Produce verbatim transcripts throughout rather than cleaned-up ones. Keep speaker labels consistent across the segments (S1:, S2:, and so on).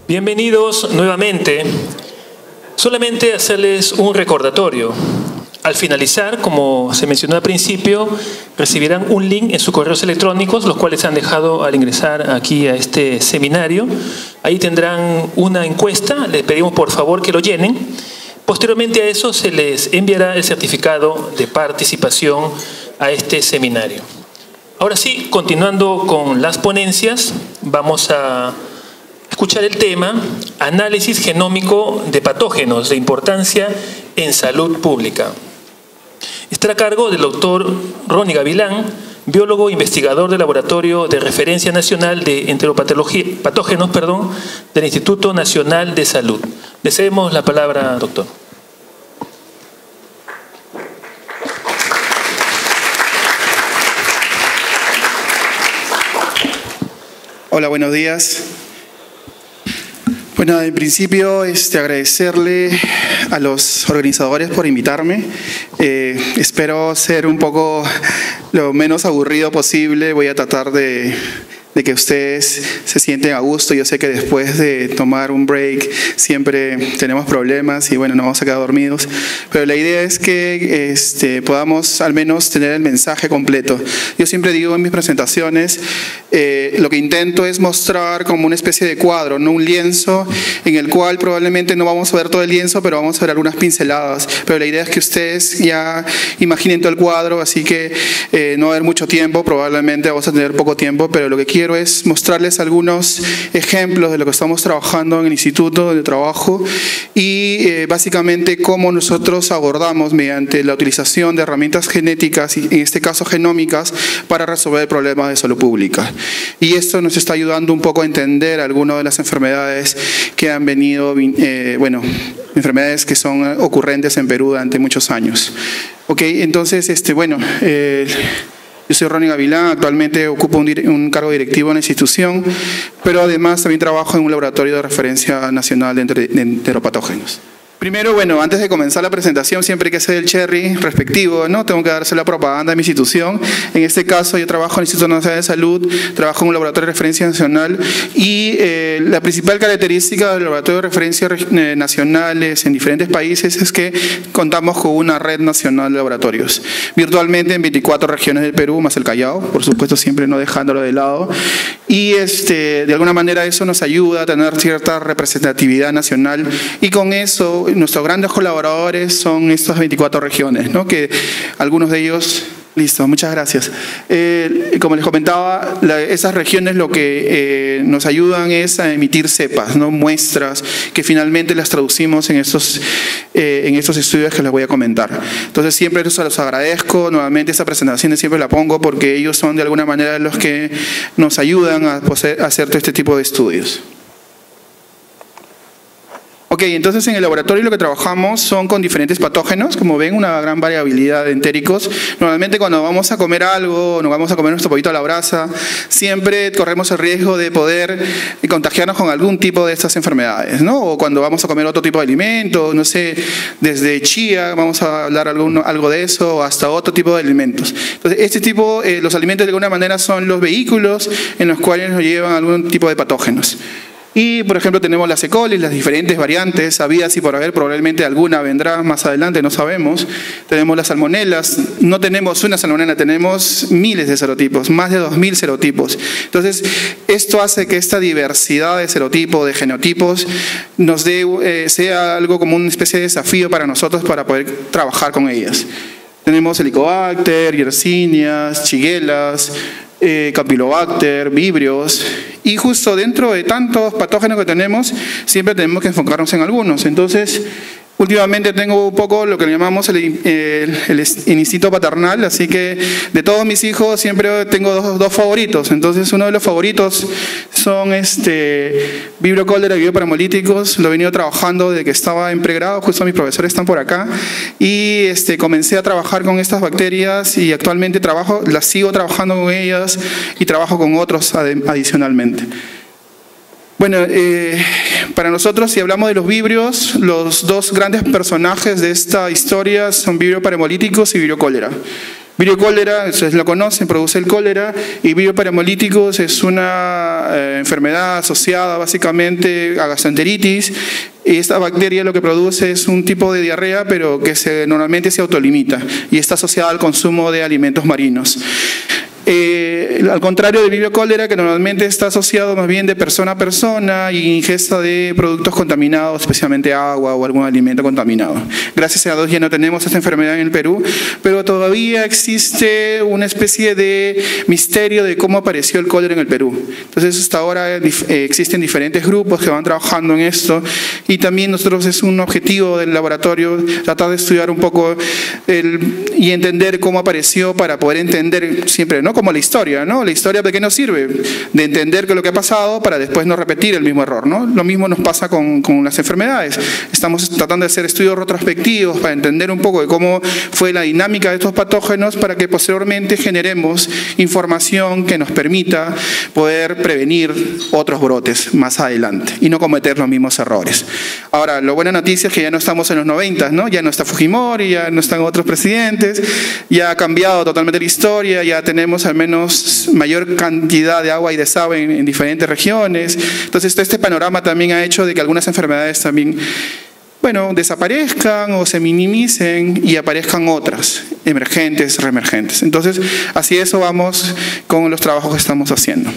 S1: Bienvenidos nuevamente. Solamente hacerles un recordatorio. Al finalizar, como se mencionó al principio, recibirán un link en sus correos electrónicos, los cuales han dejado al ingresar aquí a este seminario. Ahí tendrán una encuesta, les pedimos por favor que lo llenen. Posteriormente a eso se les enviará el certificado de participación a este seminario. Ahora sí, continuando con las ponencias, vamos a escuchar el tema Análisis genómico de patógenos de importancia en salud pública. Estará a cargo del doctor Ronnie Gavilán, biólogo investigador del Laboratorio de Referencia Nacional de Enteropatógenos perdón, del Instituto Nacional de Salud. Le cedemos la palabra, doctor.
S2: Hola, buenos días. Bueno, en principio este, agradecerle a los organizadores por invitarme. Eh, espero ser un poco lo menos aburrido posible. Voy a tratar de, de que ustedes se sienten a gusto. Yo sé que después de tomar un break siempre tenemos problemas y bueno, nos vamos a quedar dormidos. Pero la idea es que este, podamos al menos tener el mensaje completo. Yo siempre digo en mis presentaciones, eh, lo que intento es mostrar como una especie de cuadro, no un lienzo, en el cual probablemente no vamos a ver todo el lienzo, pero vamos a ver algunas pinceladas. Pero la idea es que ustedes ya imaginen todo el cuadro, así que eh, no va a haber mucho tiempo, probablemente vamos a tener poco tiempo, pero lo que quiero es mostrarles algunos ejemplos de lo que estamos trabajando en el instituto de trabajo y eh, básicamente cómo nosotros abordamos mediante la utilización de herramientas genéticas, y en este caso genómicas, para resolver problemas de salud pública. Y esto nos está ayudando un poco a entender algunas de las enfermedades que han venido, eh, bueno, enfermedades que son ocurrentes en Perú durante muchos años. Ok, entonces, este, bueno, eh, yo soy Ronnie Gavilán, actualmente ocupo un, un cargo directivo en la institución, pero además también trabajo en un laboratorio de referencia nacional de, enter, de enteropatógenos. Primero, bueno, antes de comenzar la presentación, siempre hay que hacer el cherry respectivo, ¿no? Tengo que darse la propaganda de mi institución. En este caso, yo trabajo en el Instituto Nacional de Salud, trabajo en un laboratorio de referencia nacional y eh, la principal característica del laboratorio de referencia eh, nacionales en diferentes países es que contamos con una red nacional de laboratorios, virtualmente en veinticuatro regiones del Perú, más el Callao, por supuesto, siempre no dejándolo de lado. Y este, de alguna manera eso nos ayuda a tener cierta representatividad nacional y con eso nuestros grandes colaboradores son estas veinticuatro regiones, ¿no? Que algunos de ellos, listo, muchas gracias. Eh, como les comentaba, la, esas regiones lo que eh, nos ayudan es a emitir cepas, ¿no? Muestras que finalmente las traducimos en estos, eh, en estos estudios que les voy a comentar. Entonces siempre eso los agradezco, nuevamente esta presentación siempre la pongo porque ellos son de alguna manera los que nos ayudan a, poseer, a hacer todo este tipo de estudios. Ok, entonces en el laboratorio lo que trabajamos son con diferentes patógenos, como ven, una gran variabilidad de entéricos. Normalmente cuando vamos a comer algo, nos vamos a comer nuestro pollito a la brasa, siempre corremos el riesgo de poder contagiarnos con algún tipo de estas enfermedades, ¿no? O cuando vamos a comer otro tipo de alimento, no sé, desde chía, vamos a hablar algún, algo de eso, hasta otro tipo de alimentos. Entonces, este tipo, eh, los alimentos de alguna manera son los vehículos en los cuales nos llevan algún tipo de patógenos. Y, por ejemplo, tenemos las E. coli, las diferentes variantes, habidas y por haber, probablemente alguna vendrá más adelante, no sabemos. Tenemos las salmonelas, no tenemos una salmonela, tenemos miles de serotipos, más de dos mil serotipos. Entonces, esto hace que esta diversidad de serotipos, de genotipos, nos dé, eh, sea algo como una especie de desafío para nosotros para poder trabajar con ellas. Tenemos Helicobacter, Yersinia, Shigella, Eh, Campylobacter, Vibrios, y justo dentro de tantos patógenos que tenemos, siempre tenemos que enfocarnos en algunos. Entonces, últimamente tengo un poco lo que llamamos el, el, el, el instinto paternal, así que de todos mis hijos siempre tengo dos, dos favoritos. Entonces, uno de los favoritos son este, Vibrio cólera y Vibrio paramolíticos. Lo he venido trabajando desde que estaba en pregrado, justo mis profesores están por acá, y este, comencé a trabajar con estas bacterias y actualmente trabajo, las sigo trabajando con ellas y trabajo con otros adicionalmente. Bueno, eh, para nosotros, si hablamos de los vibrios, los dos grandes personajes de esta historia son Vibrio paramolíticos y Vibrio cólera. Vibrio cólera, ustedes lo conocen, produce el cólera, y Vibrio paramolíticos es una eh, enfermedad asociada básicamente a gastroenteritis, y esta bacteria lo que produce es un tipo de diarrea, pero que se, normalmente se autolimita, y está asociada al consumo de alimentos marinos. Eh, al contrario del Vibrio cólera, que normalmente está asociado más bien de persona a persona y ingesta de productos contaminados, especialmente agua o algún alimento contaminado. Gracias a Dios ya no tenemos esta enfermedad en el Perú, pero todavía existe una especie de misterio de cómo apareció el cólera en el Perú. Entonces hasta ahora eh, existen diferentes grupos que van trabajando en esto, y también nosotros es un objetivo del laboratorio tratar de estudiar un poco el, y entender cómo apareció, para poder entender siempre, ¿no?, como la historia, ¿no? La historia, ¿de qué nos sirve? De entender qué es lo que ha pasado para después no repetir el mismo error, ¿no? Lo mismo nos pasa con, con las enfermedades. Estamos tratando de hacer estudios retrospectivos para entender un poco de cómo fue la dinámica de estos patógenos, para que posteriormente generemos información que nos permita poder prevenir otros brotes más adelante y no cometer los mismos errores. Ahora, la buena noticia es que ya no estamos en los noventas, ¿no? Ya no está Fujimori, ya no están otros presidentes, ya ha cambiado totalmente la historia, ya tenemos al menos mayor cantidad de agua y desagüe en, en diferentes regiones. Entonces, este panorama también ha hecho de que algunas enfermedades también, bueno, desaparezcan o se minimicen y aparezcan otras, emergentes, reemergentes. Entonces, así eso vamos con los trabajos que estamos haciendo.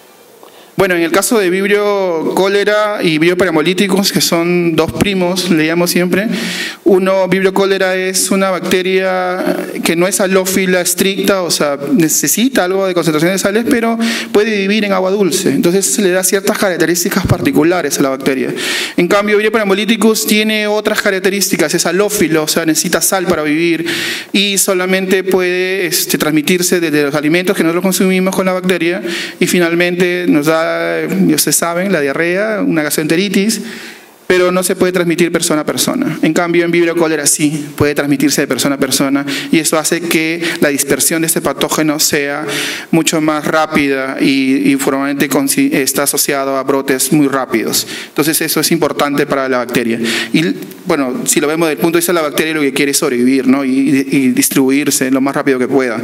S2: Bueno, en el caso de Vibrio cólera y Vibrio paramolíticos, que son dos primos, le llamo siempre, uno, Vibrio cólera es una bacteria que no es halófila estricta, o sea, necesita algo de concentración de sales, pero puede vivir en agua dulce, entonces le da ciertas características particulares a la bacteria. En cambio, Vibrio paramolíticos tiene otras características, es halófilo, o sea, necesita sal para vivir, y solamente puede este, transmitirse desde los alimentos que nosotros consumimos con la bacteria, y finalmente nos da, ya ustedes saben, la diarrea, una gastroenteritis, pero no se puede transmitir persona a persona. En cambio, en Vibrio cólera sí puede transmitirse de persona a persona, y eso hace que la dispersión de este patógeno sea mucho más rápida y, y formalmente está asociado a brotes muy rápidos. Entonces eso es importante para la bacteria. Y bueno, si lo vemos desde el punto de vista de la bacteria, lo que quiere es sobrevivir, ¿no? y, y distribuirse lo más rápido que pueda.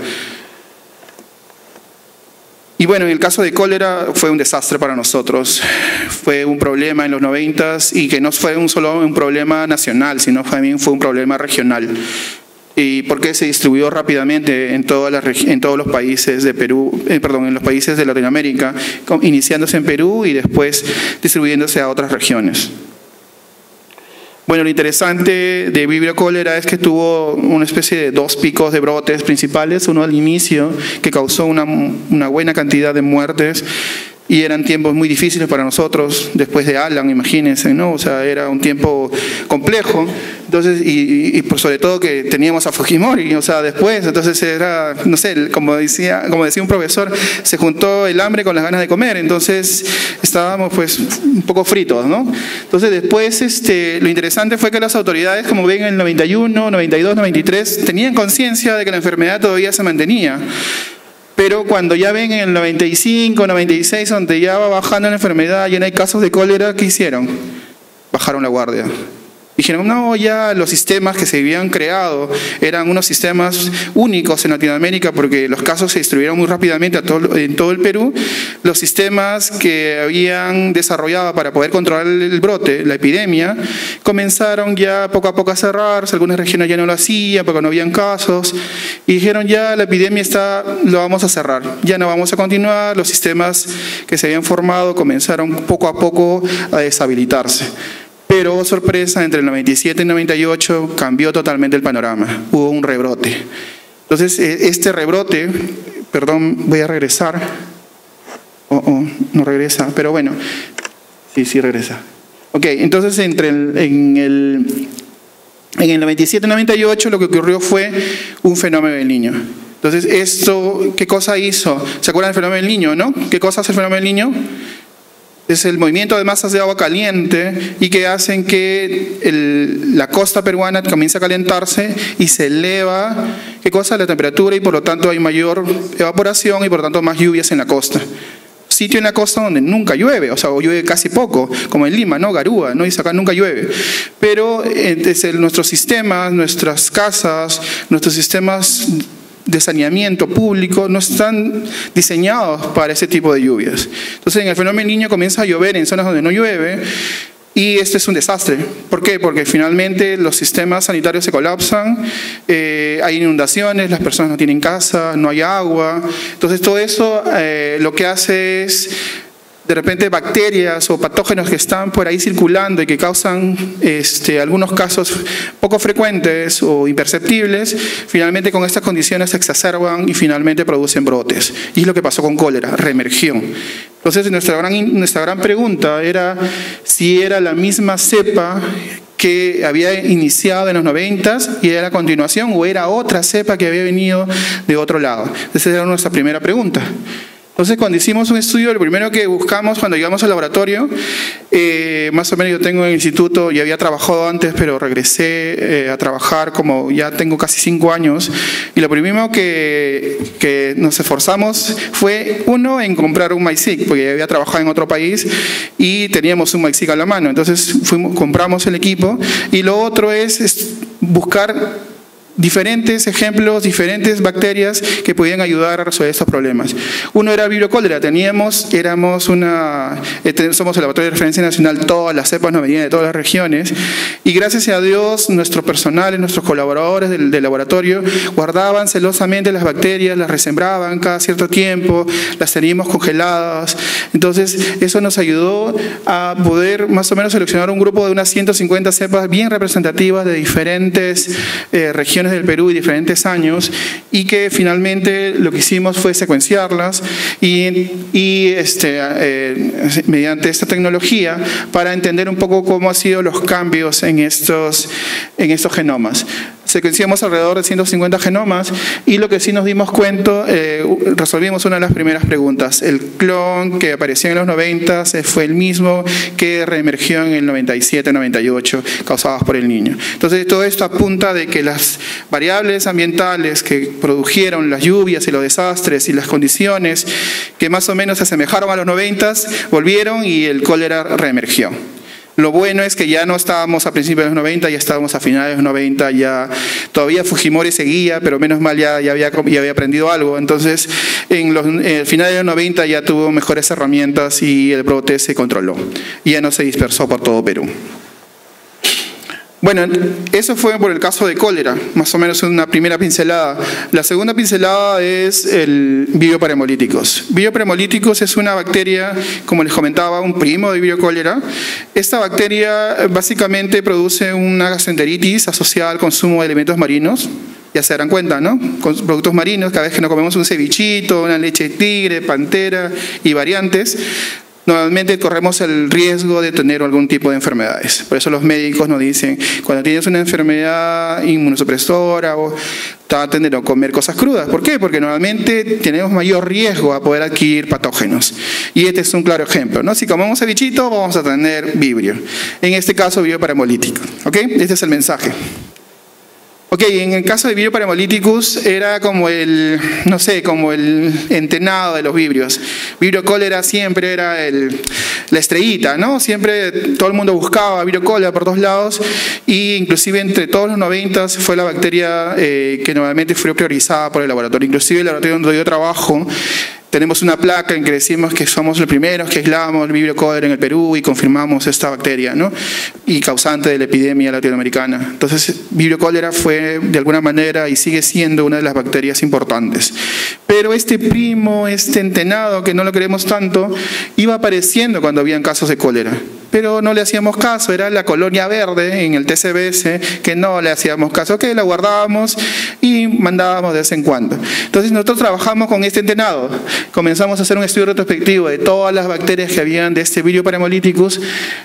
S2: Y bueno, en el caso de cólera fue un desastre para nosotros, fue un problema en los noventas, y que no fue un solo un problema nacional, sino también fue un problema regional. Y porque se distribuyó rápidamente en, todas las, en todos los países de Perú, eh, perdón, en los países de Latinoamérica, iniciándose en Perú y después distribuyéndose a otras regiones. Bueno, lo interesante de Vibrio cólera es que tuvo una especie de dos picos de brotes principales, uno al inicio que causó una, una buena cantidad de muertes, y eran tiempos muy difíciles para nosotros, después de Alan, imagínense, ¿no? O sea, era un tiempo complejo, entonces, y, y, y por sobre todo que teníamos a Fujimori, o sea, después, entonces era, no sé, como decía, como decía un profesor, se juntó el hambre con las ganas de comer, entonces estábamos pues un poco fritos, ¿no? Entonces después, este, lo interesante fue que las autoridades, como ven en el noventa y uno, noventa y dos, noventa y tres, tenían conciencia de que la enfermedad todavía se mantenía. Pero cuando ya ven en el noventa y cinco, noventa y seis, donde ya va bajando la enfermedad, ya no hay casos de cólera, ¿qué hicieron? Bajaron la guardia. Dijeron, no, ya los sistemas que se habían creado eran unos sistemas únicos en Latinoamérica, porque los casos se distribuyeron muy rápidamente a todo, en todo el Perú. Los sistemas que habían desarrollado para poder controlar el brote, la epidemia, comenzaron ya poco a poco a cerrarse, algunas regiones ya no lo hacían porque no habían casos, y dijeron ya la epidemia está, lo vamos a cerrar, ya no vamos a continuar, los sistemas que se habían formado comenzaron poco a poco a deshabilitarse. Pero, sorpresa, entre el noventa y siete y el noventa y ocho cambió totalmente el panorama, hubo un rebrote. Entonces, este rebrote, perdón, voy a regresar, oh, oh, no regresa, pero bueno, sí, sí regresa. Ok, entonces entre el, en, el, en el noventa y siete y noventa y ocho lo que ocurrió fue un fenómeno del Niño. Entonces, esto, ¿qué cosa hizo? ¿Se acuerdan del fenómeno del Niño, no? ¿Qué cosa hace el fenómeno del Niño? Es el movimiento de masas de agua caliente y que hacen que el, la costa peruana comience a calentarse y se eleva, ¿qué cosa? La temperatura, y por lo tanto hay mayor evaporación y por lo tanto más lluvias en la costa. Sitio en la costa donde nunca llueve, o sea, o llueve casi poco, como en Lima, ¿no? Garúa, ¿no? Y acá nunca llueve. Pero desde nuestros sistemas, nuestras casas, nuestros sistemas de saneamiento público no están diseñados para ese tipo de lluvias. Entonces, en el fenómeno El Niño comienza a llover en zonas donde no llueve y esto es un desastre. ¿Por qué? Porque finalmente los sistemas sanitarios se colapsan, eh, hay inundaciones, las personas no tienen casa, no hay agua. Entonces, todo eso eh, lo que hace es de repente bacterias o patógenos que están por ahí circulando y que causan este, algunos casos poco frecuentes o imperceptibles, finalmente con estas condiciones se exacerban y finalmente producen brotes. Y es lo que pasó con cólera, reemergió. Entonces nuestra gran, nuestra gran pregunta era si era la misma cepa que había iniciado en los noventas y era la continuación o era otra cepa que había venido de otro lado. Esa era nuestra primera pregunta. Entonces, cuando hicimos un estudio, lo primero que buscamos cuando llegamos al laboratorio, eh, más o menos yo tengo en el instituto, ya había trabajado antes, pero regresé eh, a trabajar como ya tengo casi cinco años, y lo primero que, que nos esforzamos fue, uno, en comprar un MySic, porque ya había trabajado en otro país y teníamos un MySic a la mano. Entonces, fuimos, compramos el equipo, y lo otro es, es buscar diferentes ejemplos, diferentes bacterias que podían ayudar a resolver estos problemas. Uno era Vibrio cólera, teníamos, éramos una, somos el laboratorio de referencia nacional, todas las cepas nos venían de todas las regiones, y gracias a Dios nuestros personales, nuestros colaboradores del, del laboratorio guardaban celosamente las bacterias, las resembraban cada cierto tiempo, las teníamos congeladas. Entonces eso nos ayudó a poder más o menos seleccionar un grupo de unas ciento cincuenta cepas bien representativas de diferentes eh, regiones del Perú y diferentes años, y que finalmente lo que hicimos fue secuenciarlas y, y este, eh, mediante esta tecnología para entender un poco cómo han sido los cambios en estos, en estos genomas. Secuenciamos alrededor de ciento cincuenta genomas y lo que sí nos dimos cuenta, eh, resolvimos una de las primeras preguntas. El clon que apareció en los noventa fue el mismo que reemergió en el noventa y siete, noventa y ocho, causadas por El Niño. Entonces todo esto apunta de que las variables ambientales que produjeron las lluvias y los desastres y las condiciones que más o menos se asemejaron a los noventa volvieron y el cólera reemergió. Lo bueno es que ya no estábamos a principios de los noventa, ya estábamos a finales de los noventa, ya todavía Fujimori seguía, pero menos mal ya, ya, había, ya había aprendido algo. Entonces, en los en finales de los noventa ya tuvo mejores herramientas y el brote se controló. Y ya no se dispersó por todo Perú. Bueno, eso fue por el caso de cólera, más o menos una primera pincelada. La segunda pincelada es el Vibrio parahemolíticos. Vibrio parahemolíticos es una bacteria, como les comentaba, un primo de Vibrio cólera. Esta bacteria básicamente produce una gastroenteritis asociada al consumo de alimentos marinos. Ya se darán cuenta, ¿no? Con productos marinos, cada vez que nos comemos un cevichito, una leche de tigre, pantera y variantes, normalmente corremos el riesgo de tener algún tipo de enfermedades. Por eso los médicos nos dicen, cuando tienes una enfermedad inmunosupresora, o traten de no comer cosas crudas. ¿Por qué? Porque normalmente tenemos mayor riesgo a poder adquirir patógenos. Y este es un claro ejemplo, ¿no? Si comemos cevichito, vamos a tener vibrio. En este caso, Vibrio parahemolítico. ¿Ok? Este es el mensaje. Ok, en el caso de Vibrio parahemolíticos era como el, no sé, como el entenado de los vibrios. Vibrio cólera siempre era el, la estrellita, ¿no? Siempre todo el mundo buscaba Vibrio cólera por todos lados, y inclusive entre todos los noventas fue la bacteria eh, que normalmente fue priorizada por el laboratorio. Inclusive el laboratorio donde yo trabajo, tenemos una placa en que decimos que somos los primeros que aislamos el Vibrio cólera en el Perú y confirmamos esta bacteria, ¿no? Y causante de la epidemia latinoamericana. Entonces, Vibrio cólera fue de alguna manera y sigue siendo una de las bacterias importantes. Pero este primo, este entenado, que no lo queremos tanto, iba apareciendo cuando habían casos de cólera. Pero no le hacíamos caso, era la colonia verde en el T C B S que no le hacíamos caso, que la guardábamos y mandábamos de vez en cuando. Entonces nosotros trabajamos con este entenado, comenzamos a hacer un estudio retrospectivo de todas las bacterias que habían de este Vibrio parahemolíticos,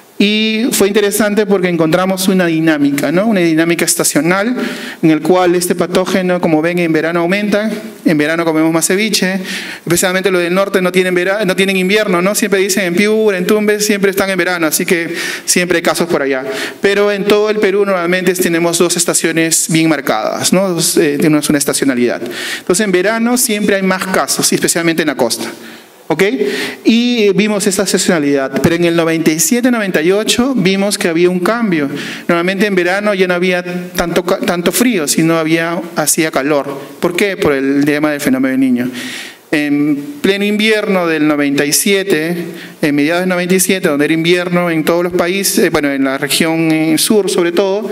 S2: y fue interesante porque encontramos una dinámica, ¿no? Una dinámica estacional en el cual este patógeno, como ven, en verano aumenta, en verano comemos más ceviche, especialmente los del norte no tienen, verano, no tienen invierno, ¿no? Siempre dicen en Piura, en Tumbes, siempre están en verano, así que siempre hay casos por allá. Pero en todo el Perú normalmente tenemos dos estaciones bien marcadas, ¿no? Eh, tenemos una estacionalidad. Entonces en verano siempre hay más casos, especialmente en la costa. ¿Ok? Y vimos esa sazonalidad. Pero en el noventa y siete noventa y ocho vimos que había un cambio. Normalmente en verano ya no había tanto, tanto frío, sino había, hacía calor. ¿Por qué? Por el tema del fenómeno del Niño. En pleno invierno del noventa y siete, en mediados del noventa y siete, donde era invierno en todos los países, bueno, en la región sur sobre todo,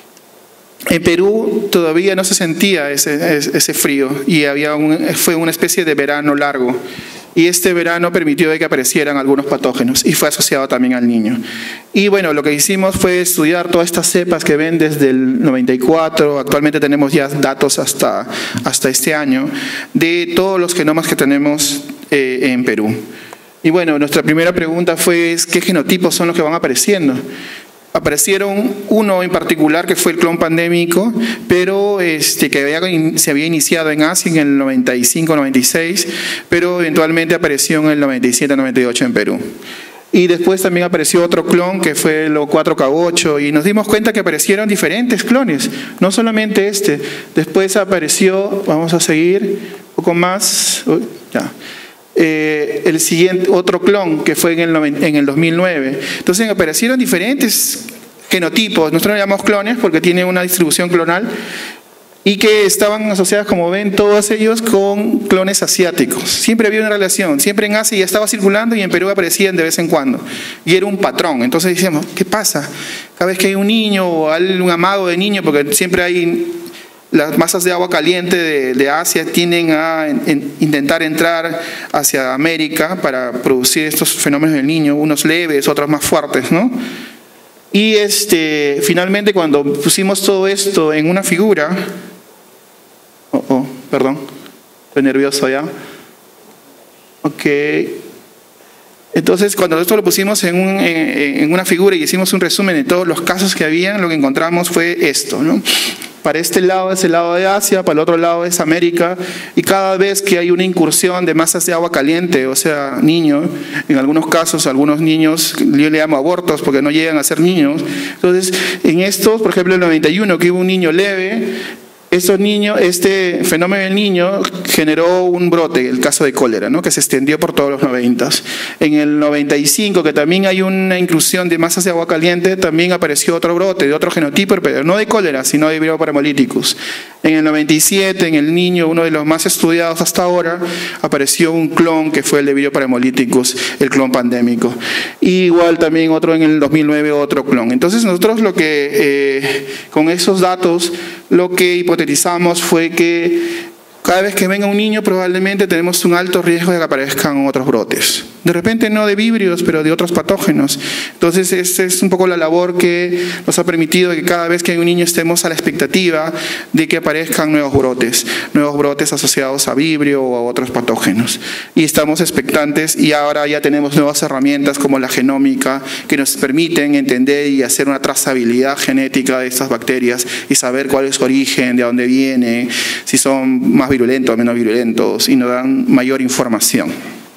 S2: en Perú todavía no se sentía ese, ese frío y había un, fue una especie de verano largo. Y este verano permitió de que aparecieran algunos patógenos y fue asociado también al niño. Y bueno, lo que hicimos fue estudiar todas estas cepas que ven desde el noventa y cuatro, actualmente tenemos ya datos hasta, hasta este año, de todos los genomas que tenemos eh, en Perú. Y bueno, nuestra primera pregunta fue ¿qué genotipos son los que van apareciendo? Aparecieron uno en particular que fue el clon pandémico, pero este, que había, se había iniciado en Asia en el noventa y cinco noventa y seis, pero eventualmente apareció en el noventa y siete noventa y ocho en Perú. Y después también apareció otro clon que fue el O cuatro K ocho y nos dimos cuenta que aparecieron diferentes clones, no solamente este. Después apareció, vamos a seguir un poco más, uy, ya. Eh, el siguiente, otro clon que fue en el, en el dos mil nueve. Entonces aparecieron diferentes genotipos, nosotros le llamamos clones porque tienen una distribución clonal y que estaban asociadas, como ven, todos ellos con clones asiáticos. Siempre había una relación, siempre en Asia ya estaba circulando y en Perú aparecían de vez en cuando. Y era un patrón. Entonces decíamos, ¿qué pasa? Cada vez que hay un niño o un amago de niño, porque siempre hay... Las masas de agua caliente de, de Asia tienden a en, intentar entrar hacia América para producir estos fenómenos del niño, unos leves, otros más fuertes, ¿no? Y este, finalmente cuando pusimos todo esto en una figura, oh, oh, perdón, estoy nervioso ya, ok. Entonces, cuando esto lo pusimos en, un, en, en una figura y hicimos un resumen de todos los casos que habían, lo que encontramos fue esto, ¿no? Para este lado es el lado de Asia, para el otro lado es América, y cada vez que hay una incursión de masas de agua caliente, o sea, niños, en algunos casos, algunos niños, yo le llamo abortos porque no llegan a ser niños, entonces, en estos, por ejemplo, el noventa y uno, que hubo un niño leve, estos niños, este fenómeno del niño generó un brote, el caso de cólera, ¿no? Que se extendió por todos los noventas. En el noventa y cinco, que también hay una inclusión de masas de agua caliente, también apareció otro brote de otro genotipo, pero no de cólera, sino de Vibrio parhemolyticus. En el noventa y siete, en el niño, uno de los más estudiados hasta ahora, apareció un clon que fue el de Vibrio parhemolyticus, el clon pandémico. Y igual también otro en el dos mil nueve, otro clon. Entonces nosotros lo que, eh, con esos datos, lo que hipotetizamos fue que cada vez que venga un niño probablemente tenemos un alto riesgo de que aparezcan otros brotes. De repente no de vibrios, pero de otros patógenos. Entonces esta es un poco la labor que nos ha permitido que cada vez que hay un niño estemos a la expectativa de que aparezcan nuevos brotes, nuevos brotes asociados a vibrio o a otros patógenos. Y estamos expectantes y ahora ya tenemos nuevas herramientas como la genómica que nos permiten entender y hacer una trazabilidad genética de estas bacterias y saber cuál es su origen, de dónde viene, si son más virulentos o menos virulentos y nos dan mayor información.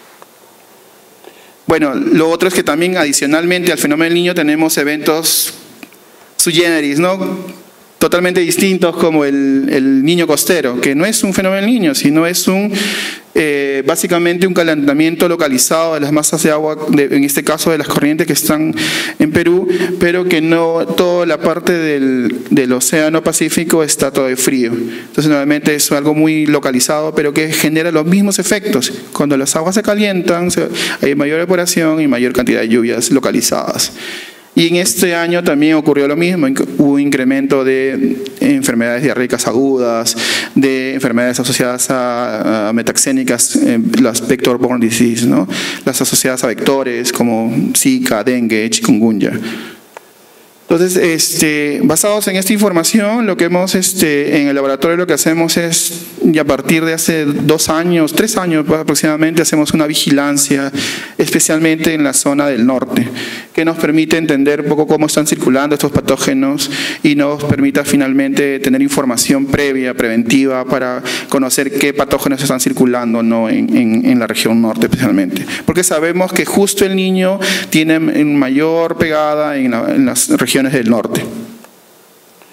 S2: Bueno, lo otro es que también adicionalmente al fenómeno del niño tenemos eventos sui generis, ¿no? Totalmente distintos como el, el niño costero, que no es un fenómeno del niño, sino es un eh, básicamente un calentamiento localizado de las masas de agua, de, en este caso de las corrientes que están en Perú, pero que no toda la parte del, del océano Pacífico está todavía frío. Entonces normalmente es algo muy localizado, pero que genera los mismos efectos. Cuando las aguas se calientan, se, hay mayor evaporación y mayor cantidad de lluvias localizadas. Y en este año también ocurrió lo mismo, hubo incremento de enfermedades diarreicas agudas, de enfermedades asociadas a, a metaxénicas, eh, las vector-borne disease, ¿no? Las asociadas a vectores como Zika, dengue, chikungunya. Entonces, este, basados en esta información, lo que hemos este, en el laboratorio lo que hacemos es, y a partir de hace dos años, tres años aproximadamente, hacemos una vigilancia, especialmente en la zona del norte, que nos permite entender un poco cómo están circulando estos patógenos y nos permita finalmente tener información previa, preventiva, para conocer qué patógenos están circulando, ¿no? en, en, en la región norte especialmente. Porque sabemos que justo el niño tiene mayor pegada en, la, en las regiones del norte.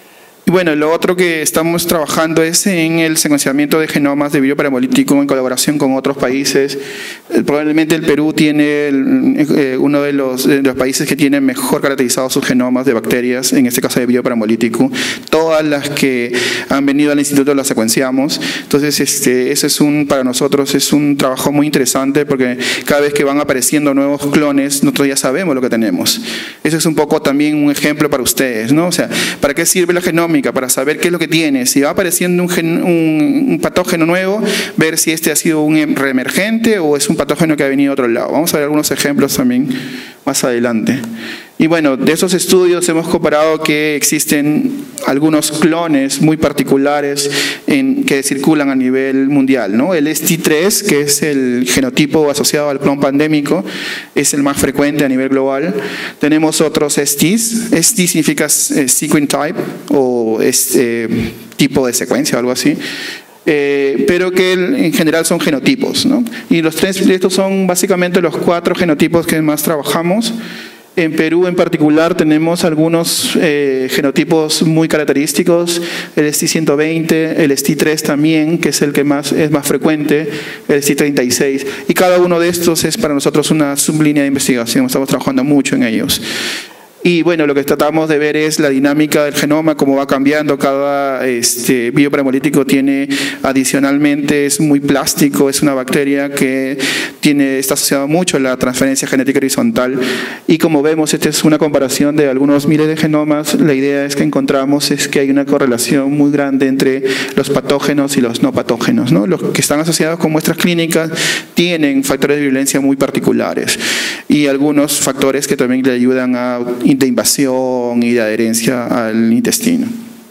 S2: Bueno, lo otro que estamos trabajando es en el secuenciamiento de genomas de virus parahemolítico en colaboración con otros países. Probablemente el Perú tiene el, eh, uno de los, de los países que tiene mejor caracterizados sus genomas de bacterias, en este caso de virus parahemolítico. Todas las que han venido al instituto las secuenciamos. Entonces, este, eso es un, para nosotros es un trabajo muy interesante porque cada vez que van apareciendo nuevos clones, nosotros ya sabemos lo que tenemos. Eso es un poco también un ejemplo para ustedes, ¿no? O sea, ¿para qué sirve la genómica? Para saber qué es lo que tiene. Si va apareciendo un, gen, un, un patógeno nuevo, ver si este ha sido un reemergente o es un patógeno que ha venido de otro lado. Vamos a ver algunos ejemplos también más adelante. Y bueno, de esos estudios hemos comparado que existen algunos clones muy particulares en, que circulan a nivel mundial, ¿no? El S T tres, que es el genotipo asociado al clon pandémico, es el más frecuente a nivel global. Tenemos otros S Ts. S T significa eh, sequence type o es, eh, tipo de secuencia o algo así. Eh, pero que en general son genotipos, ¿no? Y los tres, estos son básicamente los cuatro genotipos que más trabajamos. En Perú en particular tenemos algunos eh, genotipos muy característicos, el S T ciento veinte, el S T tres también, que es el que más, es más frecuente, el S T treinta y seis, y cada uno de estos es para nosotros una sublínea de investigación, estamos trabajando mucho en ellos. Y bueno, lo que tratamos de ver es la dinámica del genoma, cómo va cambiando. Cada este, virus parahemolítico tiene adicionalmente, es muy plástico, es una bacteria que tiene, está asociada mucho a la transferencia genética horizontal. Y como vemos, esta es una comparación de algunos miles de genomas. La idea es que encontramos es que hay una correlación muy grande entre los patógenos y los no patógenos, ¿no? Los que están asociados con muestras clínicas tienen factores de virulencia muy particulares y algunos factores que también le ayudan a de invasión y de adherencia al intestino.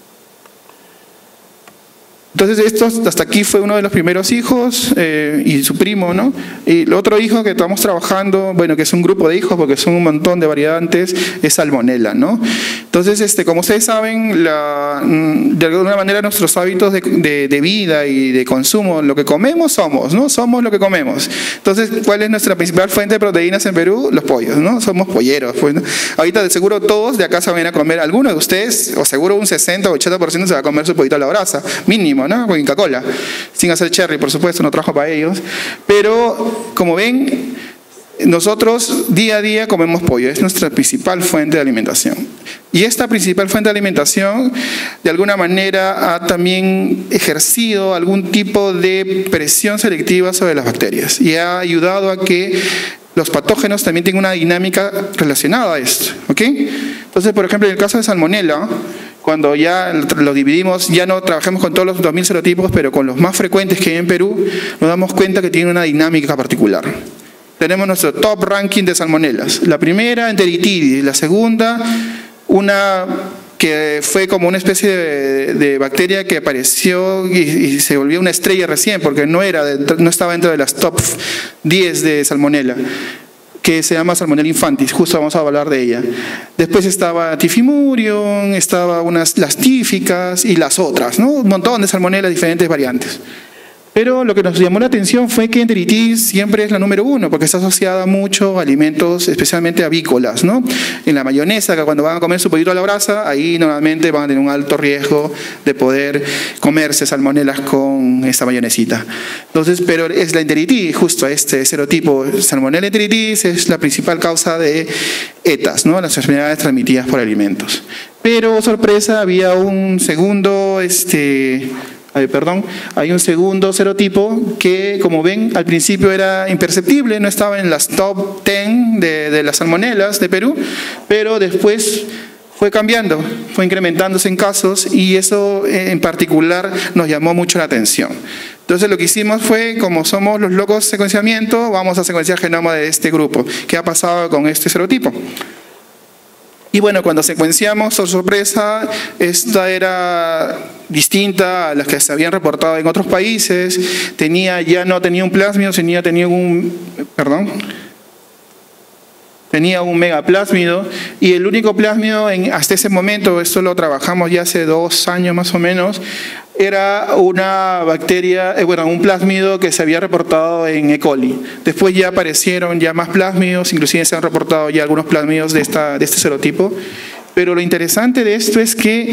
S2: Entonces, esto hasta aquí fue uno de los primeros hijos eh, y su primo, ¿no? Y el otro hijo que estamos trabajando, bueno, que es un grupo de hijos porque son un montón de variantes, es Salmonella, ¿no? Entonces, este, como ustedes saben, la, de alguna manera nuestros hábitos de, de, de vida y de consumo, lo que comemos somos, ¿no? Somos lo que comemos. Entonces, ¿cuál es nuestra principal fuente de proteínas en Perú? Los pollos, ¿no? Somos polleros, pues, ¿no? Ahorita de seguro todos de acá se van a comer, algunos de ustedes, o seguro un sesenta o ochenta por ciento se va a comer su pollito a la brasa, mínimo, ¿no? Con Coca-Cola, sin hacer cherry, por supuesto, no trabajo para ellos. Pero, como ven, nosotros día a día comemos pollo, es nuestra principal fuente de alimentación. Y esta principal fuente de alimentación, de alguna manera, ha también ejercido algún tipo de presión selectiva sobre las bacterias y ha ayudado a que los patógenos también tienen una dinámica relacionada a esto, ¿ok? Entonces, por ejemplo, en el caso de Salmonella, cuando ya lo dividimos, ya no trabajamos con todos los dos mil serotipos, pero con los más frecuentes que hay en Perú, nos damos cuenta que tiene una dinámica particular. Tenemos nuestro top ranking de salmonelas. La primera, Enteritidis. La segunda, una que fue como una especie de, de bacteria que apareció y, y se volvió una estrella recién, porque no, era, no estaba dentro de las top diez de Salmonella, que se llama Salmonella infantis, justo vamos a hablar de ella. Después estaba Tifimurium, estaba unas, las tíficas y las otras, ¿no? Un montón de salmonelas, diferentes variantes. Pero lo que nos llamó la atención fue que Enteritis siempre es la número uno, porque está asociada mucho a alimentos, especialmente avícolas, ¿no? En la mayonesa, que cuando van a comer su pollito a la brasa, ahí normalmente van a tener un alto riesgo de poder comerse salmonelas con esta mayonesita. Entonces, pero es la Enteritis, justo este serotipo, Salmonella enteritis, es la principal causa de ETAs, ¿no? Las enfermedades transmitidas por alimentos. Pero, sorpresa, había un segundo, este... Ay, perdón, hay un segundo serotipo que, como ven, al principio era imperceptible, no estaba en las top diez de, de las salmonelas de Perú, pero después fue cambiando, fue incrementándose en casos y eso en particular nos llamó mucho la atención. Entonces lo que hicimos fue, como somos los locos de secuenciamiento, vamos a secuenciar genoma de este grupo. ¿Qué ha pasado con este serotipo? Y bueno, cuando secuenciamos, por sorpresa, esta era distinta a las que se habían reportado en otros países. Tenía, ya no tenía un plásmido, tenía, tenía un, perdón, tenía un megaplásmido y el único plásmido en, hasta ese momento, esto lo trabajamos ya hace dos años más o menos, era una bacteria, eh, bueno, un plásmido que se había reportado en E. coli. Después ya aparecieron ya más plásmidos, inclusive se han reportado ya algunos plásmidos de, esta, de este serotipo. Pero lo interesante de esto es que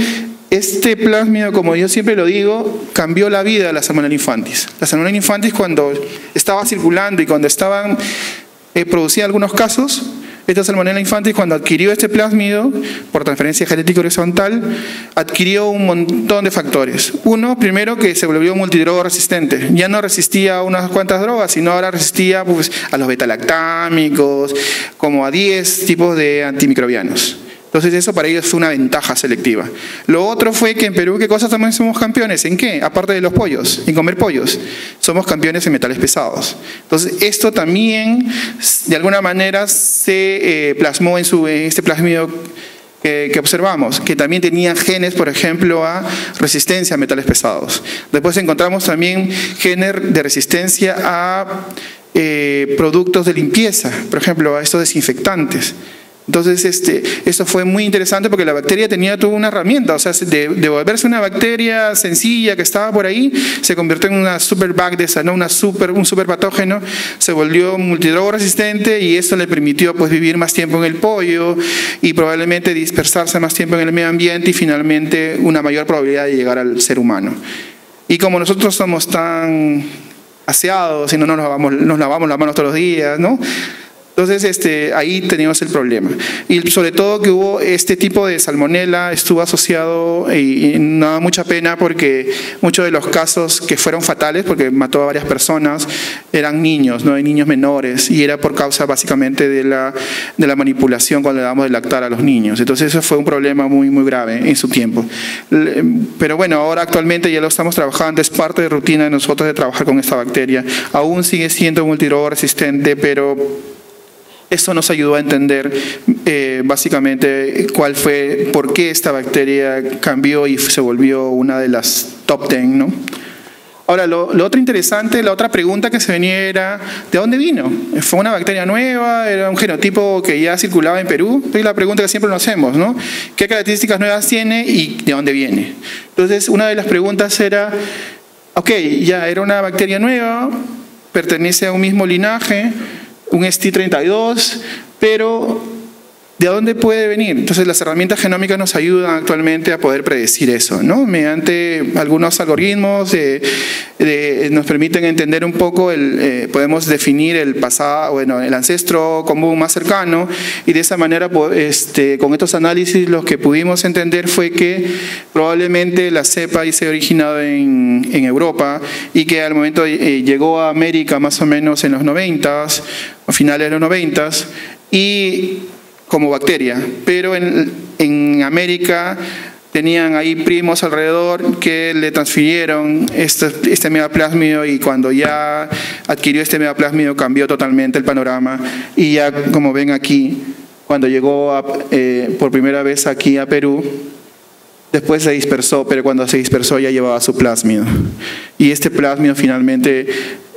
S2: Este plásmido, como yo siempre lo digo, cambió la vida de la Salmonella infantis. La Salmonella infantis, cuando estaba circulando y cuando estaban eh, producidas algunos casos, esta Salmonella infantis, cuando adquirió este plásmido por transferencia genética horizontal, adquirió un montón de factores. Uno, primero, que se volvió multidroga resistente. Ya no resistía a unas cuantas drogas, sino ahora resistía pues, a los betalactámicos, como a diez tipos de antimicrobianos. Entonces eso para ellos fue una ventaja selectiva. Lo otro fue que en Perú, ¿qué cosas también somos campeones? ¿En qué? Aparte de los pollos, en comer pollos. Somos campeones en metales pesados. Entonces esto también, de alguna manera, se eh, plasmó en, su, en este plásmido que, que observamos, que también tenía genes, por ejemplo, a resistencia a metales pesados. Después encontramos también genes de resistencia a eh, productos de limpieza, por ejemplo, a estos desinfectantes. Entonces, este, eso fue muy interesante porque la bacteria tenía toda una herramienta, o sea, de, de volverse una bacteria sencilla que estaba por ahí, se convirtió en una superbug de esa, ¿no? una super, un superpatógeno, se volvió multidrogo resistente y eso le permitió pues, vivir más tiempo en el pollo y probablemente dispersarse más tiempo en el medio ambiente y finalmente una mayor probabilidad de llegar al ser humano. Y como nosotros somos tan aseados y no nos lavamos, nos lavamos las manos todos los días, ¿no? Entonces, este, ahí teníamos el problema. Y sobre todo que hubo este tipo de salmonela, estuvo asociado, y, y no da mucha pena porque muchos de los casos que fueron fatales, porque mató a varias personas, eran niños, ¿no? niños menores, y era por causa básicamente de la, de la manipulación cuando le damos de lactar a los niños. Entonces, eso fue un problema muy, muy grave en su tiempo. Pero bueno, ahora actualmente ya lo estamos trabajando, es parte de rutina de nosotros de trabajar con esta bacteria. Aún sigue siendo multidrogo resistente, pero eso nos ayudó a entender eh, básicamente cuál fue, por qué esta bacteria cambió y se volvió una de las top diez, ¿no? Ahora, lo, lo otro interesante, la otra pregunta que se venía era, ¿de dónde vino? ¿Fue una bacteria nueva? ¿Era un genotipo que ya circulaba en Perú? Es la pregunta que siempre nos hacemos, ¿no? ¿Qué características nuevas tiene y de dónde viene? Entonces, una de las preguntas era, ok, ya era una bacteria nueva, pertenece a un mismo linaje, un S T treinta y dos, pero ¿de dónde puede venir? Entonces las herramientas genómicas nos ayudan actualmente a poder predecir eso, ¿no? Mediante algunos algoritmos de, de, nos permiten entender un poco, el, eh, podemos definir el pasado, bueno, el ancestro común más cercano y de esa manera este, con estos análisis lo que pudimos entender fue que probablemente la cepa se ha originado en, en Europa y que al momento eh, llegó a América más o menos en los noventas, a finales de los noventas y como bacteria, pero en, en América tenían ahí primos alrededor que le transfirieron este, este megaplásmido y cuando ya adquirió este megaplásmido cambió totalmente el panorama y ya como ven aquí, cuando llegó a, eh, por primera vez aquí a Perú, después se dispersó, pero cuando se dispersó ya llevaba su plásmido y este plásmido finalmente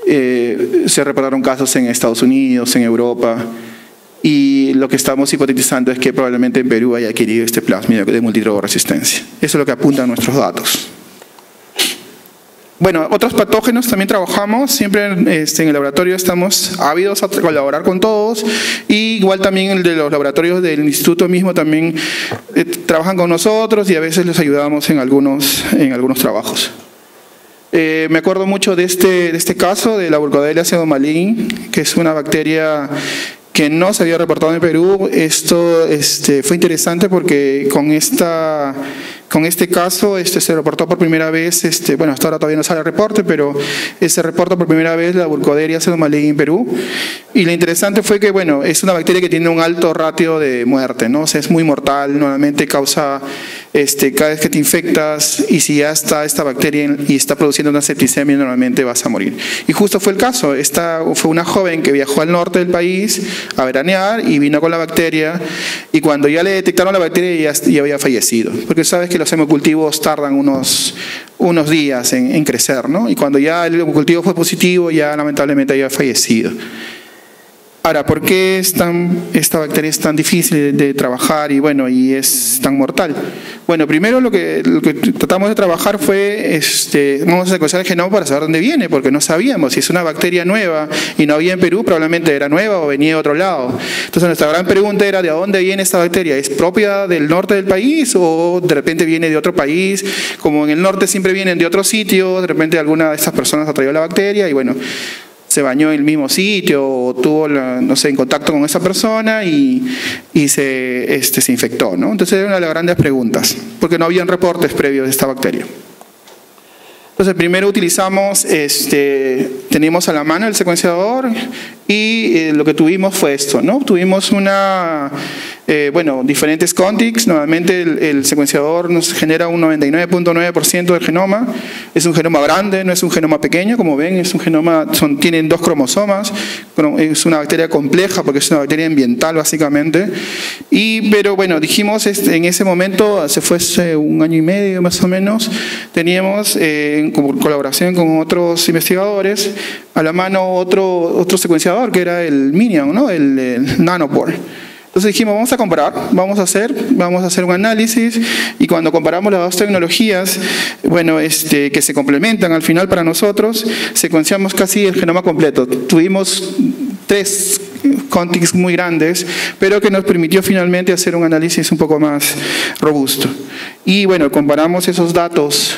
S2: eh, se reportaron casos en Estados Unidos, en Europa. Y lo que estamos hipotetizando es que probablemente en Perú haya adquirido este plásmido de multidrogo resistencia. Eso es lo que apuntan nuestros datos. Bueno, otros patógenos también trabajamos, siempre este, en el laboratorio estamos ávidos a colaborar con todos y igual también el de los laboratorios del instituto mismo también eh, trabajan con nosotros y a veces les ayudamos en algunos, en algunos trabajos. Eh, me acuerdo mucho de este, de este caso de la Burkholderia pseudomallei, que es una bacteria que no se había reportado en Perú. Esto este, fue interesante porque con, esta, con este caso este, se reportó por primera vez, este, bueno, hasta ahora todavía no sale el reporte, pero se reporta por primera vez la Burkholderia pseudomallei en Perú. Y lo interesante fue que, bueno, es una bacteria que tiene un alto ratio de muerte, ¿no? O sea, es muy mortal, normalmente causa, este, cada vez que te infectas y si ya está esta bacteria y está produciendo una septicemia, normalmente vas a morir. Y justo fue el caso, esta fue una joven que viajó al norte del país a veranear y vino con la bacteria y cuando ya le detectaron la bacteria ya, ya había fallecido, porque sabes que los hemocultivos tardan unos, unos días en, en crecer, ¿no? Y cuando ya el hemocultivo fue positivo ya lamentablemente había fallecido. Ahora, ¿por qué es tan, esta bacteria es tan difícil de, de trabajar y, bueno, y es tan mortal? Bueno, primero lo que, lo que tratamos de trabajar fue, este, vamos a secuenciar el genoma para saber dónde viene, porque no sabíamos si es una bacteria nueva y no había en Perú, probablemente era nueva o venía de otro lado. Entonces nuestra gran pregunta era, ¿de dónde viene esta bacteria? ¿Es propia del norte del país o de repente viene de otro país? Como en el norte siempre vienen de otro sitio, de repente alguna de estas personas ha traído la bacteria y, bueno, se bañó en el mismo sitio o tuvo, la, no sé, en contacto con esa persona y, y se, este, se infectó, ¿no? Entonces era una de las grandes preguntas, porque no habían reportes previos de esta bacteria. Entonces primero utilizamos, este, teníamos a la mano el secuenciador y eh, lo que tuvimos fue esto, ¿no? Tuvimos una, eh, bueno, diferentes contigs. Normalmente el, el secuenciador nos genera un noventa y nueve punto nueve por ciento del genoma. Es un genoma grande, no es un genoma pequeño, como ven, es un genoma, son, tienen dos cromosomas. Es una bacteria compleja porque es una bacteria ambiental básicamente. Y, pero bueno, dijimos este, en ese momento, hace fue hace un año y medio más o menos, teníamos eh, en colaboración con otros investigadores a la mano otro, otro secuenciador que era el Minion, ¿no? el, el Nanopore. Entonces dijimos, vamos a comparar, vamos a hacer, vamos a hacer un análisis y cuando comparamos las dos tecnologías, bueno, este, que se complementan al final para nosotros, secuenciamos casi el genoma completo. Tuvimos tres contigs muy grandes, pero que nos permitió finalmente hacer un análisis un poco más robusto. Y bueno, comparamos esos datos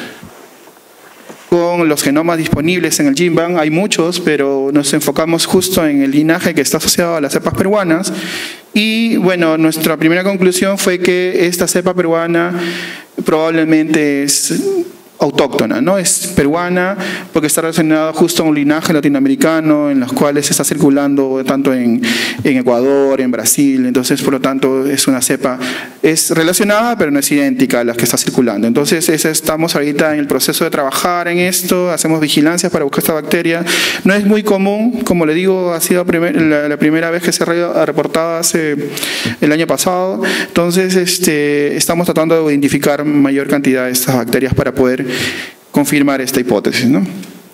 S2: con los genomas disponibles en el GenBank. Hay muchos, pero nos enfocamos justo en el linaje que está asociado a las cepas peruanas. Y bueno, nuestra primera conclusión fue que esta cepa peruana probablemente es autóctona, ¿no? Es peruana porque está relacionada justo a un linaje latinoamericano en los cuales se está circulando tanto en, en Ecuador, en Brasil. Entonces, por lo tanto, es una cepa, es relacionada pero no es idéntica a las que está circulando. Entonces, ese, estamos ahorita en el proceso de trabajar en esto, hacemos vigilancias para buscar esta bacteria. No es muy común, como le digo, ha sido primer, la, la primera vez que se ha reportado hace el año pasado. Entonces, este, estamos tratando de identificar mayor cantidad de estas bacterias para poder confirmar esta hipótesis, ¿no?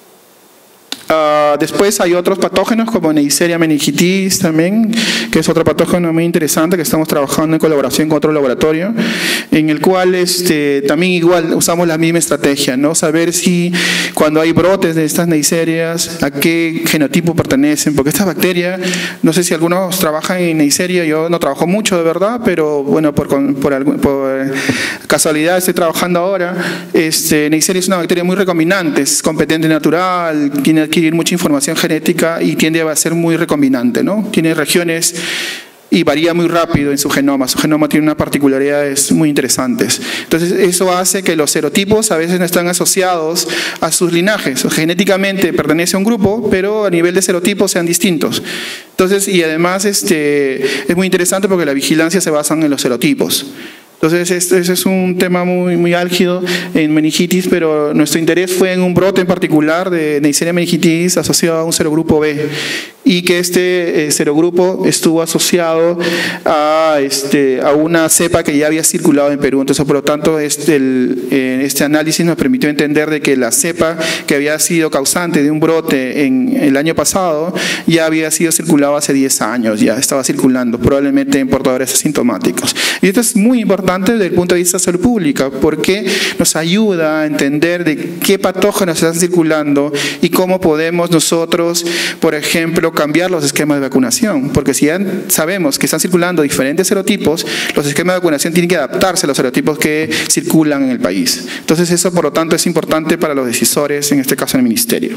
S2: Uh, después hay otros patógenos como Neisseria meningitis también, que es otro patógeno muy interesante que estamos trabajando en colaboración con otro laboratorio, en el cual este, también igual usamos la misma estrategia, ¿no? Saber si cuando hay brotes de estas Neisserias, a qué genotipo pertenecen, porque esta bacteria, no sé si algunos trabajan en Neisseria, yo no trabajo mucho de verdad, pero bueno, por, por, por casualidad estoy trabajando ahora. Este, Neisseria es una bacteria muy recombinante, es competente natural, tiene adquirir mucha información genética y tiende a ser muy recombinante, ¿no? Tiene regiones y varía muy rápido en su genoma. Su genoma tiene unas particularidades muy interesantes. Entonces, eso hace que los serotipos a veces no están asociados a sus linajes. Genéticamente pertenece a un grupo, pero a nivel de serotipos sean distintos. Entonces, y además este, es muy interesante porque la vigilancia se basa en los serotipos. Entonces, este, ese es un tema muy, muy álgido en meningitis, pero nuestro interés fue en un brote en particular de Neisseria meningitis asociado a un serogrupo B, y que este eh, serogrupo estuvo asociado a, este, a una cepa que ya había circulado en Perú. Entonces, por lo tanto, este, el, eh, este análisis nos permitió entender de que la cepa que había sido causante de un brote en el año pasado ya había sido circulado hace diez años, ya estaba circulando, probablemente en portadores asintomáticos. Y esto es muy importante desde el punto de vista de salud pública, porque nos ayuda a entender de qué patógenos están circulando y cómo podemos nosotros, por ejemplo, cambiar los esquemas de vacunación, porque si ya sabemos que están circulando diferentes serotipos, los esquemas de vacunación tienen que adaptarse a los serotipos que circulan en el país. Entonces eso, por lo tanto, es importante para los decisores, en este caso en el ministerio.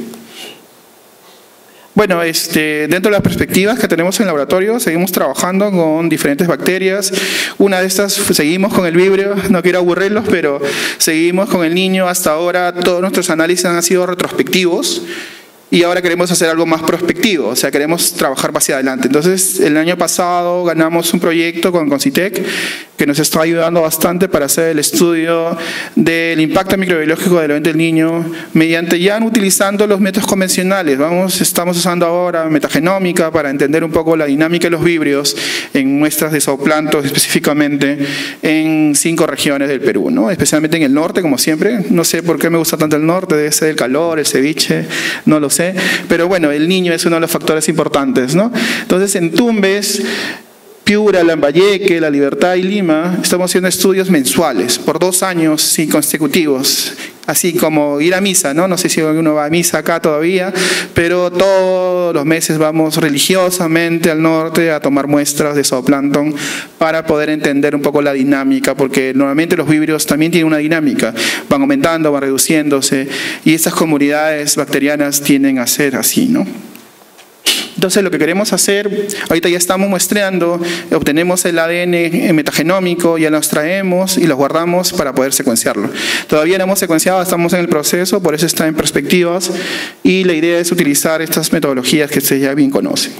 S2: Bueno, este, dentro de las perspectivas que tenemos en el laboratorio, seguimos trabajando con diferentes bacterias. Una de estas, seguimos con el vibrio, no quiero aburrirlos, pero seguimos con el niño. Hasta ahora todos nuestros análisis han sido retrospectivos. Y ahora queremos hacer algo más prospectivo, o sea, queremos trabajar hacia adelante. Entonces, el año pasado ganamos un proyecto con Concitec que nos está ayudando bastante para hacer el estudio del impacto microbiológico del evento del niño mediante ya no utilizando los métodos convencionales. Vamos, estamos usando ahora metagenómica para entender un poco la dinámica de los vibrios en muestras de zooplancton específicamente en cinco regiones del Perú, ¿no? Especialmente en el norte, como siempre. No sé por qué me gusta tanto el norte, debe ser el calor, el ceviche, no lo sé. reproduciéndose, pero bueno, el niño es uno de los factores importantes, ¿no? Entonces, en Tumbes, Piura, Lambayeque, La Libertad y Lima, estamos haciendo estudios mensuales por dos años sí, consecutivos, así como ir a misa, ¿no? No sé si uno va a misa acá todavía, pero todos los meses vamos religiosamente al norte a tomar muestras de zooplancton para poder entender un poco la dinámica, porque normalmente los vívidos también tienen una dinámica, van aumentando, van reduciéndose, y estas comunidades bacterianas tienden a ser así, ¿no? Entonces lo que queremos hacer, ahorita ya estamos muestreando, obtenemos el A D N metagenómico, ya los traemos y los guardamos para poder secuenciarlo. Todavía no hemos secuenciado, estamos en el proceso, por eso está en perspectivas, y la idea es utilizar estas metodologías que ustedes ya bien conocen.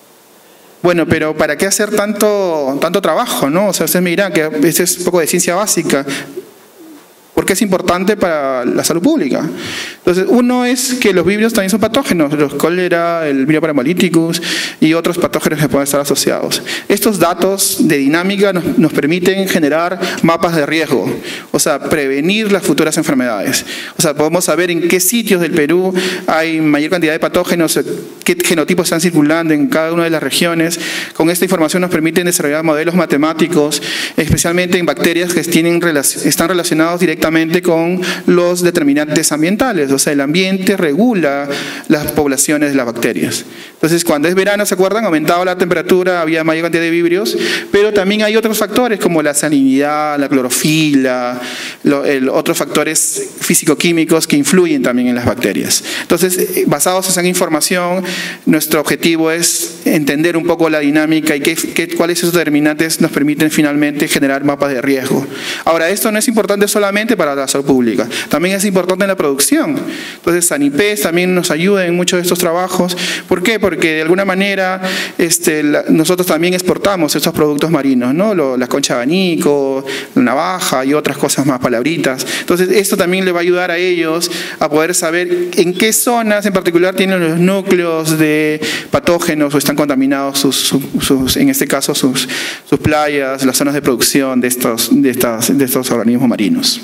S2: Bueno, pero ¿para qué hacer tanto, tanto trabajo, no? O sea, ustedes me dirán que este es un poco de ciencia básica, porque es importante para la salud pública. Entonces, uno es que los vívidos también son patógenos, los cólera, el Vibrio paramolyticus y otros patógenos que pueden estar asociados. Estos datos de dinámica nos, nos permiten generar mapas de riesgo, o sea, prevenir las futuras enfermedades. O sea, podemos saber en qué sitios del Perú hay mayor cantidad de patógenos, qué genotipos están circulando en cada una de las regiones. Con esta información nos permiten desarrollar modelos matemáticos, especialmente en bacterias que tienen, están relacionados directamente con los determinantes ambientales. O sea, el ambiente regula las poblaciones de las bacterias. Entonces, cuando es verano, ¿se acuerdan? Aumentaba la temperatura, había mayor cantidad de vibrios, pero también hay otros factores como la salinidad, la clorofila, lo, el, otros factores físico-químicos que influyen también en las bacterias. Entonces, basados en esa información, nuestro objetivo es entender un poco la dinámica y qué, qué, cuáles esos determinantes nos permiten finalmente generar mapas de riesgo. Ahora, esto no es importante solamente para la salud pública, también es importante en la producción. Entonces, Sanipes también nos ayuda en muchos de estos trabajos. ¿Por qué? Porque de alguna manera este, la, nosotros también exportamos estos productos marinos, ¿no? Lo, la concha de abanico, la navaja y otras cosas más, palabritas. Entonces, esto también le va a ayudar a ellos a poder saber en qué zonas en particular tienen los núcleos de patógenos o están contaminados, sus, sus, sus, en este caso, sus, sus playas, las zonas de producción de estos, de estas, de estos organismos marinos.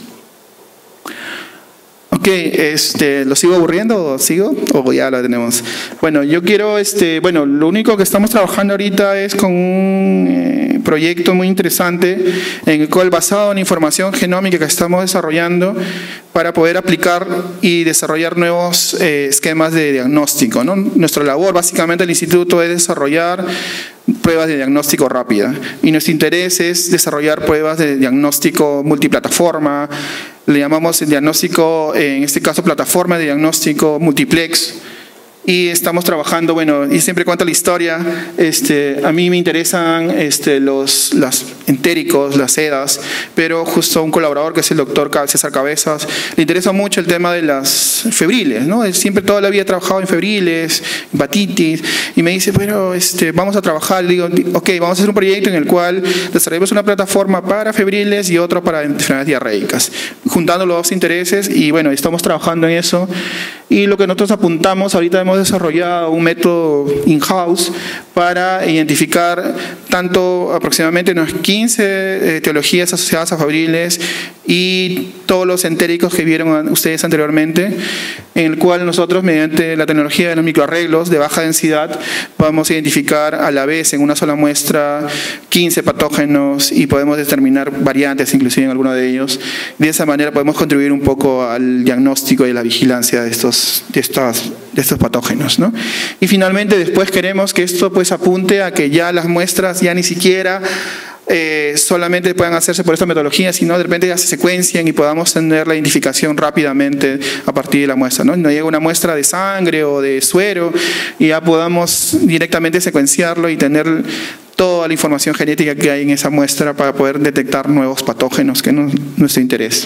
S2: Ok, este, ¿lo sigo aburriendo o sigo? ¿O ya lo tenemos? Bueno, yo quiero, este, bueno, lo único que estamos trabajando ahorita es con un eh, proyecto muy interesante en el cual, basado en información genómica que estamos desarrollando para poder aplicar y desarrollar nuevos eh, esquemas de diagnóstico, ¿no? Nuestra labor, básicamente, el instituto es desarrollar pruebas de diagnóstico rápida y nuestro interés es desarrollar pruebas de diagnóstico multiplataforma, le llamamos el diagnóstico, en este caso plataforma de diagnóstico multiplex, y estamos trabajando, bueno, y siempre cuento la historia, este, a mí me interesan este, los las entéricos, las sedas, pero justo un colaborador que es el doctor César Cabezas, le interesa mucho el tema de las febriles, ¿no? Él siempre toda la vida ha trabajado en febriles, hepatitis, y me dice, bueno, este, vamos a trabajar, le digo, ok, vamos a hacer un proyecto en el cual desarrollemos una plataforma para febriles y otro para enfermedades diarreicas, juntando los dos intereses, y bueno, estamos trabajando en eso, y lo que nosotros apuntamos, ahorita hemos desarrollado un método in-house para identificar tanto aproximadamente unas quince eh, teologías asociadas a febriles y todos los entéricos que vieron ustedes anteriormente, en el cual nosotros, mediante la tecnología de los microarreglos de baja densidad, podemos identificar a la vez en una sola muestra quince patógenos y podemos determinar variantes inclusive en alguno de ellos. De esa manera podemos contribuir un poco al diagnóstico y la vigilancia de estos, de estas, de estos patógenos, ¿no? Y finalmente después queremos que esto pues apunte a que ya las muestras ya ni siquiera Eh, solamente puedan hacerse por esta metodología, sino de repente ya se secuencian y podamos tener la identificación rápidamente a partir de la muestra, ¿no? No llega una muestra de sangre o de suero y ya podamos directamente secuenciarlo y tener toda la información genética que hay en esa muestra para poder detectar nuevos patógenos, que es nuestro interés.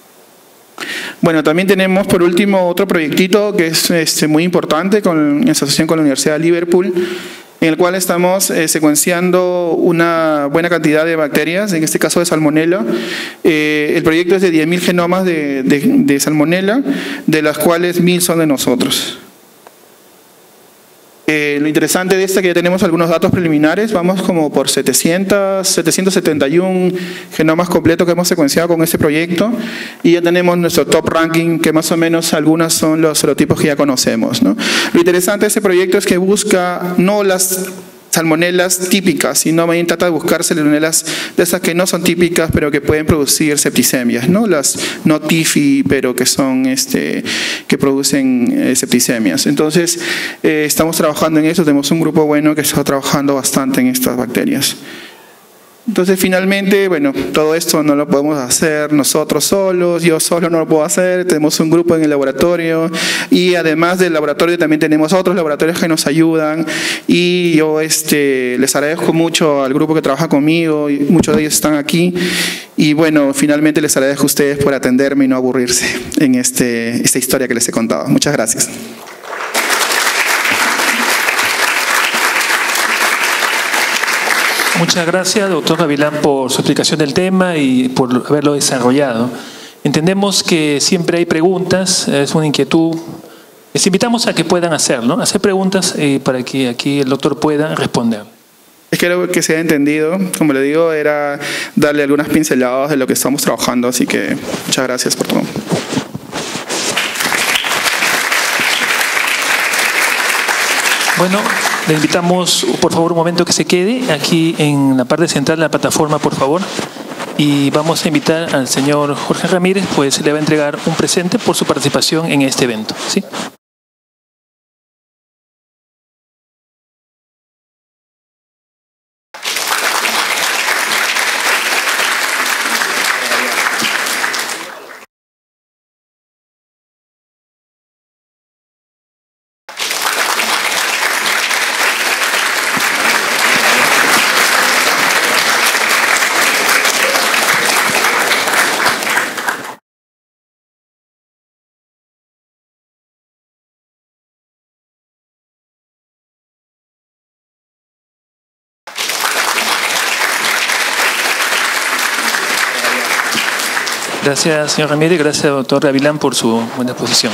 S2: Bueno, también tenemos por último otro proyectito que es este, muy importante con, en asociación con la Universidad de Liverpool, en el cual estamos eh, secuenciando una buena cantidad de bacterias, en este caso de Salmonella. Eh, el proyecto es de diez mil genomas de, de, de Salmonella, de las cuales mil son de nosotros. Eh, lo interesante de esta es que ya tenemos algunos datos preliminares, vamos como por setecientos, setecientos setenta y uno genomas completos que hemos secuenciado con este proyecto y ya tenemos nuestro top ranking, que más o menos algunos son los serotipos que ya conocemos, ¿no? Lo interesante de este proyecto es que busca no las salmonelas típicas, sino más bien trata de buscar salmonelas de esas que no son típicas, pero que pueden producir septicemias, ¿no? Las no TIFI, pero que son este, que producen eh, septicemias. Entonces, eh, estamos trabajando en eso, tenemos un grupo bueno que está trabajando bastante en estas bacterias. Entonces, finalmente, bueno, todo esto no lo podemos hacer nosotros solos, yo solo no lo puedo hacer, tenemos un grupo en el laboratorio y además del laboratorio también tenemos otros laboratorios que nos ayudan y yo este, les agradezco mucho al grupo que trabaja conmigo, y muchos de ellos están aquí y bueno, finalmente les agradezco a ustedes por atenderme y no aburrirse en este, esta historia que les he contado. Muchas gracias.
S1: Muchas gracias, doctor Gavilán, por su explicación del tema y por haberlo desarrollado. Entendemos que siempre hay preguntas, es una inquietud. Les invitamos a que puedan hacerlo, ¿no? Hacer preguntas eh, para que aquí el doctor pueda responder.
S2: Espero que se haya entendido. Como le digo, era darle algunas pinceladas de lo que estamos trabajando, así que muchas gracias por todo.
S1: Bueno, le invitamos, por favor, un momento que se quede aquí en la parte central de la plataforma, por favor. Y vamos a invitar al señor Jorge Ramírez, pues le va a entregar un presente por su participación en este evento, ¿sí? Gracias, señor Ramírez. Gracias, doctor Gavilán, por su buena exposición.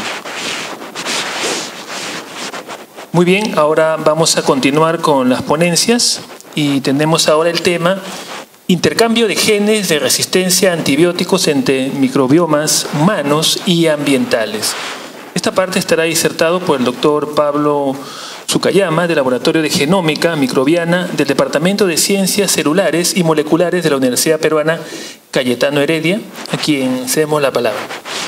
S1: Muy bien, ahora vamos a continuar con las ponencias y tenemos ahora el tema intercambio de genes de resistencia a antibióticos entre microbiomas humanos y ambientales. Esta parte estará disertado por el doctor Pablo Tsukayama, del Laboratorio de Genómica Microbiana del Departamento de Ciencias Celulares y Moleculares de la Universidad Peruana Cayetano Heredia, a quien cedemos la palabra.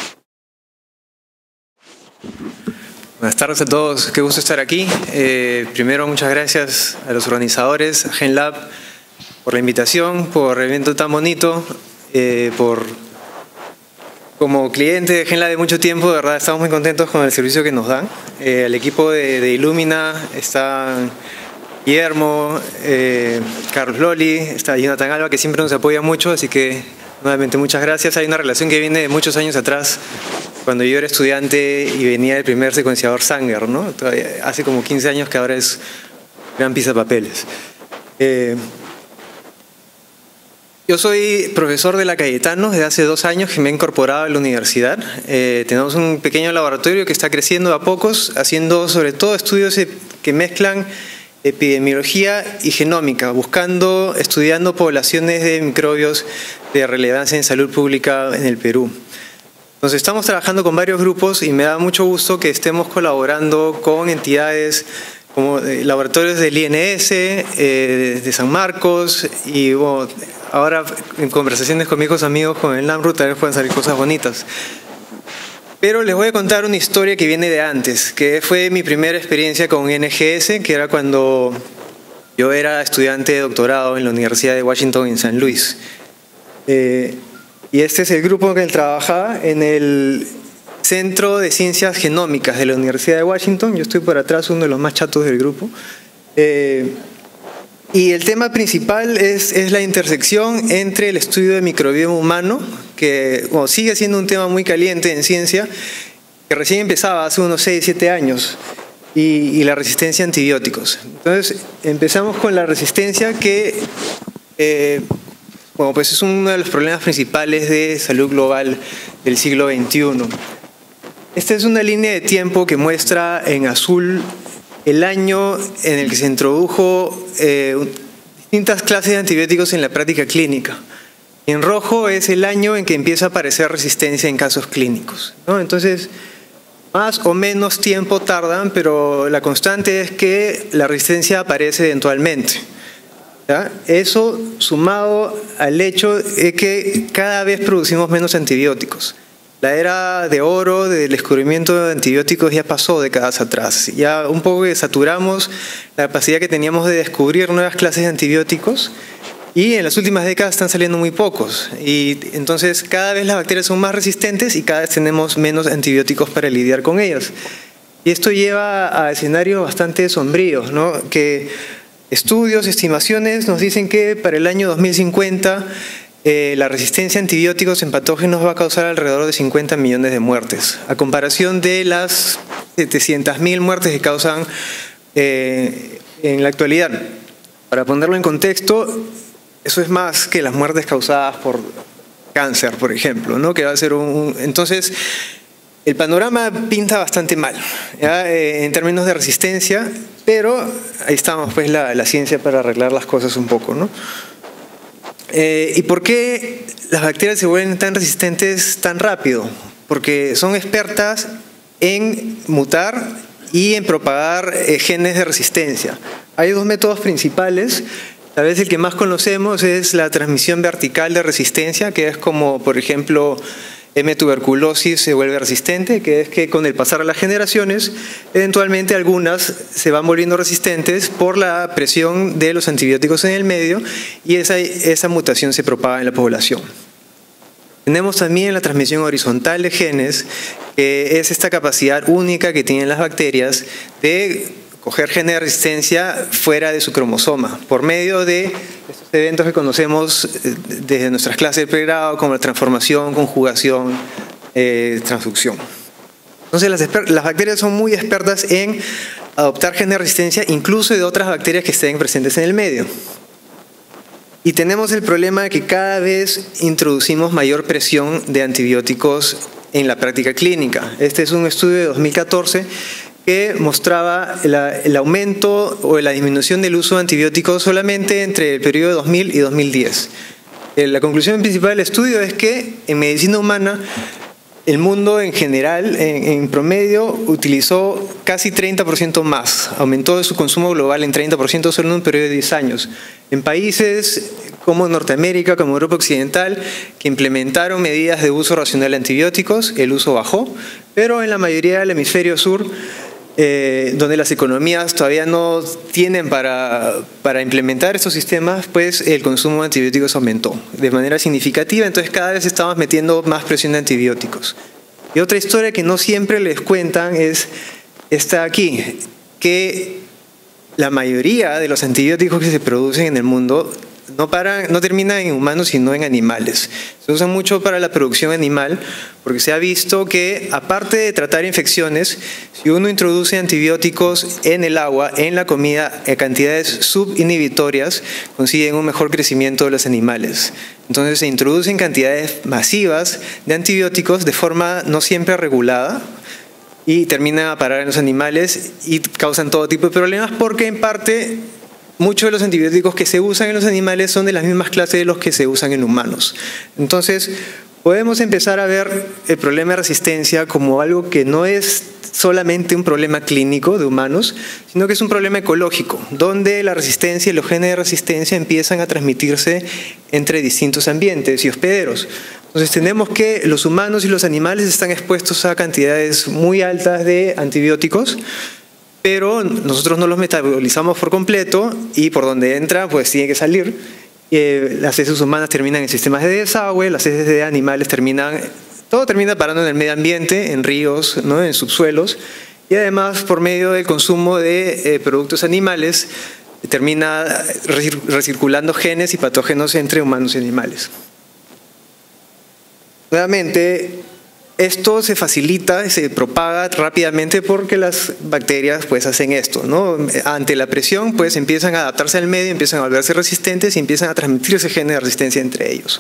S3: Buenas tardes a todos, qué gusto estar aquí. Eh, primero, muchas gracias a los organizadores, a GenLab, por la invitación, por el evento tan bonito, eh, por... Como cliente de GenLab de mucho tiempo, de verdad estamos muy contentos con el servicio que nos dan. Eh, el equipo de, de Illumina está Guillermo, eh, Carlos Loli, está Jonathan Alba, que siempre nos apoya mucho, así que nuevamente muchas gracias. Hay una relación que viene de muchos años atrás, cuando yo era estudiante y venía el primer secuenciador Sanger, ¿no? Todavía, hace como quince años que ahora es gran pisapapeles. Eh, Yo soy profesor de la Cayetano desde hace dos años que me he incorporado a la universidad. Eh, tenemos un pequeño laboratorio que está creciendo a pocos, haciendo sobre todo estudios que mezclan epidemiología y genómica, buscando, estudiando poblaciones de microbios de relevancia en salud pública en el Perú. Entonces estamos trabajando con varios grupos y me da mucho gusto que estemos colaborando con entidades como laboratorios del I N S, eh, de San Marcos y bueno, ahora en conversaciones con mis hijos amigos con el NAMRU tal vez puedan salir cosas bonitas. Pero les voy a contar una historia que viene de antes, que fue mi primera experiencia con N G S, que era cuando yo era estudiante de doctorado en la Universidad de Washington en San Luis. Eh, y este es el grupo en el que trabajaba en el Centro de Ciencias Genómicas de la Universidad de Washington. Yo estoy por atrás, uno de los más chatos del grupo. Eh, y el tema principal es, es la intersección entre el estudio de microbioma humano, que bueno, sigue siendo un tema muy caliente en ciencia, que recién empezaba hace unos seis, siete años, y, y la resistencia a antibióticos. Entonces, empezamos con la resistencia que eh, bueno, pues es uno de los problemas principales de salud global del siglo veintiuno. Esta es una línea de tiempo que muestra en azul el año en el que se introdujo eh, distintas clases de antibióticos en la práctica clínica. En rojo es el año en que empieza a aparecer resistencia en casos clínicos, ¿no? Entonces, más o menos tiempo tardan, pero la constante es que la resistencia aparece eventualmente, ¿ya? Eso sumado al hecho de que cada vez producimos menos antibióticos. La era de oro del descubrimiento de antibióticos ya pasó décadas atrás. Ya un poco que saturamos la capacidad que teníamos de descubrir nuevas clases de antibióticos y en las últimas décadas están saliendo muy pocos. Y entonces cada vez las bacterias son más resistentes y cada vez tenemos menos antibióticos para lidiar con ellas. Y esto lleva a escenarios bastante sombríos, ¿no? Que estudios, estimaciones nos dicen que para el año dos mil cincuenta Eh, la resistencia a antibióticos en patógenos va a causar alrededor de cincuenta millones de muertes, a comparación de las setecientas mil muertes que causan eh, en la actualidad. Para ponerlo en contexto, eso es más que las muertes causadas por cáncer, por ejemplo, ¿no? Que va a ser un, un, entonces, el panorama pinta bastante mal, ¿ya? Eh, en términos de resistencia, pero ahí estamos, pues, la, la ciencia para arreglar las cosas un poco, ¿no? Eh, ¿Y por qué las bacterias se vuelven tan resistentes tan rápido? Porque son expertas en mutar y en propagar eh, genes de resistencia. Hay dos métodos principales. Tal vez el que más conocemos es la transmisión vertical de resistencia, que es como, por ejemplo, M. tuberculosis se vuelve resistente, que es que con el pasar de las generaciones, eventualmente algunas se van volviendo resistentes por la presión de los antibióticos en el medio y esa, esa mutación se propaga en la población. Tenemos también la transmisión horizontal de genes, que es esta capacidad única que tienen las bacterias de coger genes de resistencia fuera de su cromosoma, por medio de estos eventos que conocemos desde nuestras clases de pregrado, como la transformación, conjugación, eh, transducción. Entonces las, las bacterias son muy expertas en adoptar genes de resistencia, incluso de otras bacterias que estén presentes en el medio. Y tenemos el problema de que cada vez introducimos mayor presión de antibióticos en la práctica clínica. Este es un estudio de dos mil catorce que mostraba la, el aumento o la disminución del uso de antibióticos solamente entre el periodo de dos mil y dos mil diez. La conclusión principal del estudio es que en medicina humana el mundo en general, en, en promedio, utilizó casi treinta por ciento más, aumentó su consumo global en treinta por ciento solo en un periodo de diez años. En países como Norteamérica, como Europa Occidental, que implementaron medidas de uso racional de antibióticos, el uso bajó, pero en la mayoría del hemisferio sur, Eh, donde las economías todavía no tienen para, para implementar estos sistemas, pues el consumo de antibióticos aumentó de manera significativa, entonces cada vez estamos metiendo más presión de antibióticos. Y otra historia que no siempre les cuentan es esta aquí, que la mayoría de los antibióticos que se producen en el mundo no, paran, no terminan en humanos sino en animales. Se usan mucho para la producción animal porque se ha visto que, aparte de tratar infecciones, si uno introduce antibióticos en el agua, en la comida, en cantidades subinhibitorias, consiguen un mejor crecimiento de los animales. Entonces se introducen cantidades masivas de antibióticos de forma no siempre regulada y terminan a parar en los animales y causan todo tipo de problemas porque, en parte, muchos de los antibióticos que se usan en los animales son de las mismas clases de los que se usan en humanos. Entonces, podemos empezar a ver el problema de resistencia como algo que no es solamente un problema clínico de humanos, sino que es un problema ecológico, donde la resistencia y los genes de resistencia empiezan a transmitirse entre distintos ambientes y hospederos. Entonces tenemos que los humanos y los animales están expuestos a cantidades muy altas de antibióticos, pero nosotros no los metabolizamos por completo y por donde entra pues tiene que salir. Eh, las heces humanas terminan en sistemas de desagüe, las heces de animales terminan, todo termina parando en el medio ambiente, en ríos, ¿no?, en subsuelos, y además por medio del consumo de eh, productos animales termina recirculando genes y patógenos entre humanos y animales. Nuevamente, esto se facilita, se propaga rápidamente porque las bacterias pues hacen esto, ¿no? Ante la presión pues empiezan a adaptarse al medio, empiezan a volverse resistentes y empiezan a transmitirse genes de resistencia entre ellos.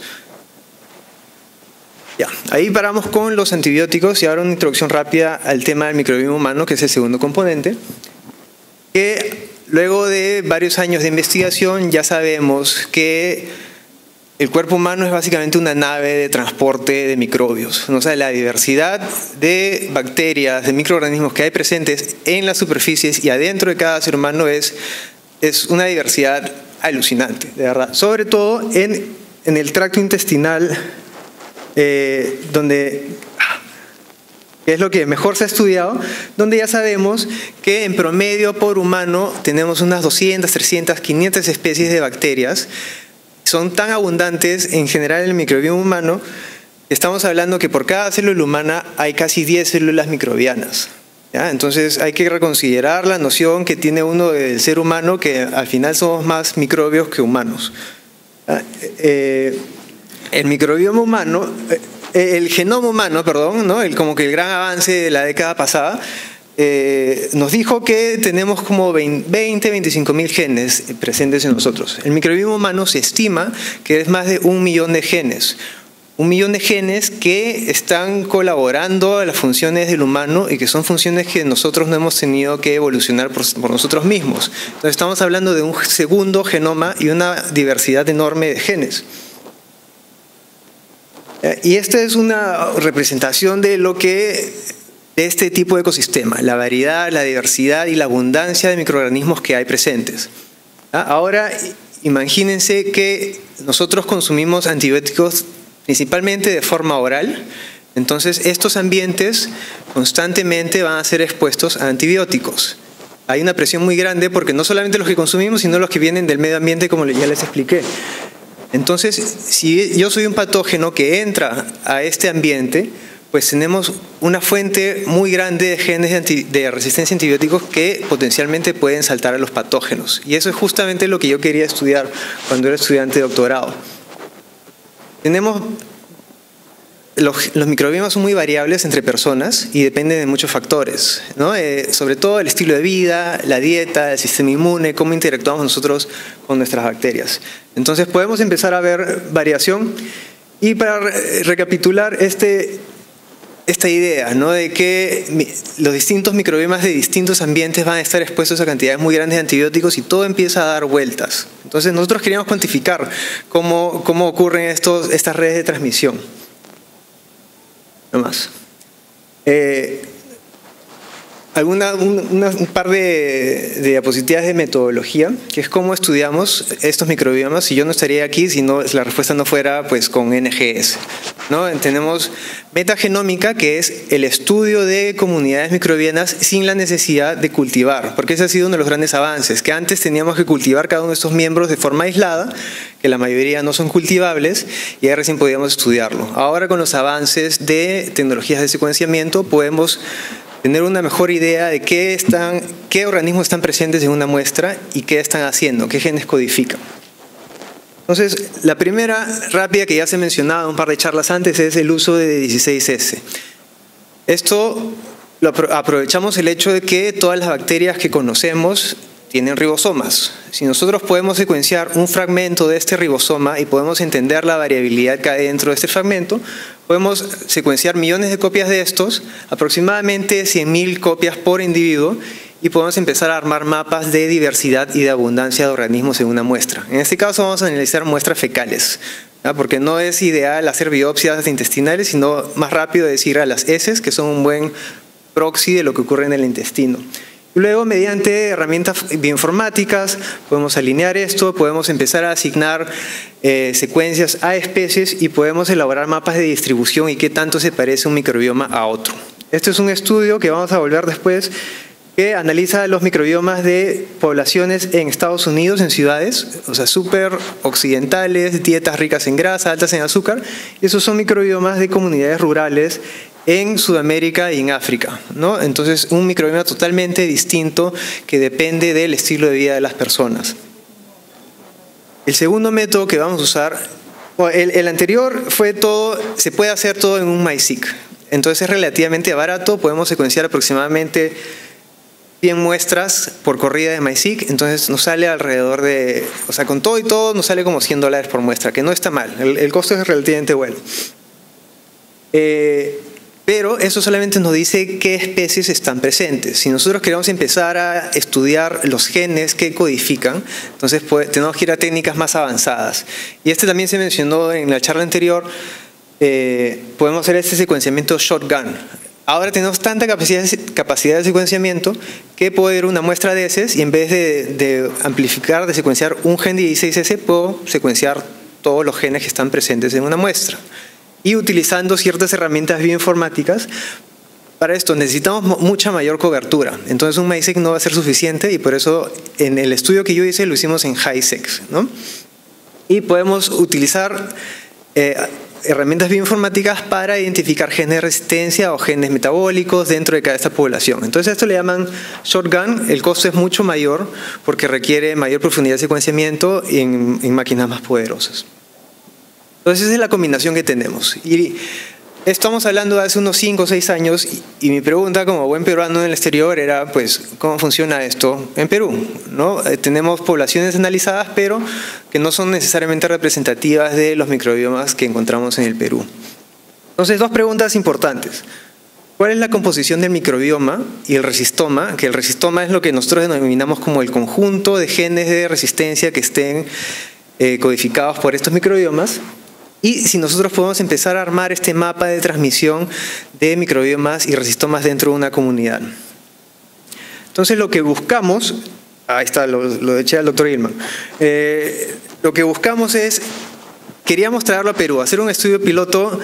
S3: Ya, ahí paramos con los antibióticos y ahora una introducción rápida al tema del microbioma humano, que es el segundo componente. que luego de varios años de investigación ya sabemos que el cuerpo humano es básicamente una nave de transporte de microbios. O sea, la diversidad de bacterias, de microorganismos que hay presentes en las superficies y adentro de cada ser humano es, es una diversidad alucinante, de verdad. Sobre todo en, en el tracto intestinal, eh, donde, que es lo que mejor se ha estudiado, donde ya sabemos que en promedio por humano tenemos unas doscientas, trescientas, quinientas especies de bacterias. Son tan abundantes en general en el microbioma humano, estamos hablando que por cada célula humana hay casi diez células microbianas. ¿Ya? Entonces hay que reconsiderar la noción que tiene uno del ser humano, que al final somos más microbios que humanos. ¿Ya? Eh, el microbioma humano, eh, el genoma humano, perdón, ¿no? el, como que el gran avance de la década pasada, Eh, nos dijo que tenemos como veinte, veinticinco mil genes presentes en nosotros. El microbioma humano se estima que es más de un millón de genes. Un millón de genes que están colaborando a las funciones del humano y que son funciones que nosotros no hemos tenido que evolucionar por, por nosotros mismos. Entonces estamos hablando de un segundo genoma y una diversidad enorme de genes. Y esta es una representación de lo que de este tipo de ecosistema, la variedad, la diversidad y la abundancia de microorganismos que hay presentes. Ahora, imagínense que nosotros consumimos antibióticos principalmente de forma oral, entonces estos ambientes constantemente van a ser expuestos a antibióticos. Hay una presión muy grande porque no solamente los que consumimos, sino los que vienen del medio ambiente, como ya les expliqué. Entonces, si yo soy un patógeno que entra a este ambiente, pues tenemos una fuente muy grande de genes de, anti, de resistencia a antibióticos que potencialmente pueden saltar a los patógenos. Y eso es justamente lo que yo quería estudiar cuando era estudiante de doctorado. Tenemos, los, los microbiomas son muy variables entre personas y dependen de muchos factores, ¿no? Eh, sobre todo el estilo de vida, la dieta, el sistema inmune, cómo interactuamos nosotros con nuestras bacterias. Entonces podemos empezar a ver variación. Y para re recapitular este... esta idea, ¿no? de que los distintos microbiomas de distintos ambientes van a estar expuestos a cantidades muy grandes de antibióticos y todo empieza a dar vueltas. Entonces nosotros queríamos cuantificar cómo, cómo ocurren estos, estas redes de transmisión. No más. Eh, alguna, un, una, un par de, de diapositivas de metodología, que es cómo estudiamos estos microbiomas. Y yo no estaría aquí si no, la respuesta no fuera pues, con N G S. ¿No? Tenemos metagenómica, que es el estudio de comunidades microbianas sin la necesidad de cultivar, porque ese ha sido uno de los grandes avances, que antes teníamos que cultivar cada uno de estos miembros de forma aislada, que la mayoría no son cultivables, y ahí recién podíamos estudiarlo. Ahora con los avances de tecnologías de secuenciamiento podemos tener una mejor idea de qué, están, qué organismos están presentes en una muestra y qué están haciendo, qué genes codifican. Entonces, la primera rápida que ya se mencionaba en un par de charlas antes es el uso de dieciséis ese. Esto lo aprovechamos el hecho de que todas las bacterias que conocemos tienen ribosomas. Si nosotros podemos secuenciar un fragmento de este ribosoma y podemos entender la variabilidad que hay dentro de este fragmento, podemos secuenciar millones de copias de estos, aproximadamente cien mil copias por individuo, y podemos empezar a armar mapas de diversidad y de abundancia de organismos en una muestra. En este caso vamos a analizar muestras fecales, ¿no? Porque no es ideal hacer biopsias intestinales, sino más rápido decir a las heces, que son un buen proxy de lo que ocurre en el intestino. Luego, mediante herramientas bioinformáticas, podemos alinear esto, podemos empezar a asignar eh, secuencias a especies y podemos elaborar mapas de distribución y qué tanto se parece un microbioma a otro. Este es un estudio que vamos a volver después, que analiza los microbiomas de poblaciones en Estados Unidos, en ciudades, o sea, súper occidentales, dietas ricas en grasa, altas en azúcar, y esos son microbiomas de comunidades rurales en Sudamérica y en África, ¿no? Entonces, un microbioma totalmente distinto que depende del estilo de vida de las personas. El segundo método que vamos a usar, el, el anterior fue todo, se puede hacer todo en un MiSeq, entonces es relativamente barato, podemos secuenciar aproximadamente cien muestras por corrida de MiSeq, entonces nos sale alrededor de, o sea, con todo y todo nos sale como cien dólares por muestra, que no está mal, el, el costo es relativamente bueno. Eh, Pero eso solamente nos dice qué especies están presentes. Si nosotros queremos empezar a estudiar los genes que codifican, entonces pues, tenemos que ir a técnicas más avanzadas. Y este también se mencionó en la charla anterior, eh, podemos hacer este secuenciamiento shotgun. Ahora tenemos tanta capacidad, capacidad de secuenciamiento que puedo ir a una muestra de heces y en vez de, de amplificar, de secuenciar un gen de dieciséis ese, puedo secuenciar todos los genes que están presentes en una muestra. Y utilizando ciertas herramientas bioinformáticas, para esto necesitamos mucha mayor cobertura. Entonces un MAISEQ no va a ser suficiente y por eso en el estudio que yo hice lo hicimos en HiSeq, ¿no? Y podemos utilizar eh, herramientas bioinformáticas para identificar genes de resistencia o genes metabólicos dentro de cada esta población. Entonces esto le llaman shotgun. El costo es mucho mayor porque requiere mayor profundidad de secuenciamiento en, en máquinas más poderosas. Entonces esa es la combinación que tenemos. Y estamos hablando de hace unos cinco o seis años y, y mi pregunta como buen peruano en el exterior era, pues, ¿cómo funciona esto en Perú? ¿No? Eh, tenemos poblaciones analizadas, pero que no son necesariamente representativas de los microbiomas que encontramos en el Perú. Entonces, dos preguntas importantes. ¿Cuál es la composición del microbioma y el resistoma? Que el resistoma es lo que nosotros denominamos como el conjunto de genes de resistencia que estén eh, codificados por estos microbiomas. Y si nosotros podemos empezar a armar este mapa de transmisión de microbiomas y resistomas dentro de una comunidad. Entonces lo que buscamos, ahí está, lo, lo eché al doctor Gilman, eh, lo que buscamos es, queríamos traerlo a Perú, hacer un estudio piloto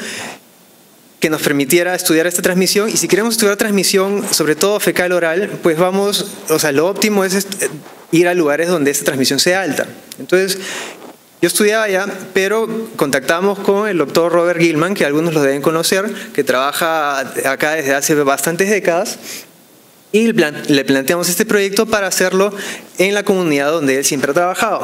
S3: que nos permitiera estudiar esta transmisión, y si queremos estudiar transmisión, sobre todo fecal oral, pues vamos, o sea, lo óptimo es ir a lugares donde esta transmisión sea alta. Entonces, yo estudiaba allá, pero contactamos con el doctor Robert Gilman, que algunos lo deben conocer, que trabaja acá desde hace bastantes décadas, y le planteamos este proyecto para hacerlo en la comunidad donde él siempre ha trabajado,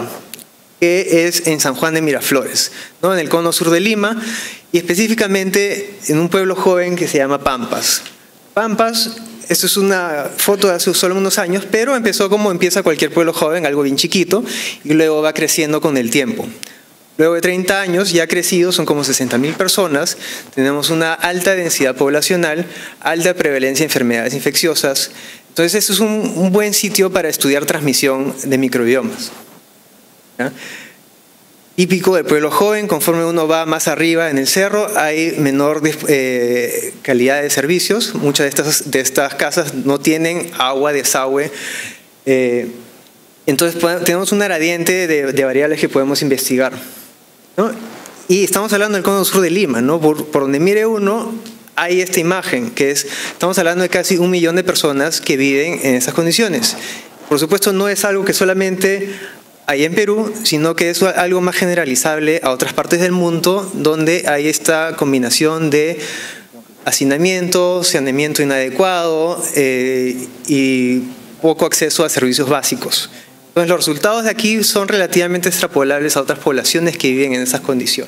S3: que es en San Juan de Miraflores, ¿no? En el cono sur de Lima, y específicamente en un pueblo joven que se llama Pampas. Pampas, esto es una foto de hace solo unos años, pero empezó como empieza cualquier pueblo joven, algo bien chiquito, y luego va creciendo con el tiempo. Luego de treinta años, ya crecido, son como sesenta mil personas, tenemos una alta densidad poblacional, alta prevalencia de enfermedades infecciosas. Entonces, esto es un, un buen sitio para estudiar transmisión de microbiomas, ¿ya? Típico del pueblo joven, conforme uno va más arriba en el cerro, hay menor eh, calidad de servicios. Muchas de estas, de estas casas no tienen agua, desagüe. Eh, entonces, tenemos un gradiente de, de variables que podemos investigar, ¿no? Y estamos hablando del cono sur de Lima, ¿no? Por, por donde mire uno, hay esta imagen, que es, estamos hablando de casi un millón de personas que viven en esas condiciones. Por supuesto, no es algo que solamente hay en Perú, sino que es algo más generalizable a otras partes del mundo donde hay esta combinación de hacinamiento, saneamiento inadecuado eh, y poco acceso a servicios básicos. Entonces, los resultados de aquí son relativamente extrapolables a otras poblaciones que viven en esas condiciones.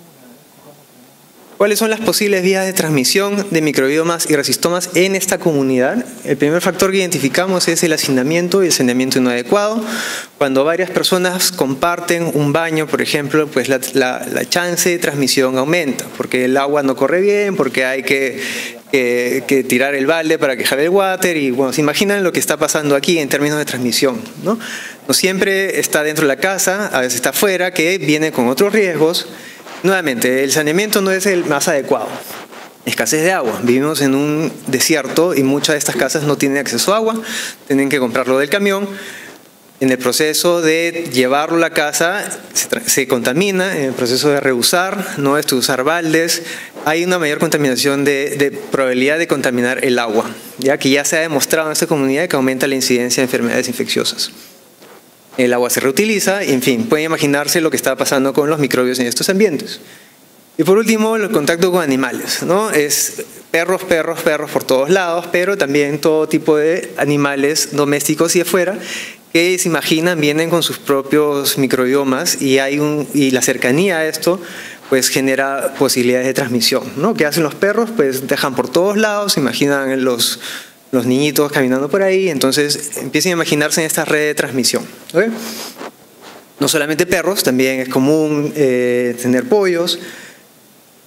S3: ¿Cuáles son las posibles vías de transmisión de microbiomas y resistomas en esta comunidad? El primer factor que identificamos es el hacinamiento y el saneamiento inadecuado. Cuando varias personas comparten un baño, por ejemplo, pues la, la, la chance de transmisión aumenta, porque el agua no corre bien, porque hay que, que, que tirar el balde para que jale el water, y bueno, se imaginan lo que está pasando aquí en términos de transmisión, ¿no? No siempre está dentro de la casa, a veces está afuera, que viene con otros riesgos. Nuevamente, el saneamiento no es el más adecuado. Escasez de agua. Vivimos en un desierto y muchas de estas casas no tienen acceso a agua. Tienen que comprarlo del camión. En el proceso de llevarlo a la casa se, se contamina. En el proceso de reusar, no es de usar baldes. Hay una mayor contaminación de, de probabilidad de contaminar el agua, ya que ya se ha demostrado en esta comunidad que aumenta la incidencia de enfermedades infecciosas. El agua se reutiliza, y en fin, pueden imaginarse lo que está pasando con los microbios en estos ambientes. Y por último, el contacto con animales, ¿no? Es perros, perros, perros por todos lados, pero también todo tipo de animales domésticos y afuera que se imaginan vienen con sus propios microbiomas, y, hay un, y la cercanía a esto pues genera posibilidades de transmisión, ¿no? ¿Qué hacen los perros? Pues dejan por todos lados, se imaginan los... los niñitos caminando por ahí, entonces empiecen a imaginarse en esta red de transmisión, ¿okay? No solamente perros, también es común eh, tener pollos.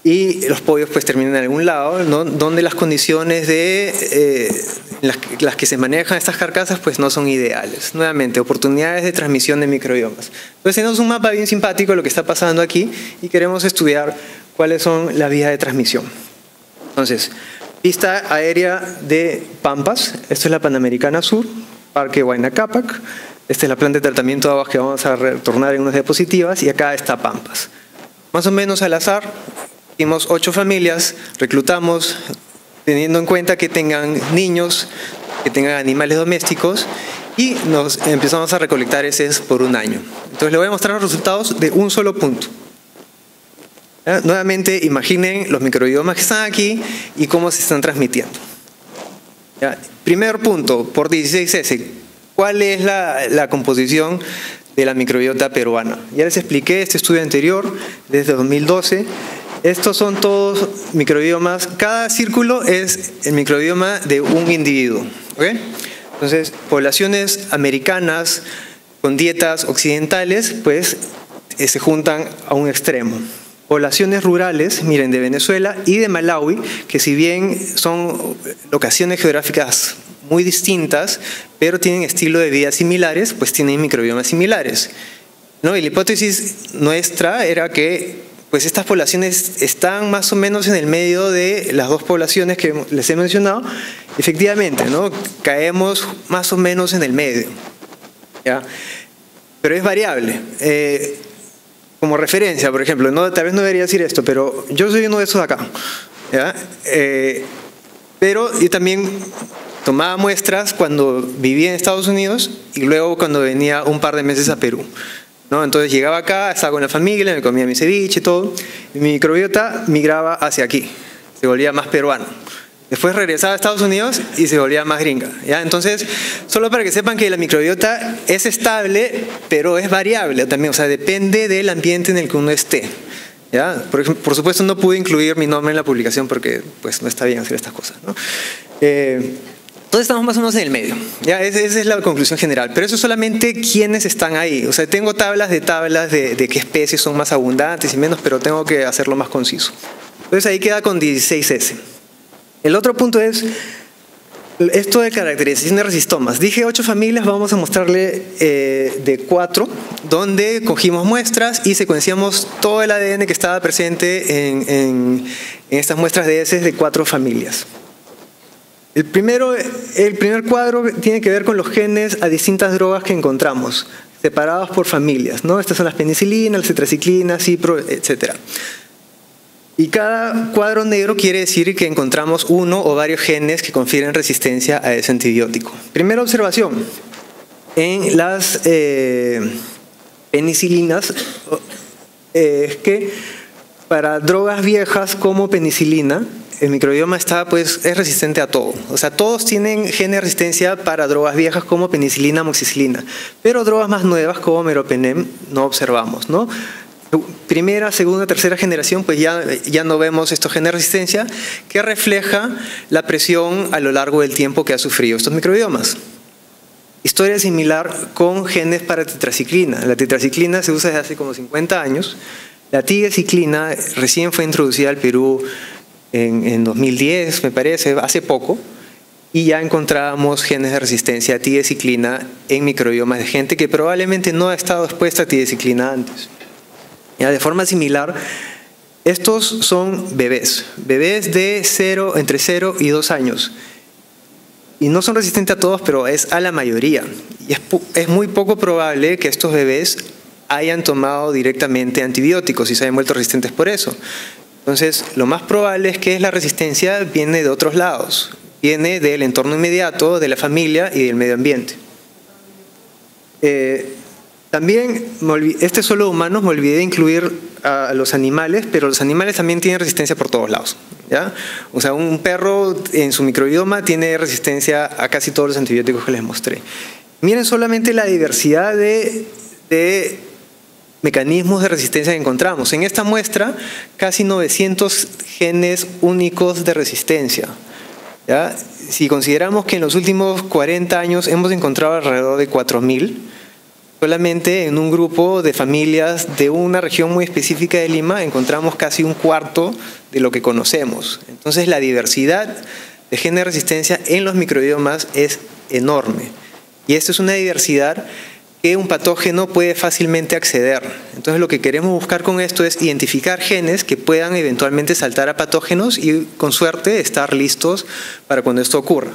S3: y los pollos pues terminan en algún lado, ¿no? Donde las condiciones de eh, las, las que se manejan estas carcasas pues no son ideales. Nuevamente, oportunidades de transmisión de microbiomas. Entonces tenemos un mapa bien simpático de lo que está pasando aquí y queremos estudiar cuáles son las vías de transmisión. Entonces, pista aérea de Pampas, esta es la Panamericana Sur, Parque Huayna Cápac, esta es la planta de tratamiento de aguas que vamos a retornar en unas diapositivas y acá está Pampas. Más o menos al azar, hicimos ocho familias, reclutamos teniendo en cuenta que tengan niños, que tengan animales domésticos y nos empezamos a recolectar heces por un año. Entonces le voy a mostrar los resultados de un solo punto. ¿Ya? Nuevamente imaginen los microbiomas que están aquí y cómo se están transmitiendo. ¿Ya? Primer punto, por dieciséis ese, ¿cuál es la, la composición de la microbiota peruana? Ya les expliqué este estudio anterior, desde dos mil doce. Estos son todos microbiomas. Cada círculo es el microbioma de un individuo. ¿Okay? Entonces, poblaciones americanas con dietas occidentales, pues eh, se juntan a un extremo. Poblaciones rurales, miren, de Venezuela y de Malawi, que si bien son locaciones geográficas muy distintas, pero tienen estilo de vida similares, pues tienen microbiomas similares, ¿no? Y la hipótesis nuestra era que pues estas poblaciones están más o menos en el medio de las dos poblaciones que les he mencionado. Efectivamente, ¿no? Caemos más o menos en el medio, ¿ya? Pero es variable. Eh, como referencia, por ejemplo, no, tal vez no debería decir esto, pero yo soy uno de esos de acá, ¿ya? Eh, pero yo también tomaba muestras cuando vivía en Estados Unidos y luego cuando venía un par de meses a Perú, ¿no? Entonces llegaba acá, estaba con la familia, me comía mi ceviche y todo, y mi microbiota migraba hacia aquí, se volvía más peruano. Después regresaba a Estados Unidos y se volvía más gringa, ¿ya? Entonces, solo para que sepan que la microbiota es estable, pero es variable también, o sea, depende del ambiente en el que uno esté, ¿ya? Por, ejemplo, por supuesto, no pude incluir mi nombre en la publicación porque pues, no está bien hacer estas cosas, ¿no? Eh, Entonces estamos más o menos en el medio, ¿ya? Esa es la conclusión general, pero eso es solamente quienes están ahí. O sea, tengo tablas de tablas de, de qué especies son más abundantes y menos, pero tengo que hacerlo más conciso. Entonces ahí queda con dieciséis ese. El otro punto es esto de caracterización de resistomas. Dije ocho familias, vamos a mostrarle eh, de cuatro, donde cogimos muestras y secuenciamos todo el A D N que estaba presente en, en, en estas muestras de heces de cuatro familias. El, primero, el primer cuadro tiene que ver con los genes a distintas drogas que encontramos, separados por familias, ¿no? Estas son las penicilinas, las tetraciclinas, cipro, etcétera. Y cada cuadro negro quiere decir que encontramos uno o varios genes que confieren resistencia a ese antibiótico. Primera observación, en las eh, penicilinas eh, es que para drogas viejas como penicilina, el microbioma está, pues, es resistente a todo. O sea, todos tienen genes de resistencia para drogas viejas como penicilina, amoxicilina. Pero drogas más nuevas como meropenem no observamos, ¿no? Primera, segunda, tercera generación, pues ya, ya no vemos estos genes de resistencia que refleja la presión a lo largo del tiempo que ha sufrido estos microbiomas. Historia similar con genes para tetraciclina. La tetraciclina se usa desde hace como cincuenta años. La tigecyclina recién fue introducida al Perú En, en dos mil diez, me parece, hace poco, y ya encontrábamos genes de resistencia a tigecyclina en microbiomas de gente que probablemente no ha estado expuesta a tigecyclina antes. Ya, de forma similar, estos son bebés, bebés de cero, entre cero y dos años. Y no son resistentes a todos, pero es a la mayoría. Y es, es muy poco probable que estos bebés hayan tomado directamente antibióticos y se hayan vuelto resistentes por eso. Entonces, lo más probable es que la resistencia viene de otros lados, viene del entorno inmediato, de la familia y del medio ambiente. Eh, también, este es solo humanos, me olvidé de incluir a los animales, pero los animales también tienen resistencia por todos lados, ¿ya? O sea, un perro en su microbioma tiene resistencia a casi todos los antibióticos que les mostré. Miren solamente la diversidad de... de mecanismos de resistencia que encontramos. En esta muestra, casi novecientos genes únicos de resistencia, ¿ya? Si consideramos que en los últimos cuarenta años hemos encontrado alrededor de cuatro mil, Solamente en un grupo de familias de una región muy específica de Lima encontramos casi un cuarto de lo que conocemos. Entonces la diversidad de genes de resistencia en los microbiomas es enorme. Y esto es una diversidad que un patógeno puede fácilmente acceder. Entonces lo que queremos buscar con esto es identificar genes que puedan eventualmente saltar a patógenos y con suerte estar listos para cuando esto ocurra.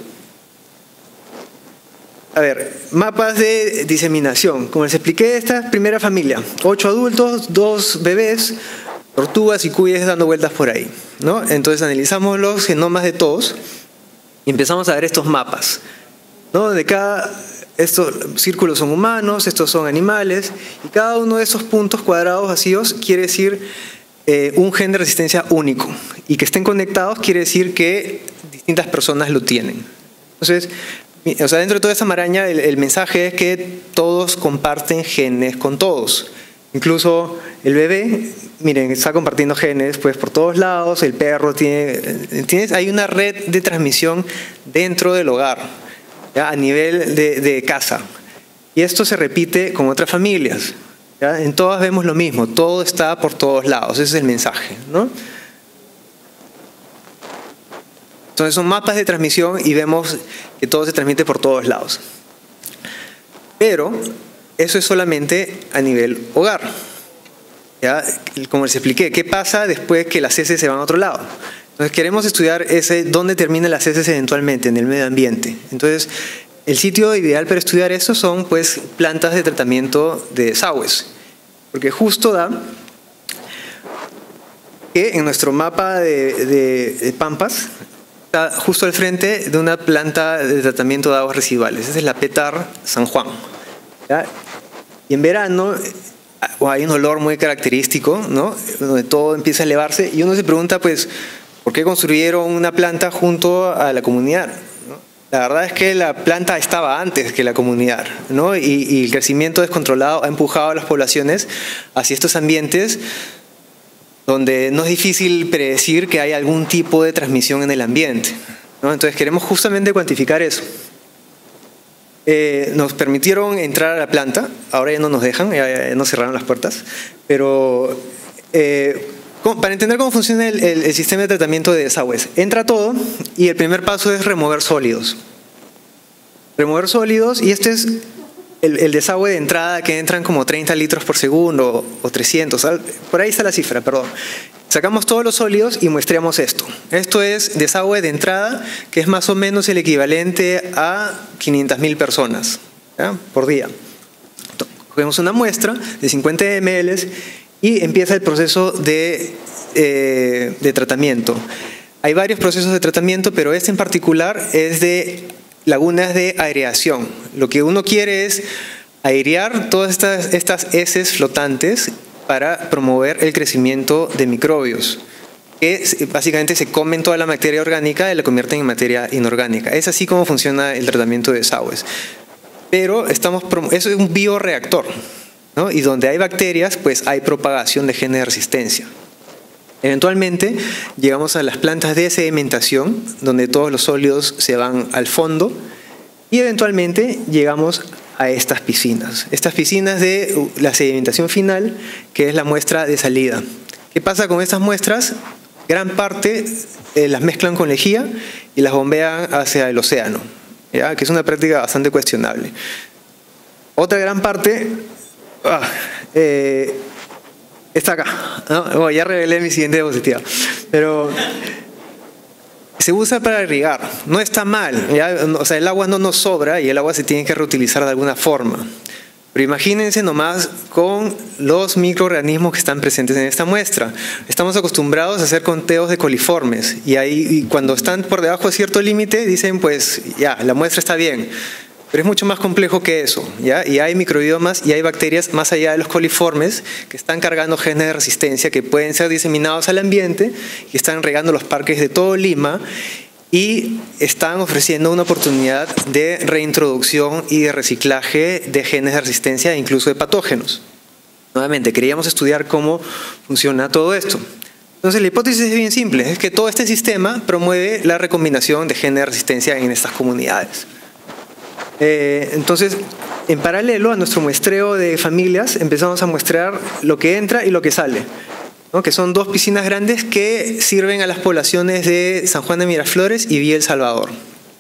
S3: A ver, mapas de diseminación. Como les expliqué, esta primera familia, ocho adultos, dos bebés, tortugas y cuyes dando vueltas por ahí, ¿no? Entonces analizamos los genomas de todos y empezamos a ver estos mapas, ¿no? De cada, estos círculos son humanos, estos son animales, y cada uno de esos puntos cuadrados vacíos quiere decir eh, un gen de resistencia único, y que estén conectados quiere decir que distintas personas lo tienen. Entonces, o sea, dentro de toda esa maraña, el, el mensaje es que todos comparten genes con todos. Incluso el bebé, miren, está compartiendo genes pues por todos lados, el perro tiene, ¿entiendes? Hay una red de transmisión dentro del hogar, ¿ya? A nivel de, de casa. Y esto se repite con otras familias, ¿ya? En todas vemos lo mismo, todo está por todos lados, ese es el mensaje, ¿no? Entonces son mapas de transmisión y vemos que todo se transmite por todos lados. Pero eso es solamente a nivel hogar. ¿Ya? Como les expliqué, ¿qué pasa después que las heces se van a otro lado? Entonces queremos estudiar ese, dónde terminan las heces eventualmente, en el medio ambiente. Entonces el sitio ideal para estudiar eso son pues plantas de tratamiento de desagües. Porque justo da que en nuestro mapa de, de, de Pampas está justo al frente de una planta de tratamiento de aguas residuales. Esa es la Petar San Juan, ¿ya? Y en verano hay un olor muy característico, ¿no? Donde todo empieza a elevarse y uno se pregunta, pues, ¿por qué construyeron una planta junto a la comunidad? ¿No? La verdad es que la planta estaba antes que la comunidad, ¿no? Y, y el crecimiento descontrolado ha empujado a las poblaciones hacia estos ambientes donde no es difícil predecir que hay algún tipo de transmisión en el ambiente, ¿no? Entonces queremos justamente cuantificar eso. Eh, nos permitieron entrar a la planta, ahora ya no nos dejan, ya, ya nos cerraron las puertas, pero eh, para entender cómo funciona el, el, el sistema de tratamiento de desagües, entra todo y el primer paso es remover sólidos. Remover sólidos, y este es el, el desagüe de entrada, que entran como treinta litros por segundo o trescientos, por ahí está la cifra, perdón. Sacamos todos los sólidos y muestreamos esto. Esto es desagüe de entrada, que es más o menos el equivalente a quinientas mil personas, ¿ya? Por día. Cogemos una muestra de cincuenta mililitros y empieza el proceso de, eh, de tratamiento. Hay varios procesos de tratamiento, pero este en particular es de lagunas de aireación. Lo que uno quiere es airear todas estas, estas heces flotantes para promover el crecimiento de microbios, que básicamente se comen toda la materia orgánica y la convierten en materia inorgánica. Es así como funciona el tratamiento de desagües. Pero estamos, eso es un bioreactor, ¿no? Y donde hay bacterias, pues hay propagación de genes de resistencia. Eventualmente llegamos a las plantas de sedimentación, donde todos los sólidos se van al fondo, y eventualmente llegamos a estas piscinas. Estas piscinas de la sedimentación final, que es la muestra de salida. ¿Qué pasa con estas muestras? Gran parte eh, las mezclan con lejía y las bombean hacia el océano, ¿ya? Que es una práctica bastante cuestionable. Otra gran parte ah, eh, está acá, ¿no? Bueno, ya revelé mi siguiente diapositiva, pero se usa para irrigar. No está mal, ¿ya? O sea, el agua no nos sobra y el agua se tiene que reutilizar de alguna forma. Pero imagínense nomás con los microorganismos que están presentes en esta muestra. Estamos acostumbrados a hacer conteos de coliformes y, ahí, y cuando están por debajo de cierto límite dicen, pues ya, la muestra está bien. Pero es mucho más complejo que eso, ¿ya? Y hay microbiomas y hay bacterias más allá de los coliformes que están cargando genes de resistencia que pueden ser diseminados al ambiente y están regando los parques de todo Lima y están ofreciendo una oportunidad de reintroducción y de reciclaje de genes de resistencia e incluso de patógenos. Nuevamente, queríamos estudiar cómo funciona todo esto. Entonces la hipótesis es bien simple, es que todo este sistema promueve la recombinación de genes de resistencia en estas comunidades. Eh, entonces, en paralelo a nuestro muestreo de familias, empezamos a muestrear lo que entra y lo que sale, ¿no? Que son dos piscinas grandes que sirven a las poblaciones de San Juan de Miraflores y Villa El Salvador.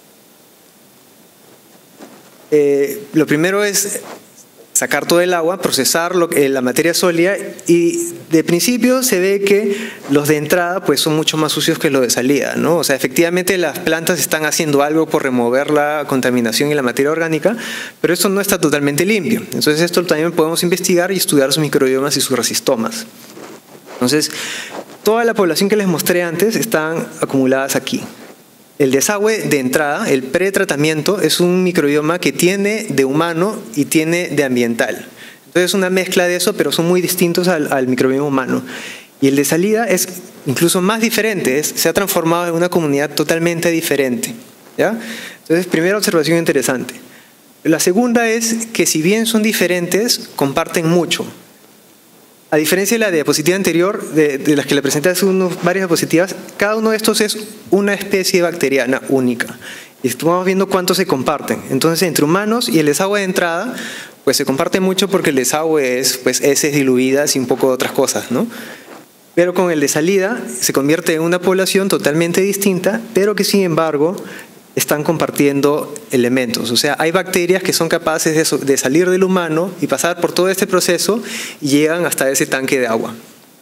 S3: Eh, lo primero es sacar todo el agua, procesar lo, eh, la materia sólida, y de principio se ve que los de entrada pues son mucho más sucios que los de salida, ¿no? O sea, efectivamente las plantas están haciendo algo por remover la contaminación y la materia orgánica, pero esto no está totalmente limpio. Entonces esto también podemos investigar y estudiar sus microbiomas y sus resistomas. Entonces, toda la población que les mostré antes están acumuladas aquí. El desagüe de entrada, el pretratamiento, es un microbioma que tiene de humano y tiene de ambiental. Entonces es una mezcla de eso, pero son muy distintos al, al microbioma humano. Y el de salida es incluso más diferente, es, se ha transformado en una comunidad totalmente diferente, ¿ya? Entonces, primera observación interesante. La segunda es que si bien son diferentes, comparten mucho. A diferencia de la diapositiva anterior, de, de las que le presenté hace unos, varias diapositivas, cada uno de estos es una especie bacteriana única. Y estamos viendo cuántos se comparten. Entonces, entre humanos y el desagüe de entrada, pues se comparte mucho porque el desagüe es pues, heces diluidas y un poco de otras cosas, ¿no? Pero con el de salida se convierte en una población totalmente distinta, pero que sin embargo están compartiendo elementos. O sea, hay bacterias que son capaces de, de salir del humano y pasar por todo este proceso y llegan hasta ese tanque de agua.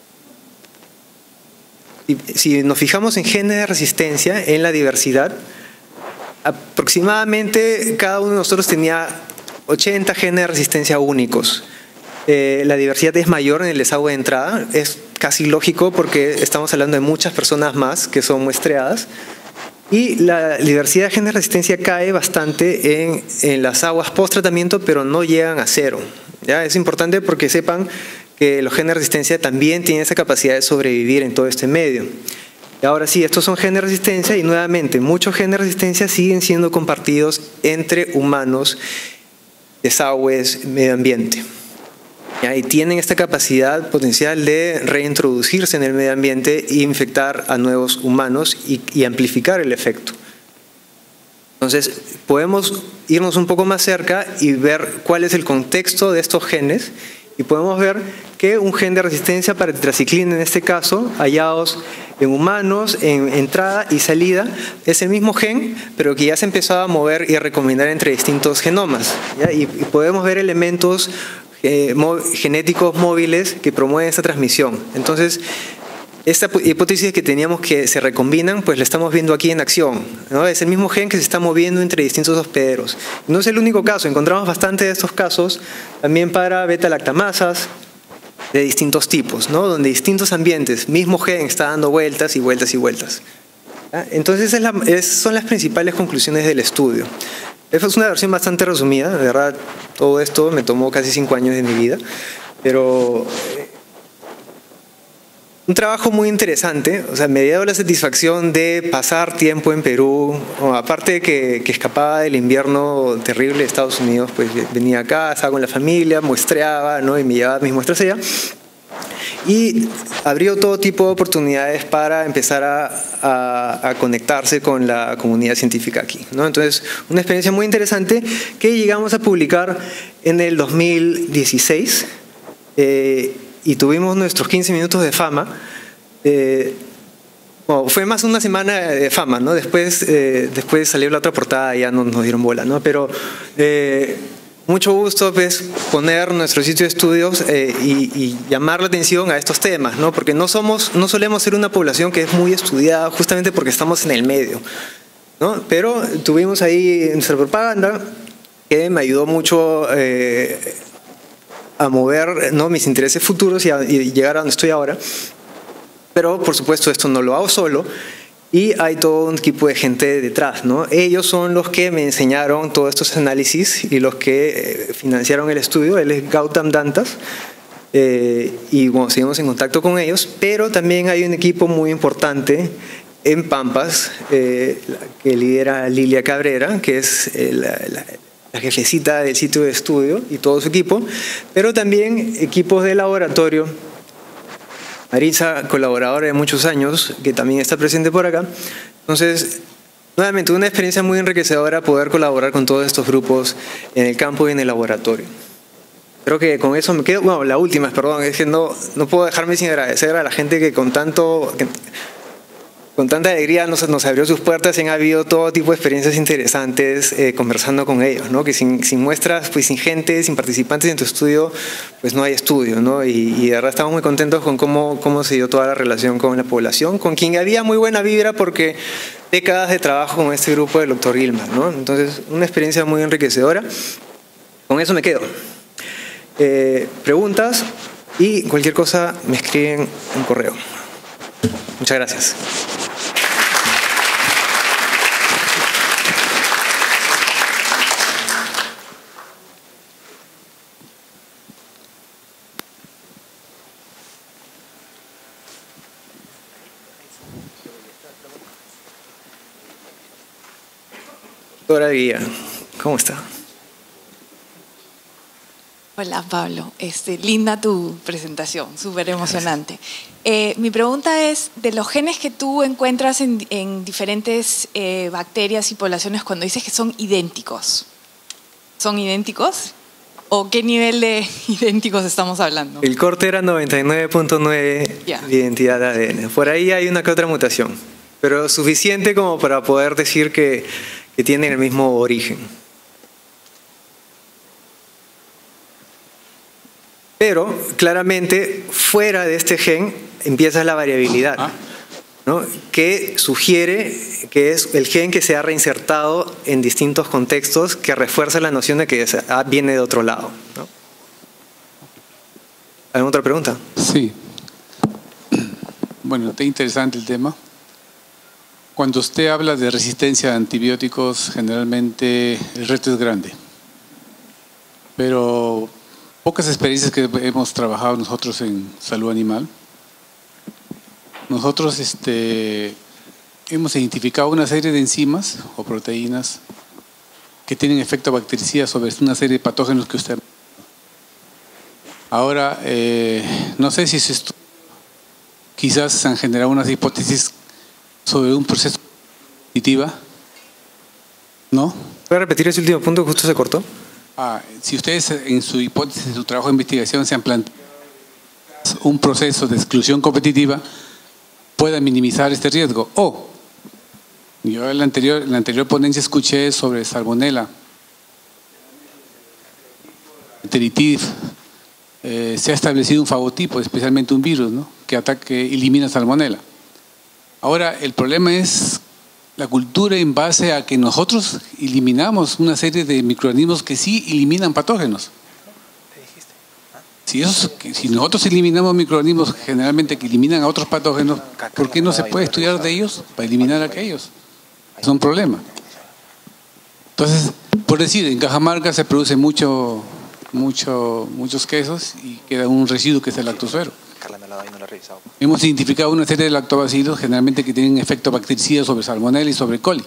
S3: Y si nos fijamos en genes de resistencia, en la diversidad, aproximadamente cada uno de nosotros tenía ochenta genes de resistencia únicos. Eh, la diversidad es mayor en el desagüe de entrada, es casi lógico porque estamos hablando de muchas personas más que son muestreadas. Y la diversidad de genes de resistencia cae bastante en, en las aguas post-tratamiento, pero no llegan a cero, ¿ya? Es importante porque sepan que los genes de resistencia también tienen esa capacidad de sobrevivir en todo este medio. Y ahora sí, estos son genes de resistencia y nuevamente muchos genes de resistencia siguen siendo compartidos entre humanos, desagües, medio ambiente. ¿Ya? Y tienen esta capacidad potencial de reintroducirse en el medio ambiente e infectar a nuevos humanos y, y amplificar el efecto. Entonces, podemos irnos un poco más cerca y ver cuál es el contexto de estos genes, y podemos ver que un gen de resistencia para tetraciclina, en este caso, hallados en humanos, en entrada y salida, es el mismo gen, pero que ya se empezó a mover y a recombinar entre distintos genomas, ¿ya? Y, y podemos ver elementos Eh, genéticos móviles que promueven esta transmisión. Entonces, esta hipótesis que teníamos que se recombinan, pues la estamos viendo aquí en acción, ¿no? Es el mismo gen que se está moviendo entre distintos hospederos. No es el único caso, encontramos bastante de estos casos también para beta-lactamasas de distintos tipos, ¿no? Donde distintos ambientes, mismo gen está dando vueltas y vueltas y vueltas. ¿Ya? Entonces, es la, es, son las principales conclusiones del estudio. Esta es una versión bastante resumida, de verdad, todo esto me tomó casi cinco años de mi vida, pero un trabajo muy interesante. O sea, me dio la satisfacción de pasar tiempo en Perú, o aparte de que, que escapaba del invierno terrible de Estados Unidos, pues venía acá, estaba con la familia, muestreaba, ¿no? Y me llevaba mis muestras allá. Y abrió todo tipo de oportunidades para empezar a, a, a conectarse con la comunidad científica aquí, ¿no? Entonces, una experiencia muy interesante que llegamos a publicar en el dos mil dieciséis eh, y tuvimos nuestros quince minutos de fama. Eh, bueno, fue más una semana de fama, ¿no? Después, eh, después salió la otra portada y ya no nos dieron bola, ¿no? Pero Eh, mucho gusto pues, poner nuestro sitio de estudios eh, y, y llamar la atención a estos temas, ¿no? Porque no, somos, no solemos ser una población que es muy estudiada justamente porque estamos en el medio, ¿no? Pero tuvimos ahí nuestra propaganda que me ayudó mucho eh, a mover, ¿no? mis intereses futuros y, a, y llegar a donde estoy ahora. Pero por supuesto esto no lo hago solo. Y hay todo un equipo de gente detrás, ¿no? Ellos son los que me enseñaron todos estos análisis y los que financiaron el estudio. Él es Gautam Dantas eh, y bueno, seguimos en contacto con ellos, pero también hay un equipo muy importante en Pampas eh, que lidera Lilia Cabrera, que es eh, la, la, la jefecita del sitio de estudio y todo su equipo, pero también equipos de laboratorio. Marisa, colaboradora de muchos años, que también está presente por acá. Entonces, nuevamente, una experiencia muy enriquecedora poder colaborar con todos estos grupos en el campo y en el laboratorio. Creo que con eso me quedo. Bueno, la última, perdón, es que no, no puedo dejarme sin agradecer a la gente que con tanto... Que, con tanta alegría nos, nos abrió sus puertas y han habido todo tipo de experiencias interesantes eh, conversando con ellos, ¿no? Que sin, sin muestras, pues sin gente, sin participantes en tu estudio, pues no hay estudio, ¿no? Y, y de verdad estamos muy contentos con cómo, cómo se dio toda la relación con la población, con quien había muy buena vibra porque décadas de trabajo con este grupo del doctor Gilman, ¿no? Entonces, una experiencia muy enriquecedora. Con eso me quedo. Eh, preguntas y cualquier cosa me escriben un correo. Muchas gracias. Doctora Guía, ¿cómo está?
S4: Hola Pablo, este, linda tu presentación, súper emocionante. Eh, mi pregunta es, de los genes que tú encuentras en, en diferentes eh, bacterias y poblaciones cuando dices que son idénticos, ¿son idénticos? ¿O qué nivel de idénticos estamos hablando?
S3: El corte era noventa y nueve punto nueve yeah. de identidad de A D N. Por ahí hay una que otra mutación, pero suficiente como para poder decir que, que tienen el mismo origen. Pero claramente fuera de este gen empieza la variabilidad, ¿no? Que sugiere que es el gen que se ha reinsertado en distintos contextos, que refuerza la noción de que viene de otro lado, ¿no? ¿Alguna otra pregunta?
S5: Sí. Bueno, está interesante el tema. Cuando usted habla de resistencia a antibióticos, generalmente el reto es grande. Pero pocas experiencias que hemos trabajado nosotros en salud animal, nosotros este, hemos identificado una serie de enzimas o proteínas que tienen efecto bactericida sobre una serie de patógenos que usted... Ahora, eh, no sé si esto, quizás se han generado unas hipótesis sobre un proceso competitiva, ¿no?
S3: ¿Puede repetir ese último punto que justo se cortó?
S5: Ah, si ustedes en su hipótesis, en su trabajo de investigación se han planteado un proceso de exclusión competitiva, pueda minimizar este riesgo. O, yo en la anterior, en la anterior ponencia escuché sobre salmonella, enteritis, eh, se ha establecido un fagotipo, especialmente un virus, ¿no? que ataca, que elimina salmonella. Ahora, el problema es la cultura en base a que nosotros eliminamos una serie de microorganismos que sí eliminan patógenos. Si, esos, si nosotros eliminamos microorganismos generalmente que eliminan a otros patógenos, ¿por qué no se puede estudiar de ellos para eliminar a aquellos? Es un problema. Entonces, por decir, en Cajamarca se produce mucho, mucho, muchos quesos y queda un residuo que es el lactosuero. Hemos identificado una serie de lactobacilos generalmente que tienen efecto bactericida sobre salmonella y sobre coli.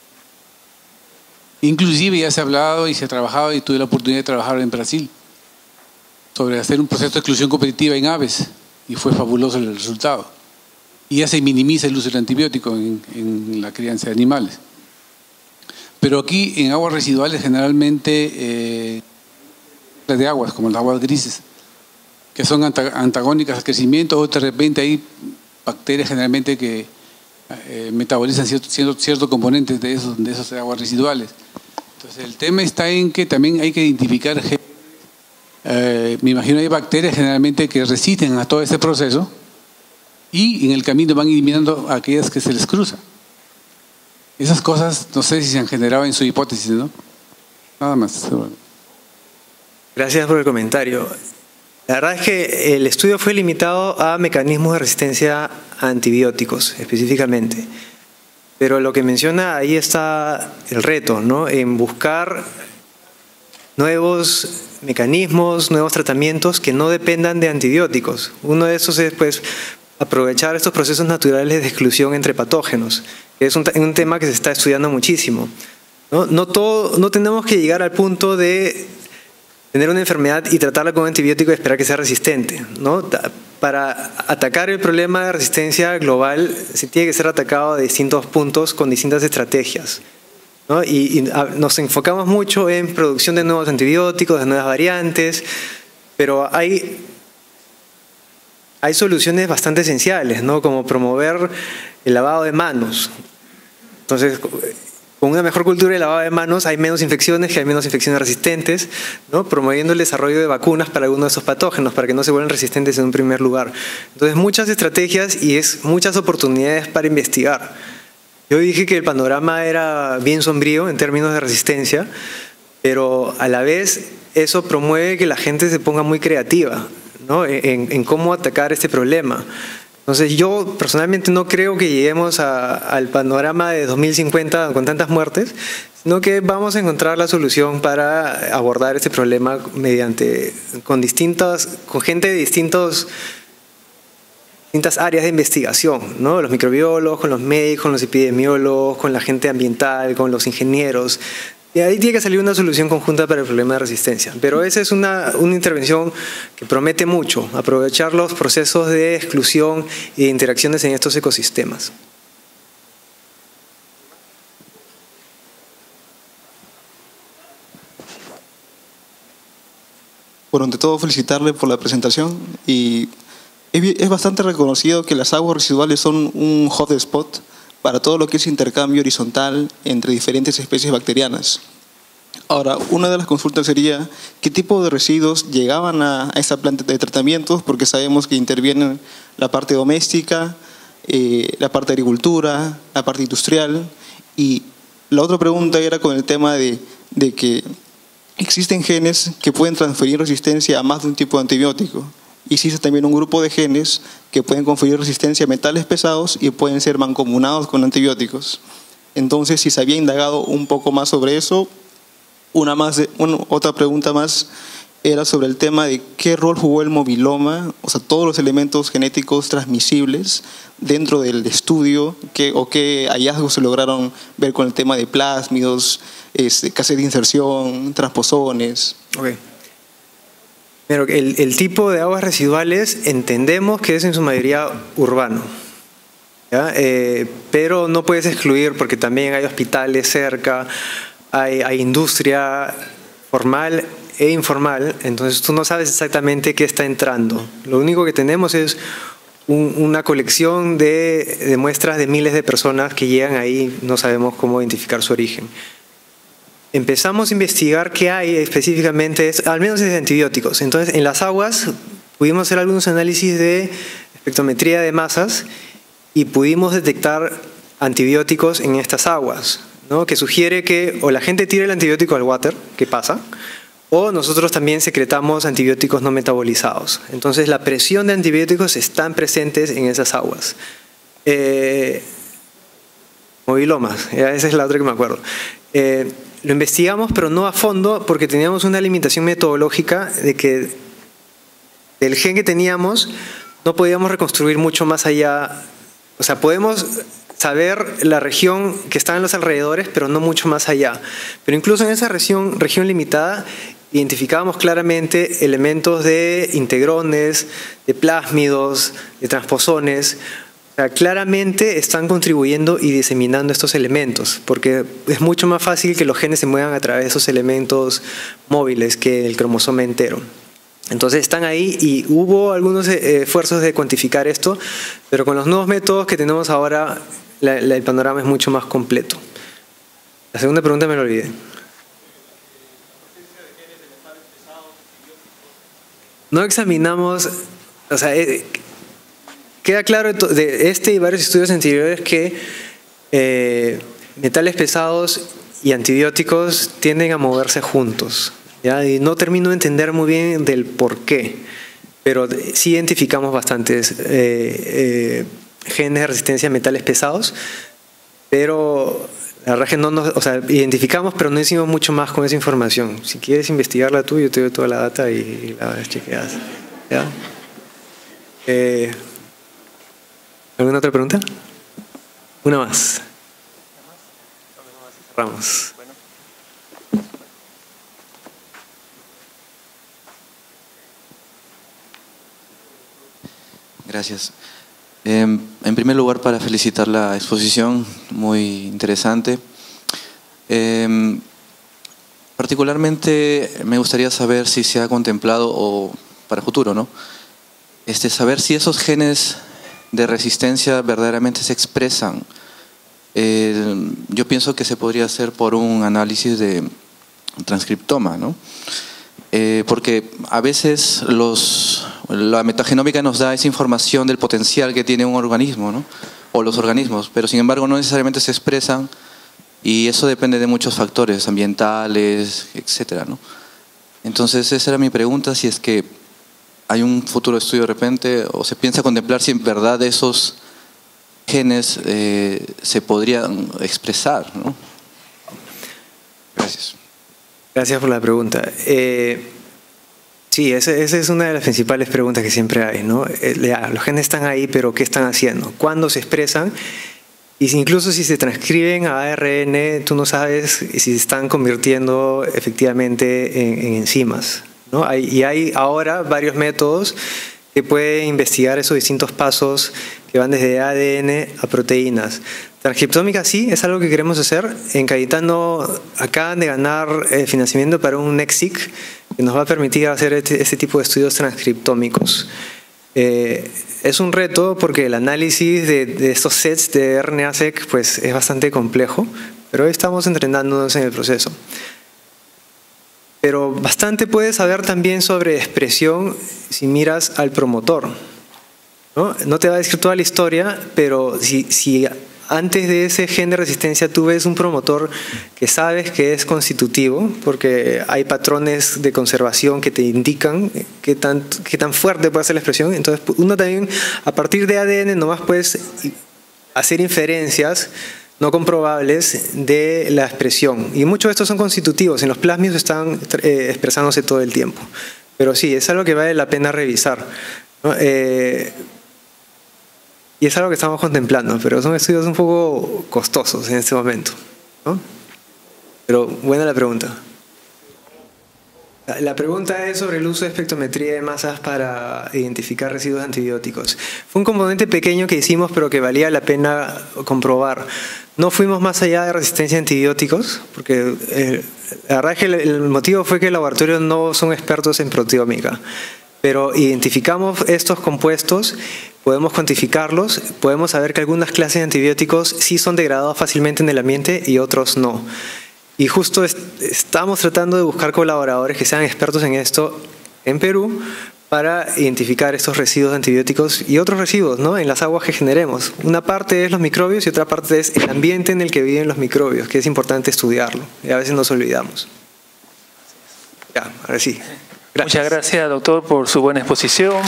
S5: Inclusive ya se ha hablado y se ha trabajado y tuve la oportunidad de trabajar en Brasil sobre hacer un proceso de exclusión competitiva en aves y fue fabuloso el resultado. Y ya se minimiza el uso del antibiótico en, en la crianza de animales. Pero aquí en aguas residuales generalmente eh, de aguas como las aguas grises, que son antagónicas al crecimiento, o de repente hay bacterias generalmente que eh, metabolizan ciertos cierto, cierto componentes de esos, de esas aguas residuales. Entonces el tema está en que también hay que identificar, eh, me imagino hay bacterias generalmente que resisten a todo ese proceso y en el camino van eliminando a aquellas que se les cruza. Esas cosas no sé si se han generado en su hipótesis, ¿no? Nada más.
S3: Gracias por el comentario. La verdad es que el estudio fue limitado a mecanismos de resistencia a antibióticos específicamente, pero lo que menciona ahí está el reto, ¿no? En buscar nuevos mecanismos, nuevos tratamientos que no dependan de antibióticos. Uno de esos es pues aprovechar estos procesos naturales de exclusión entre patógenos, que es un, un tema que se está estudiando muchísimo, ¿no? No, todo, no tenemos que llegar al punto de tener una enfermedad y tratarla con un antibiótico y esperar que sea resistente, ¿no? para atacar el problema de resistencia global se tiene que ser atacado de distintos puntos con distintas estrategias, ¿no? Y, y nos enfocamos mucho en producción de nuevos antibióticos, de nuevas variantes, pero hay, hay soluciones bastante esenciales, ¿no? Como promover el lavado de manos. Entonces, con una mejor cultura de lavado de manos hay menos infecciones, que hay menos infecciones resistentes, ¿no? Promoviendo el desarrollo de vacunas para algunos de esos patógenos, para que no se vuelvan resistentes en un primer lugar. Entonces, muchas estrategias y es muchas oportunidades para investigar. Yo dije que el panorama era bien sombrío en términos de resistencia, pero a la vez eso promueve que la gente se ponga muy creativa, ¿no? en, en cómo atacar este problema. Entonces yo personalmente no creo que lleguemos a, al panorama de dos mil cincuenta con tantas muertes, sino que vamos a encontrar la solución para abordar este problema mediante, con distintas, con gente de distintos, distintas áreas de investigación, ¿no? Los microbiólogos, con los médicos, con los epidemiólogos, con la gente ambiental, con los ingenieros. Y ahí tiene que salir una solución conjunta para el problema de resistencia. Pero esa es una, una intervención que promete mucho, aprovechar los procesos de exclusión y de interacciones en estos ecosistemas.
S6: Bueno, ante todo felicitarle por la presentación y es bastante reconocido que las aguas residuales son un hotspot para todo lo que es intercambio horizontal entre diferentes especies bacterianas. Ahora, una de las consultas sería qué tipo de residuos llegaban a esa planta de tratamientos, porque sabemos que intervienen la parte doméstica, eh, la parte de agricultura, la parte industrial. Y la otra pregunta era con el tema de, de que existen genes que pueden transferir resistencia a más de un tipo de antibiótico. Existe también un grupo de genes que pueden conferir resistencia a metales pesados y pueden ser mancomunados con antibióticos. Entonces, si se había indagado un poco más sobre eso, una más de, una, otra pregunta más era sobre el tema de qué rol jugó el mobiloma, o sea, todos los elementos genéticos transmisibles dentro del estudio, qué, o qué hallazgos se lograron ver con el tema de plásmidos, este, casetas de inserción, transposones.
S3: Okay. Pero el, el tipo de aguas residuales entendemos que es en su mayoría urbano, ¿ya? Eh, pero no puedes excluir porque también hay hospitales cerca, hay, hay industria formal e informal, entonces tú no sabes exactamente qué está entrando. Lo único que tenemos es un, una colección de, de muestras de miles de personas que llegan ahí, no sabemos cómo identificar su origen. Empezamos a investigar qué hay específicamente, al menos de antibióticos. Entonces, en las aguas pudimos hacer algunos análisis de espectrometría de masas y pudimos detectar antibióticos en estas aguas, ¿no? Que sugiere que o la gente tira el antibiótico al water, que pasa, o nosotros también secretamos antibióticos no metabolizados. Entonces, la presión de antibióticos están presentes en esas aguas. Eh, movilomas, esa es la otra que me acuerdo. Eh, Lo investigamos, pero no a fondo, porque teníamos una limitación metodológica de que del gen que teníamos no podíamos reconstruir mucho más allá. O sea, podemos saber la región que está en los alrededores, pero no mucho más allá. Pero incluso en esa región, región limitada, identificábamos claramente elementos de integrones, de plásmidos, de transposones. O sea, claramente están contribuyendo y diseminando estos elementos, porque es mucho más fácil que los genes se muevan a través de esos elementos móviles que el cromosoma entero. Entonces están ahí y hubo algunos esfuerzos de cuantificar esto, pero con los nuevos métodos que tenemos ahora, la, la, el panorama es mucho más completo. La segunda pregunta me la olvidé. No examinamos, o sea, eh, queda claro de este y varios estudios anteriores que eh, metales pesados y antibióticos tienden a moverse juntos, ¿ya? Y no termino de entender muy bien del por qué, pero sí identificamos bastantes eh, eh, genes de resistencia a metales pesados, pero la verdad es que no nos, o sea, identificamos, pero no hicimos mucho más con esa información. Si quieres investigarla tú, yo te doy toda la data y la chequeas, ¿ya? Eh, ¿Alguna otra pregunta? Una más. Cerramos.
S7: Gracias. Eh, en primer lugar, para felicitar la exposición, muy interesante. Eh, particularmente me gustaría saber si se ha contemplado, o para futuro, ¿no? Este, saber si esos genes de resistencia verdaderamente se expresan. Eh, yo pienso que se podría hacer por un análisis de transcriptoma, ¿no? Eh, porque a veces los, la metagenómica nos da esa información del potencial que tiene un organismo, ¿no? O los organismos, pero sin embargo no necesariamente se expresan, y eso depende de muchos factores ambientales, etcétera, ¿no? Entonces esa era mi pregunta, si es que hay un futuro estudio de repente, o se piensa contemplar si en verdad esos genes eh, se podrían expresar, ¿no? Gracias.
S3: Gracias por la pregunta. Eh, sí, esa, esa es una de las principales preguntas que siempre hay, ¿no? Eh, ya, los genes están ahí, pero ¿qué están haciendo? ¿Cuándo se expresan? Y si, incluso si se transcriben a A R N, tú no sabes si se están convirtiendo efectivamente en, en enzimas, ¿no? Hay, y hay ahora varios métodos que pueden investigar esos distintos pasos que van desde A D N a proteínas. Transcriptómica sí, es algo que queremos hacer. En Cayetano acaban de ganar eh, financiamiento para un NextSeq que nos va a permitir hacer este, este tipo de estudios transcriptómicos. Eh, es un reto porque el análisis de, de estos sets de RNA-seq pues, es bastante complejo, pero hoy estamos entrenándonos en el proceso. Pero bastante puedes saber también sobre expresión si miras al promotor, ¿no? No te va a decir toda la historia, pero si, si antes de ese gen de resistencia tú ves un promotor que sabes que es constitutivo, porque hay patrones de conservación que te indican qué tan, qué tan fuerte puede ser la expresión, entonces uno también a partir de A D N nomás puedes hacer inferencias no comprobables de la expresión. Y muchos de estos son constitutivos, en los plásmidos están eh, expresándose todo el tiempo. Pero sí, es algo que vale la pena revisar, ¿no? Eh, y es algo que estamos contemplando, pero son estudios un poco costosos en este momento, ¿no? Pero buena la pregunta. La pregunta es sobre el uso de espectrometría de masas para identificar residuos de antibióticos. Fue un componente pequeño que hicimos, pero que valía la pena comprobar. No fuimos más allá de resistencia a antibióticos, porque eh, la verdad es que el, el motivo fue que el laboratorio no son expertos en proteómica. Pero identificamos estos compuestos, podemos cuantificarlos, podemos saber que algunas clases de antibióticos sí son degradados fácilmente en el ambiente y otros no. Y justo est estamos tratando de buscar colaboradores que sean expertos en esto en Perú para identificar estos residuos de antibióticos y otros residuos, ¿no? En las aguas que generemos. Una parte es los microbios y otra parte es el ambiente en el que viven los microbios, que es importante estudiarlo. Y a veces nos olvidamos. Ya, ahora sí. Gracias.
S1: Muchas gracias, doctor, por su buena exposición.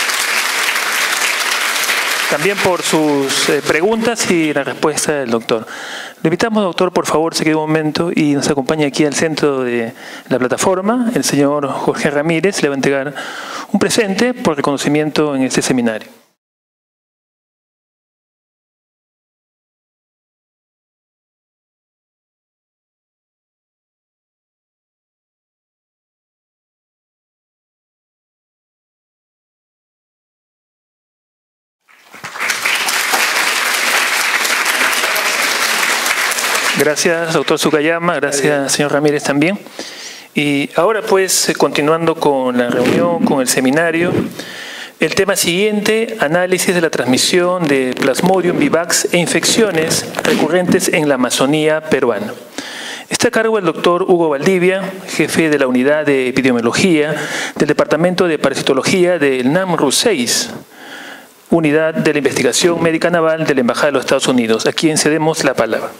S1: También por sus eh, preguntas y la respuesta del doctor. Le invitamos, doctor, por favor, se quede un momento y nos acompaña aquí al centro de la plataforma. El señor Jorge Ramírez le va a entregar un presente por reconocimiento en este seminario. Gracias, doctor Sukayama. Gracias, señor Ramírez, también. Y ahora, pues, continuando con la reunión, con el seminario, el tema siguiente, análisis de la transmisión de Plasmodium vivax e infecciones recurrentes en la Amazonía peruana. Está a cargo el doctor Hugo Valdivia, jefe de la Unidad de Epidemiología del Departamento de Parasitología del NAMRU seis, Unidad de la Investigación Médica Naval de la Embajada de los Estados Unidos, a quien cedemos la palabra.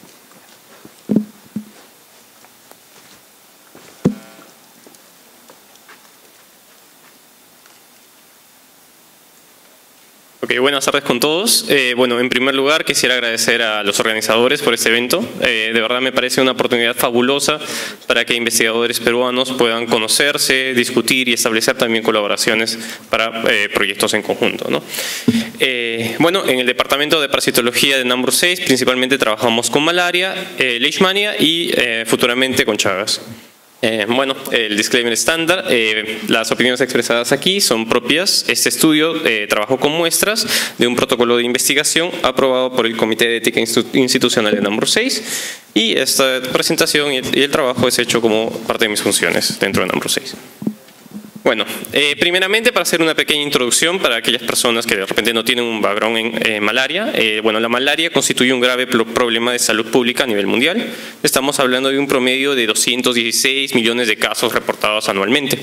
S8: Ok, buenas tardes con todos. Eh, bueno, en primer lugar quisiera agradecer a los organizadores por este evento. Eh, de verdad me parece una oportunidad fabulosa para que investigadores peruanos puedan conocerse, discutir y establecer también colaboraciones para eh, proyectos en conjunto, ¿no? Eh, bueno, en el Departamento de Parasitología de NAMRU seis principalmente trabajamos con malaria, eh, leishmania y eh, futuramente con Chagas. Eh, bueno, el disclaimer estándar, eh, las opiniones expresadas aquí son propias. Este estudio eh, trabajó con muestras de un protocolo de investigación aprobado por el Comité de Ética Institucional de NAMBRU seis y esta presentación y el, y el trabajo es hecho como parte de mis funciones dentro de NAMBRU seis. Bueno, eh, primeramente para hacer una pequeña introducción para aquellas personas que de repente no tienen un background en eh, malaria. Eh, bueno, la malaria constituye un grave problema de salud pública a nivel mundial. Estamos hablando de un promedio de doscientos dieciséis millones de casos reportados anualmente.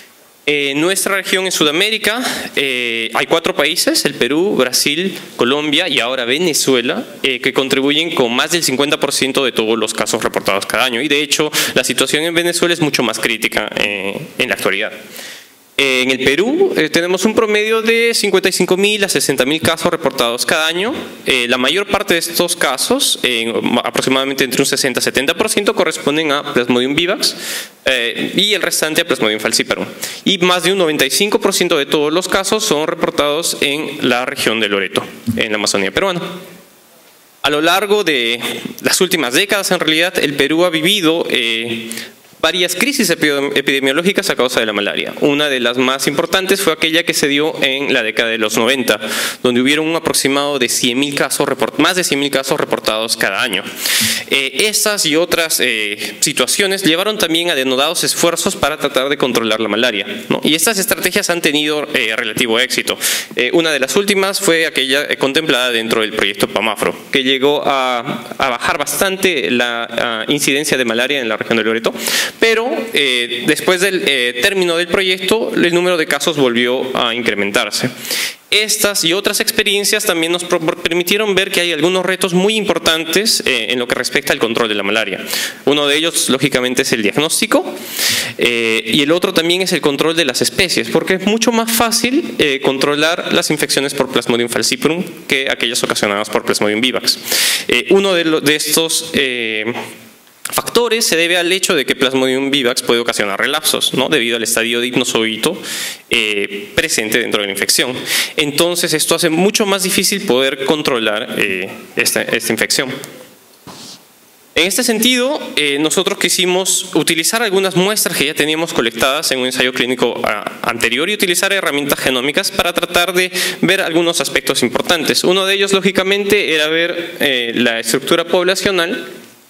S8: En nuestra región en Sudamérica eh, hay cuatro países, el Perú, Brasil, Colombia y ahora Venezuela, eh, que contribuyen con más del cincuenta por ciento de todos los casos reportados cada año. Y de hecho, la situación en Venezuela es mucho más crítica eh, en la actualidad. En el Perú eh, tenemos un promedio de cincuenta y cinco mil a sesenta mil casos reportados cada año. Eh, la mayor parte de estos casos, eh, aproximadamente entre un sesenta a setenta por ciento, corresponden a Plasmodium vivax eh, y el restante a Plasmodium falciparum. Y más de un noventa y cinco por ciento de todos los casos son reportados en la región de Loreto, en la Amazonía peruana. A lo largo de las últimas décadas, en realidad, el Perú ha vivido eh, varias crisis epidemiológicas a causa de la malaria. Una de las más importantes fue aquella que se dio en la década de los noventa, donde hubieron un aproximado de cien mil casos, más de cien mil casos reportados cada año. Eh, estas y otras eh, situaciones llevaron también a denodados esfuerzos para tratar de controlar la malaria, ¿no? Y estas estrategias han tenido eh, relativo éxito. Eh, una de las últimas fue aquella eh, contemplada dentro del proyecto PAMAFRO, que llegó a, a bajar bastante la uh, incidencia de malaria en la región de Loreto. Pero eh, después del eh, término del proyecto, el número de casos volvió a incrementarse. Estas y otras experiencias también nos permitieron ver que hay algunos retos muy importantes eh, en lo que respecta al control de la malaria. Uno de ellos, lógicamente, es el diagnóstico eh, y el otro también es el control de las especies, porque es mucho más fácil eh, controlar las infecciones por Plasmodium falciparum que aquellas ocasionadas por Plasmodium vivax. Eh, uno de, lo, de estos eh, factores se debe al hecho de que Plasmodium vivax puede ocasionar relapsos, ¿no? Debido al estadio de hipnozoito eh, presente dentro de la infección. Entonces esto hace mucho más difícil poder controlar eh, esta, esta infección. En este sentido, eh, nosotros quisimos utilizar algunas muestras que ya teníamos colectadas en un ensayo clínico a, anterior y utilizar herramientas genómicas para tratar de ver algunos aspectos importantes. Uno de ellos, lógicamente, era ver eh, la estructura poblacional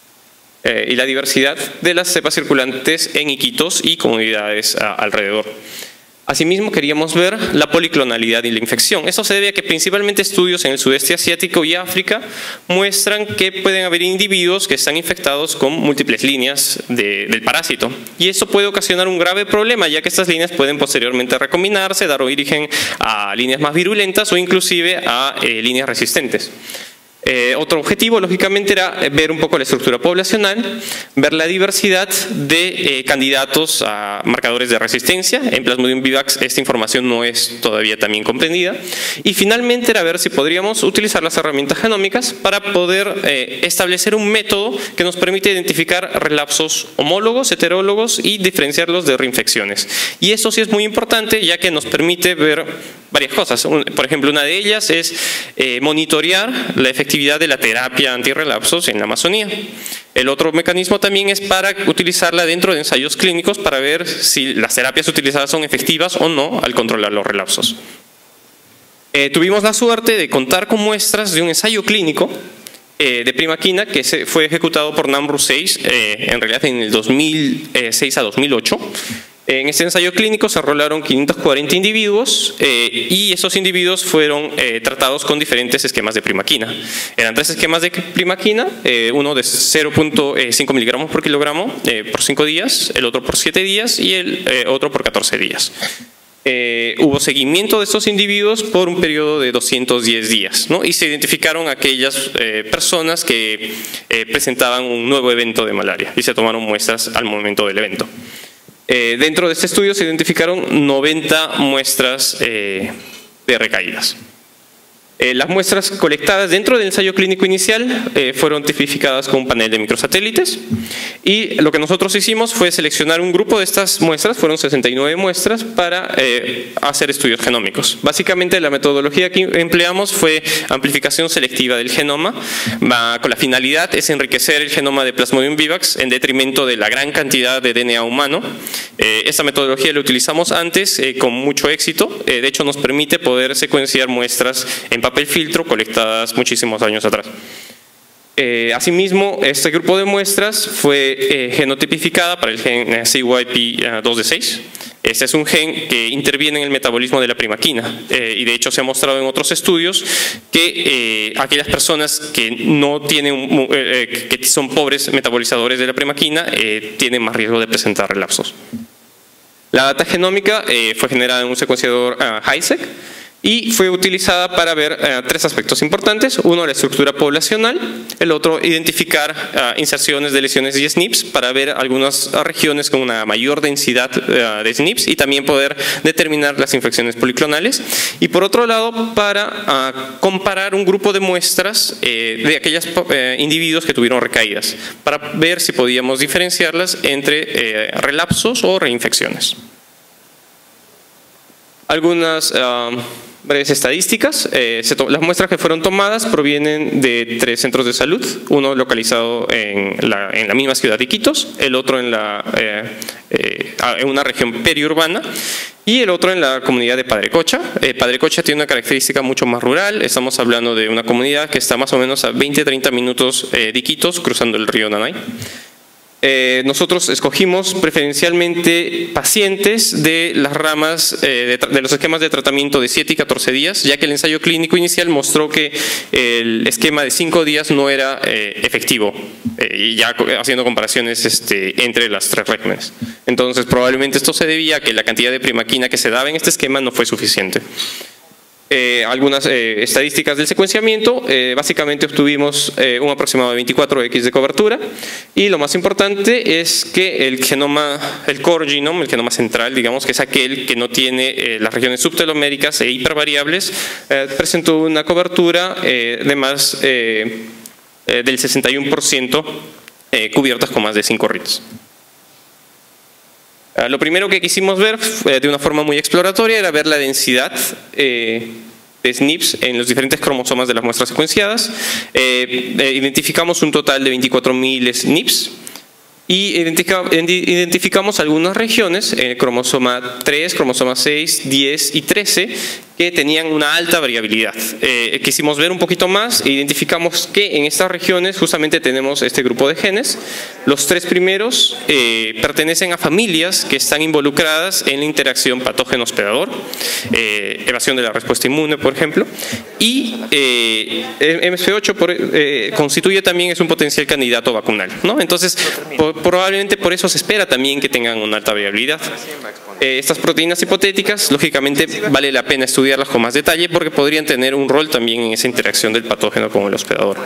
S8: Eh, y la diversidad de las cepas circulantes en Iquitos y comunidades a, alrededor. Asimismo, queríamos ver la policlonalidad y la infección. Esto se debe a que principalmente estudios en el sudeste asiático y África muestran que pueden haber individuos que están infectados con múltiples líneas de, del parásito. Y eso puede ocasionar un grave problema, ya que estas líneas pueden posteriormente recombinarse, dar origen a líneas más virulentas o inclusive a eh, líneas resistentes. Eh, otro objetivo, lógicamente, era ver un poco la estructura poblacional, ver la diversidad de eh, candidatos a marcadores de resistencia. En Plasmodium vivax esta información no es todavía tan bien comprendida. Y finalmente era ver si podríamos utilizar las herramientas genómicas para poder eh, establecer un método que nos permite identificar relapsos homólogos, heterólogos y diferenciarlos de reinfecciones. Y eso sí es muy importante, ya que nos permite ver varias cosas. Por ejemplo, una de ellas es eh, monitorear la efectividad de la terapia antirrelapsos en la Amazonía. El otro mecanismo también es para utilizarla dentro de ensayos clínicos para ver si las terapias utilizadas son efectivas o no al controlar los relapsos. Eh, tuvimos la suerte de contar con muestras de un ensayo clínico eh, de primaquina que se fue ejecutado por NAMBRU seis, eh, en realidad en el dos mil seis a dos mil ocho. En este ensayo clínico se enrolaron quinientos cuarenta individuos eh, y esos individuos fueron eh, tratados con diferentes esquemas de primaquina. Eran tres esquemas de primaquina, eh, uno de cero punto cinco miligramos por kilogramo eh, por cinco días, el otro por siete días y el eh, otro por catorce días. Eh, hubo seguimiento de estos individuos por un periodo de doscientos diez días, ¿no? Y se identificaron aquellas eh, personas que eh, presentaban un nuevo evento de malaria y se tomaron muestras al momento del evento. Eh, dentro de este estudio se identificaron noventa muestras eh, de recaídas. Eh, las muestras colectadas dentro del ensayo clínico inicial eh, fueron tipificadas con un panel de microsatélites y lo que nosotros hicimos fue seleccionar un grupo de estas muestras, fueron sesenta y nueve muestras, para eh, hacer estudios genómicos. Básicamente la metodología que empleamos fue amplificación selectiva del genoma, va, con la finalidad es enriquecer el genoma de Plasmodium vivax en detrimento de la gran cantidad de D N A humano. Eh, esta metodología la utilizamos antes eh, con mucho éxito, eh, de hecho nos permite poder secuenciar muestras en papel filtro colectadas muchísimos años atrás. Eh, asimismo, este grupo de muestras fue eh, genotipificada para el gen C Y P dos D seis. Este es un gen que interviene en el metabolismo de la primaquina eh, y de hecho se ha mostrado en otros estudios que eh, aquellas personas que no tienen, eh, que son pobres metabolizadores de la primaquina eh, tienen más riesgo de presentar relapsos. La data genómica eh, fue generada en un secuenciador uh, HiSeq y fue utilizada para ver eh, tres aspectos importantes. Uno, la estructura poblacional. El otro, identificar eh, inserciones de lesiones y S N Ps para ver algunas regiones con una mayor densidad eh, de S N Ps y también poder determinar las infecciones policlonales. Y por otro lado, para eh, comparar un grupo de muestras eh, de aquellos eh, individuos que tuvieron recaídas, para ver si podíamos diferenciarlas entre eh, relapsos o reinfecciones. Algunas uh, breves estadísticas. Eh, se las muestras que fueron tomadas provienen de tres centros de salud, uno localizado en la, en la misma ciudad de Iquitos, el otro en, la, eh, eh, en una región periurbana y el otro en la comunidad de Padre Cocha. Eh, Padre Cocha tiene una característica mucho más rural, estamos hablando de una comunidad que está más o menos a veinte a treinta minutos eh, de Iquitos, cruzando el río Nanay. Eh, nosotros escogimos preferencialmente pacientes de las ramas eh, de, de los esquemas de tratamiento de siete y catorce días, ya que el ensayo clínico inicial mostró que el esquema de cinco días no era eh, efectivo, eh, y ya haciendo comparaciones este, entre las tres regímenes. Entonces probablemente esto se debía a que la cantidad de primaquina que se daba en este esquema no fue suficiente. Eh, algunas eh, estadísticas del secuenciamiento, eh, básicamente obtuvimos eh, un aproximado de veinticuatro equis de cobertura y lo más importante es que el genoma, el core genome, el genoma central, digamos que es aquel que no tiene eh, las regiones subteloméricas e hipervariables, eh, presentó una cobertura eh, de más eh, eh, del sesenta y uno por ciento eh, cubiertas con más de cinco reads. Uh, lo primero que quisimos ver eh, de una forma muy exploratoria era ver la densidad eh, de S N Ps en los diferentes cromosomas de las muestras secuenciadas. Eh, eh, identificamos un total de veinticuatro mil S N Ps y identificamos algunas regiones, eh, cromosoma tres, cromosoma seis, diez y trece, que tenían una alta variabilidad. Eh, quisimos ver un poquito más e identificamos que en estas regiones justamente tenemos este grupo de genes. Los tres primeros eh, pertenecen a familias que están involucradas en la interacción patógeno-hospedador, eh, evasión de la respuesta inmune, por ejemplo, y eh, M S P ocho por, eh, constituye también es un potencial candidato vacunal, ¿no? Entonces, por, probablemente por eso se espera también que tengan una alta variabilidad. Eh, estas proteínas hipotéticas, lógicamente, vale la pena estudiarlas con más detalle porque podrían tener un rol también en esa interacción del patógeno con el hospedador.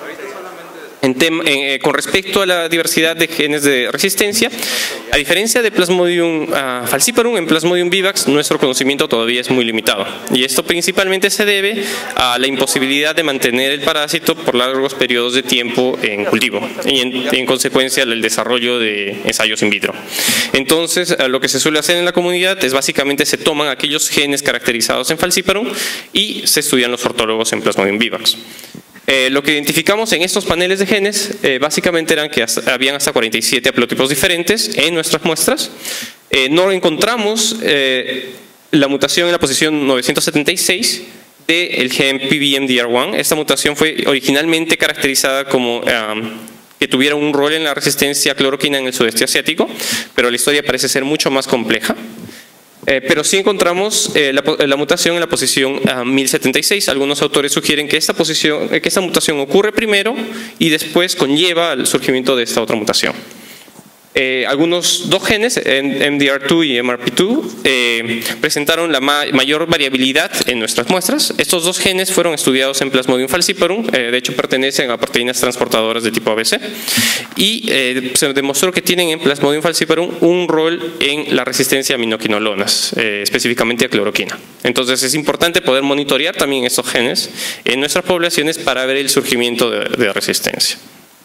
S8: En tema, eh, con respecto a la diversidad de genes de resistencia, a diferencia de Plasmodium uh, falciparum, en Plasmodium vivax nuestro conocimiento todavía es muy limitado. Y esto principalmente se debe a la imposibilidad de mantener el parásito por largos periodos de tiempo en cultivo y en, en consecuencia el desarrollo de ensayos in vitro. Entonces, uh, lo que se suele hacer en la comunidad es básicamente se toman aquellos genes caracterizados en falciparum y se estudian los ortólogos en Plasmodium vivax. Eh, lo que identificamos en estos paneles de genes eh, básicamente eran que hasta, habían hasta cuarenta y siete haplotipos diferentes en nuestras muestras. Eh, no encontramos eh, la mutación en la posición novecientos setenta y seis del gen P B M D R uno. Esta mutación fue originalmente caracterizada como um, que tuviera un rol en la resistencia a cloroquina en el sudeste asiático, pero la historia parece ser mucho más compleja. Eh, pero sí encontramos eh, la, la mutación en la posición uh, mil setenta y seis. Algunos autores sugieren que esta, posición, eh, que esta mutación ocurre primero y después conlleva al surgimiento de esta otra mutación. Eh, algunos dos genes, M D R dos y M R P dos, eh, presentaron la ma mayor variabilidad en nuestras muestras. Estos dos genes fueron estudiados en Plasmodium falciparum, eh, de hecho pertenecen a proteínas transportadoras de tipo A B C, y eh, se demostró que tienen en Plasmodium falciparum un rol en la resistencia a aminoquinolonas, eh, específicamente a cloroquina. Entonces es importante poder monitorear también estos genes en nuestras poblaciones para ver el surgimiento de, de resistencia.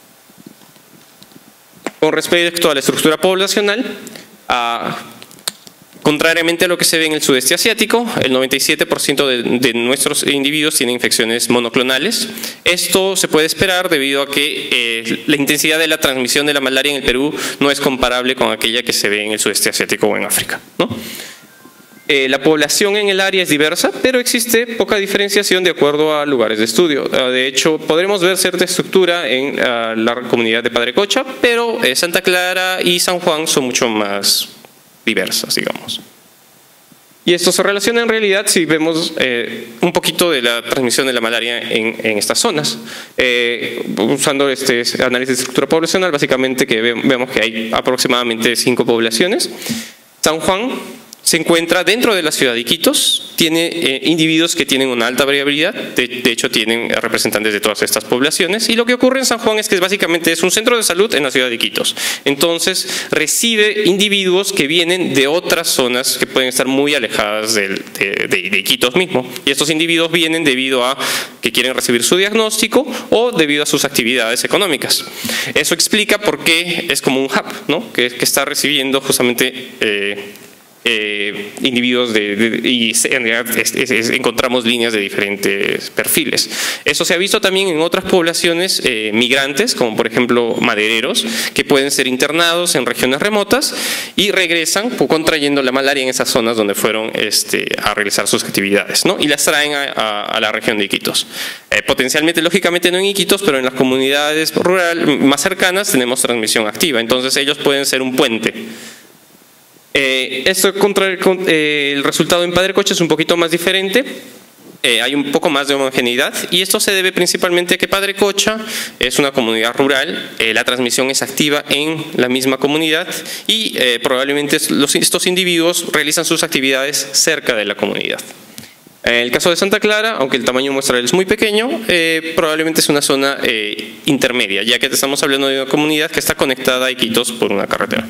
S8: Con respecto a la estructura poblacional, a, contrariamente a lo que se ve en el sudeste asiático, el noventa y siete por ciento de, de nuestros individuos tienen infecciones monoclonales. Esto se puede esperar debido a que eh, la intensidad de la transmisión de la malaria en el Perú no es comparable con aquella que se ve en el sudeste asiático o en África, ¿no? Eh, la población en el área es diversa, pero existe poca diferenciación de acuerdo a lugares de estudio. Uh, de hecho, podremos ver cierta estructura en uh, la comunidad de Padre Cocha, pero eh, Santa Clara y San Juan son mucho más diversas, digamos. Y esto se relaciona en realidad si vemos eh, un poquito de la transmisión de la malaria en, en estas zonas. Eh, usando este análisis de estructura poblacional, básicamente que ve, vemos que hay aproximadamente cinco poblaciones. San Juan se encuentra dentro de la ciudad de Iquitos, tiene eh, individuos que tienen una alta variabilidad, de, de hecho tienen representantes de todas estas poblaciones, y lo que ocurre en San Juan es que básicamente es un centro de salud en la ciudad de Iquitos. Entonces recibe individuos que vienen de otras zonas que pueden estar muy alejadas de, de, de, de Iquitos mismo, y estos individuos vienen debido a que quieren recibir su diagnóstico o debido a sus actividades económicas. Eso explica por qué es como un hub, ¿no? que, que está recibiendo justamente eh, Eh, individuos de, de, y en realidad es, es, es, encontramos líneas de diferentes perfiles. Eso se ha visto también en otras poblaciones eh, migrantes, como por ejemplo madereros, que pueden ser internados en regiones remotas y regresan contrayendo la malaria en esas zonas donde fueron este, a realizar sus actividades, ¿no? Y las traen a, a, a la región de Iquitos. Eh, potencialmente, lógicamente no en Iquitos, pero en las comunidades rurales más cercanas tenemos transmisión activa, entonces ellos pueden ser un puente. Eh, esto contra, con, eh, el resultado en Padre Cocha es un poquito más diferente, eh, hay un poco más de homogeneidad, y esto se debe principalmente a que Padre Cocha es una comunidad rural, eh, la transmisión es activa en la misma comunidad y eh, probablemente los, estos individuos realizan sus actividades cerca de la comunidad. En el caso de Santa Clara, aunque el tamaño muestral es muy pequeño, eh, probablemente es una zona eh, intermedia, ya que estamos hablando de una comunidad que está conectada a Iquitos por una carretera.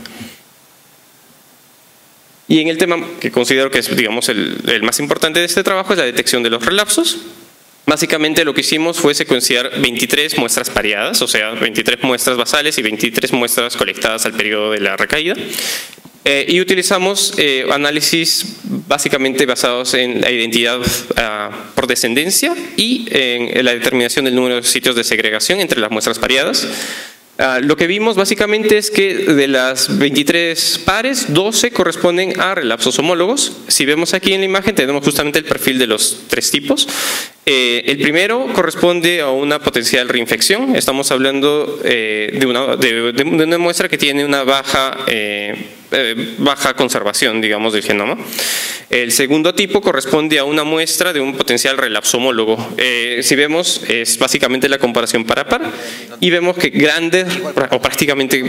S8: Y en el tema que considero que es, digamos, el, el más importante de este trabajo es la detección de los relapsos. Básicamente lo que hicimos fue secuenciar veintitrés muestras pareadas, o sea, veintitrés muestras basales y veintitrés muestras colectadas al periodo de la recaída. Eh, y utilizamos eh, análisis básicamente basados en la identidad uh, por descendencia y en la determinación del número de sitios de segregación entre las muestras pareadas. Uh, lo que vimos básicamente es que de las veintitrés pares, doce corresponden a relapsos homólogos. Si vemos aquí en la imagen tenemos justamente el perfil de los tres tipos. Eh, el primero corresponde a una potencial reinfección. Estamos hablando eh, de, una, de, de una muestra que tiene una baja, eh, eh, baja conservación, digamos, del genoma. El segundo tipo corresponde a una muestra de un potencial relapso homólogo. Eh, si vemos, es básicamente la comparación par a par y vemos que grandes, o prácticamente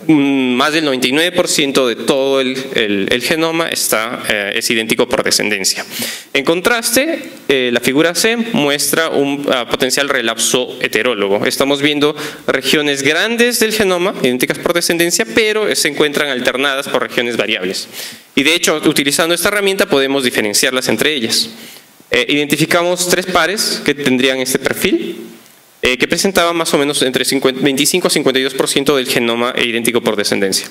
S8: más del noventa y nueve por ciento de todo el, el, el genoma está, eh, es idéntico por descendencia. En contraste, eh, la figura C muestra un uh, potencial relapso heterólogo. Estamos viendo regiones grandes del genoma, idénticas por descendencia, pero se encuentran alternadas por regiones variables. Y de hecho, utilizando esta herramienta podemos diferenciarlas entre ellas. Eh, identificamos tres pares que tendrían este perfil, eh, que presentaban más o menos entre veinticinco a cincuenta y dos por ciento del genoma idéntico por descendencia.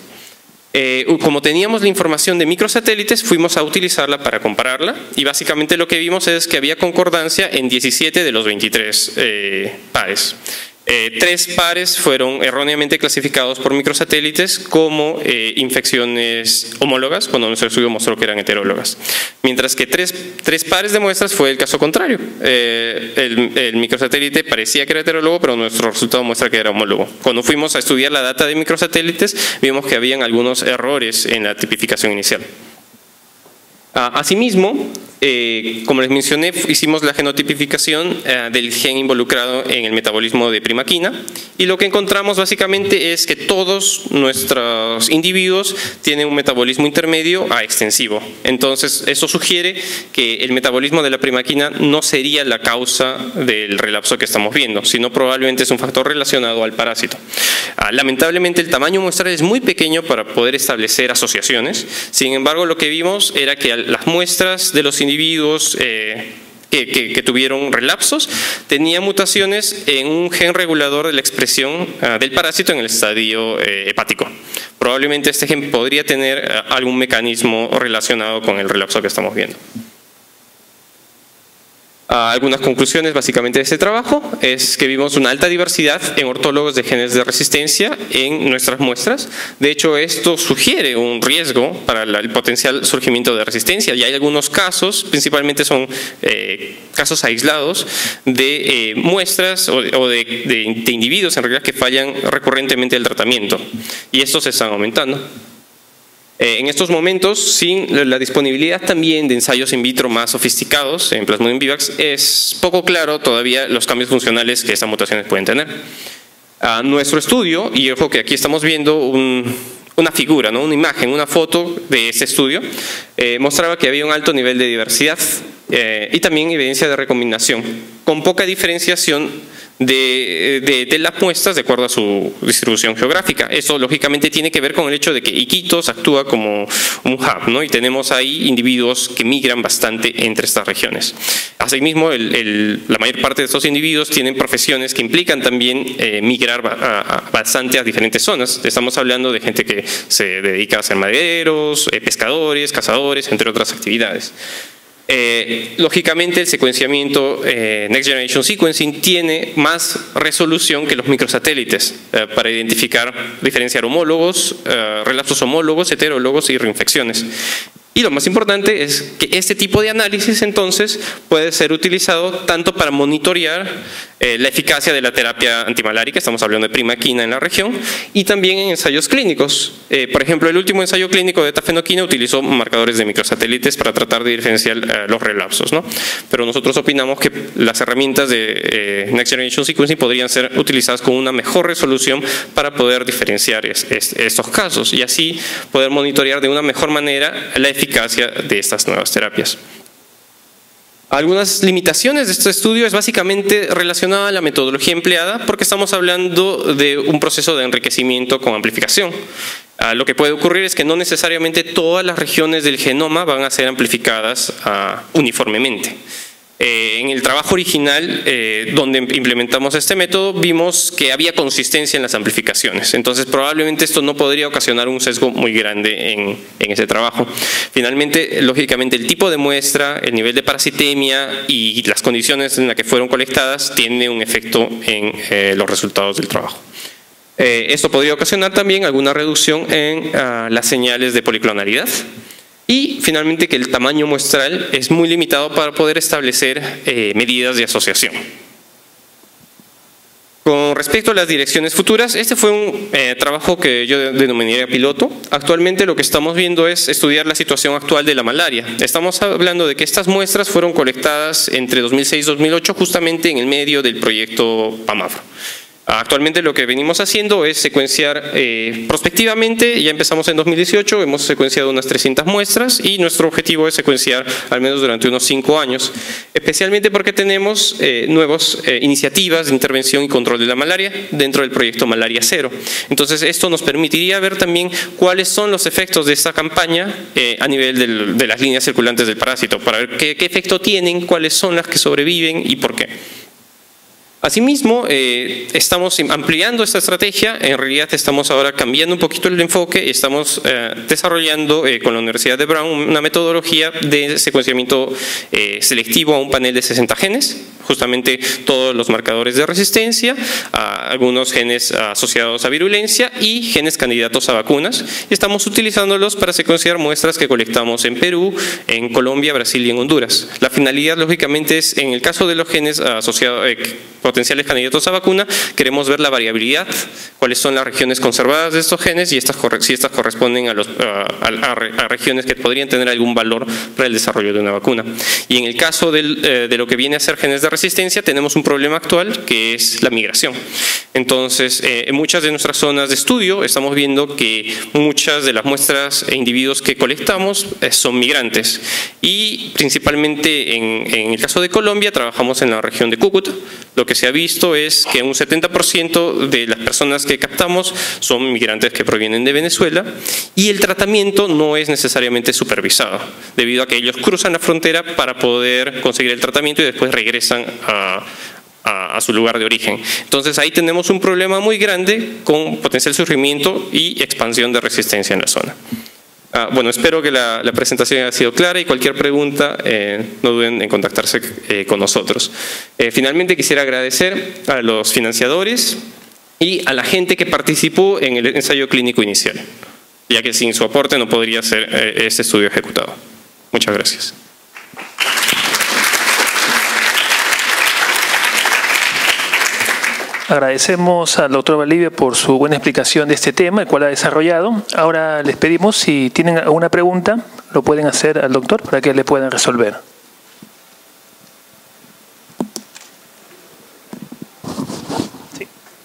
S8: Eh, como teníamos la información de microsatélites, fuimos a utilizarla para compararla y básicamente lo que vimos es que había concordancia en diecisiete de los veintitrés eh, pares. Eh, tres pares fueron erróneamente clasificados por microsatélites como eh, infecciones homólogas, cuando nuestro estudio mostró que eran heterólogas. Mientras que tres, tres pares de muestras fue el caso contrario. Eh, el, el microsatélite parecía que era heterólogo, pero nuestro resultado muestra que era homólogo. Cuando fuimos a estudiar la data de microsatélites, vimos que habían algunos errores en la tipificación inicial. Ah, asimismo, Eh, como les mencioné, hicimos la genotipificación eh, del gen involucrado en el metabolismo de primaquina y lo que encontramos básicamente es que todos nuestros individuos tienen un metabolismo intermedio a extensivo. Entonces, eso sugiere que el metabolismo de la primaquina no sería la causa del relapso que estamos viendo, sino probablemente es un factor relacionado al parásito. Ah, lamentablemente, el tamaño muestral es muy pequeño para poder establecer asociaciones. Sin embargo, lo que vimos era que las muestras de los individuos individuos eh, que, que, que tuvieron relapsos tenían mutaciones en un gen regulador de la expresión uh, del parásito en el estadio eh, hepático. Probablemente este gen podría tener uh, algún mecanismo relacionado con el relapso que estamos viendo. Uh, algunas conclusiones básicamente de este trabajo es que vimos una alta diversidad en ortólogos de genes de resistencia en nuestras muestras. De hecho, esto sugiere un riesgo para la, el potencial surgimiento de resistencia. Y hay algunos casos, principalmente son eh, casos aislados de eh, muestras o, o de, de, de individuos en realidad que fallan recurrentemente el tratamiento. Y estos se están aumentando. En estos momentos, sin la disponibilidad también de ensayos in vitro más sofisticados en Plasmodium vivax, es poco claro todavía los cambios funcionales que estas mutaciones pueden tener. A nuestro estudio, y ojo que aquí estamos viendo un, una figura, ¿no? Una imagen, una foto de este estudio, eh, mostraba que había un alto nivel de diversidad eh, y también evidencia de recombinación, con poca diferenciación De, de, de las muestras de acuerdo a su distribución geográfica. Eso lógicamente tiene que ver con el hecho de que Iquitos actúa como un hub, ¿no? Y tenemos ahí individuos que migran bastante entre estas regiones. Asimismo, el, el, la mayor parte de estos individuos tienen profesiones que implican también eh, migrar a, a, bastante a diferentes zonas. Estamos hablando de gente que se dedica a ser madereros, eh, pescadores, cazadores, entre otras actividades. Eh, lógicamente el secuenciamiento eh, Next Generation Sequencing tiene más resolución que los microsatélites eh, para identificar, diferenciar homólogos, eh, relapsos homólogos, heterólogos y reinfecciones. Y lo más importante es que este tipo de análisis entonces puede ser utilizado tanto para monitorear eh, la eficacia de la terapia antimalárica, estamos hablando de primaquina en la región, y también en ensayos clínicos. Eh, por ejemplo, el último ensayo clínico de tafenoquina utilizó marcadores de microsatélites para tratar de diferenciar eh, los relapsos, ¿no? Pero nosotros opinamos que las herramientas de eh, Next Generation Sequencing podrían ser utilizadas con una mejor resolución para poder diferenciar es, es, estos casos y así poder monitorear de una mejor manera la eficacia de estas nuevas terapias. Algunas limitaciones de este estudio es básicamente relacionada a la metodología empleada porque estamos hablando de un proceso de enriquecimiento con amplificación. Uh, lo que puede ocurrir es que no necesariamente todas las regiones del genoma van a ser amplificadas uh, uniformemente. Eh, en el trabajo original, eh, donde implementamos este método, vimos que había consistencia en las amplificaciones. Entonces, probablemente esto no podría ocasionar un sesgo muy grande en, en ese trabajo. Finalmente, lógicamente, el tipo de muestra, el nivel de parasitemia y las condiciones en las que fueron colectadas tiene un efecto en eh, los resultados del trabajo. Eh, esto podría ocasionar también alguna reducción en uh, las señales de policlonalidad. Y finalmente que el tamaño muestral es muy limitado para poder establecer eh, medidas de asociación. Con respecto a las direcciones futuras, este fue un eh, trabajo que yo denominaría piloto. Actualmente lo que estamos viendo es estudiar la situación actual de la malaria. Estamos hablando de que estas muestras fueron colectadas entre dos mil seis y dos mil ocho justamente en el medio del proyecto PAMAFRO. Actualmente lo que venimos haciendo es secuenciar eh, prospectivamente, ya empezamos en dos mil dieciocho, hemos secuenciado unas trescientas muestras y nuestro objetivo es secuenciar al menos durante unos cinco años, especialmente porque tenemos eh, nuevas eh, iniciativas de intervención y control de la malaria dentro del proyecto Malaria Cero. Entonces esto nos permitiría ver también cuáles son los efectos de esta campaña eh, a nivel del, de las líneas circulantes del parásito, para ver qué, qué efecto tienen, cuáles son las que sobreviven y por qué. Asimismo, eh, estamos ampliando esta estrategia, en realidad estamos ahora cambiando un poquito el enfoque y estamos eh, desarrollando eh, con la Universidad de Brown una metodología de secuenciamiento eh, selectivo a un panel de sesenta genes, justamente todos los marcadores de resistencia, a algunos genes asociados a virulencia y genes candidatos a vacunas. Y estamos utilizándolos para secuenciar muestras que colectamos en Perú, en Colombia, Brasil y en Honduras. La finalidad, lógicamente, es en el caso de los genes asociados, eh, potenciales candidatos a vacuna, queremos ver la variabilidad, cuáles son las regiones conservadas de estos genes y estas, si estas corresponden a, los, a, a, a regiones que podrían tener algún valor para el desarrollo de una vacuna. Y en el caso del, eh, de lo que viene a ser genes de resistencia, tenemos un problema actual que es la migración. Entonces, eh, en muchas de nuestras zonas de estudio estamos viendo que muchas de las muestras e individuos que colectamos eh, son migrantes. Y principalmente en, en el caso de Colombia trabajamos en la región de Cúcuta. Lo que se ha visto es que un setenta por ciento de las personas que captamos son migrantes que provienen de Venezuela y el tratamiento no es necesariamente supervisado, debido a que ellos cruzan la frontera para poder conseguir el tratamiento y después regresan a A, a su lugar de origen. Entonces ahí tenemos un problema muy grande con potencial sufrimiento y expansión de resistencia en la zona. Ah, bueno, espero que la, la presentación haya sido clara y cualquier pregunta eh, no duden en contactarse eh, con nosotros. Eh, finalmente quisiera agradecer a los financiadores y a la gente que participó en el ensayo clínico inicial, ya que sin su aporte no podría ser eh, este estudio ejecutado. Muchas gracias.
S1: Agradecemos al doctor Valdivia por su buena explicación de este tema, el cual ha desarrollado. Ahora les pedimos, si tienen alguna pregunta, lo pueden hacer al doctor para que le puedan resolver. Sí.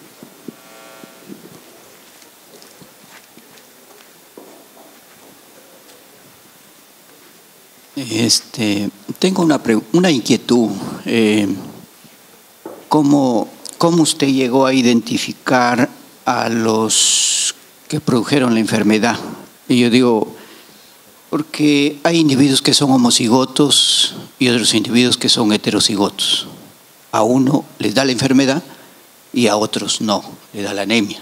S9: Este, tengo una, una inquietud. Eh, ¿Cómo... ¿Cómo usted llegó a identificar a los que produjeron la enfermedad? Y yo digo, porque hay individuos que son homocigotos y otros individuos que son heterocigotos. A uno les da la enfermedad y a otros no, le da la anemia.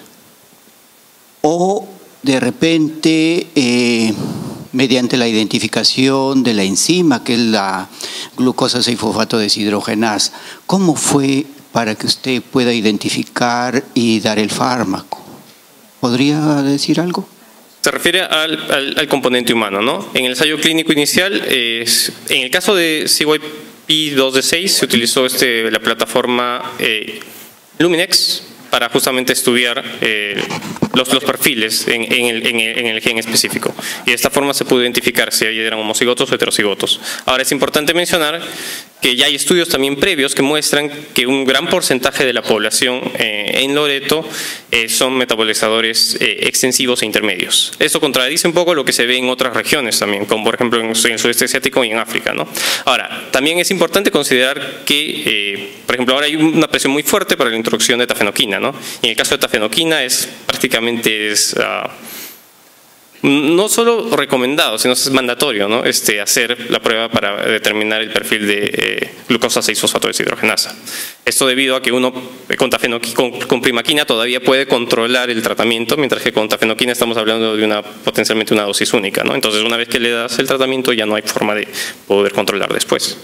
S9: O de repente, eh, mediante la identificación de la enzima, que es la glucosa seis fosfato deshidrogenasa, ¿cómo fue para que usted pueda identificar y dar el fármaco? ¿Podría decir algo?
S8: Se refiere al, al, al componente humano, ¿no? En el ensayo clínico inicial, eh, en el caso de C Y P dos D seis, se utilizó este, la plataforma eh, Luminex para justamente estudiar eh, los, los perfiles en, en, el, en, el, en el gen específico. Y de esta forma se pudo identificar si eran homocigotos o heterocigotos. Ahora es importante mencionar que ya hay estudios también previos que muestran que un gran porcentaje de la población eh, en Loreto eh, son metabolizadores eh, extensivos e intermedios. Esto contradice un poco lo que se ve en otras regiones también, como por ejemplo en, en el sudeste asiático y en África, ¿no? Ahora, también es importante considerar que, eh, por ejemplo, ahora hay una presión muy fuerte para la introducción de tafenoquina, ¿no? Y en el caso de tafenoquina es prácticamente es, uh, no solo recomendado, sino es mandatorio, ¿no? Este, hacer la prueba para determinar el perfil de eh, glucosa seis fosfato deshidrogenasa. Esto debido a que uno con, con, con primaquina todavía puede controlar el tratamiento, mientras que con tafenoquina estamos hablando de una potencialmente una dosis única, ¿no? Entonces, una vez que le das el tratamiento ya no hay forma de poder controlar después.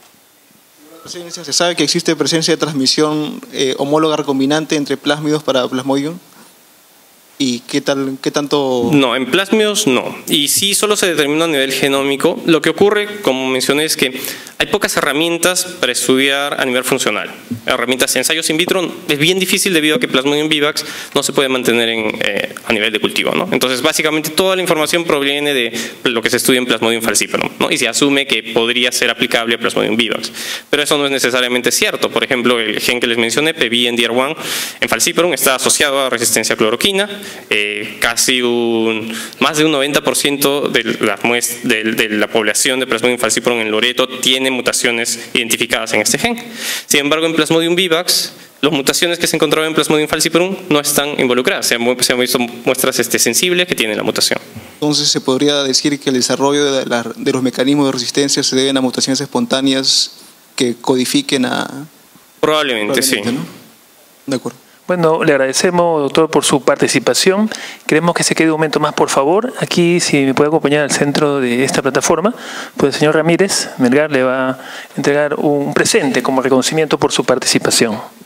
S6: ¿Se sabe que existe presencia de transmisión eh, homóloga recombinante entre plásmidos para Plasmodium? ¿Y qué, tal, qué tanto...?
S8: No, en plásmidos no. Y sí solo se determina a nivel genómico. Lo que ocurre, como mencioné, es que hay pocas herramientas para estudiar a nivel funcional. Herramientas de ensayos in vitro es bien difícil debido a que Plasmodium vivax no se puede mantener en, eh, a nivel de cultivo, ¿no? Entonces, básicamente, toda la información proviene de lo que se estudia en Plasmodium falciparum, ¿no? Y se asume que podría ser aplicable a Plasmodium vivax. Pero eso no es necesariamente cierto. Por ejemplo, el gen que les mencioné, P B N D R uno, en falciparum está asociado a resistencia a cloroquina. Eh, casi un, más de un noventa por ciento de la, de, de la población de Plasmodium falciparum en Loreto tiene mutaciones identificadas en este gen. Sin embargo, en Plasmodium vivax, las mutaciones que se encontraban en Plasmodium falciparum no están involucradas. Se han, se han visto muestras este, sensibles que tienen la mutación.
S6: Entonces, ¿se podría decir que el desarrollo de, la, de los mecanismos de resistencia se deben a mutaciones espontáneas que codifiquen a...?
S8: Probablemente, Probablemente sí.
S6: ¿No? De acuerdo.
S1: Bueno, le agradecemos, doctor, por su participación. Queremos que se quede un momento más, por favor. Aquí, si me puede acompañar al centro de esta plataforma, pues el señor Ramírez Melgar le va a entregar un presente como reconocimiento por su participación.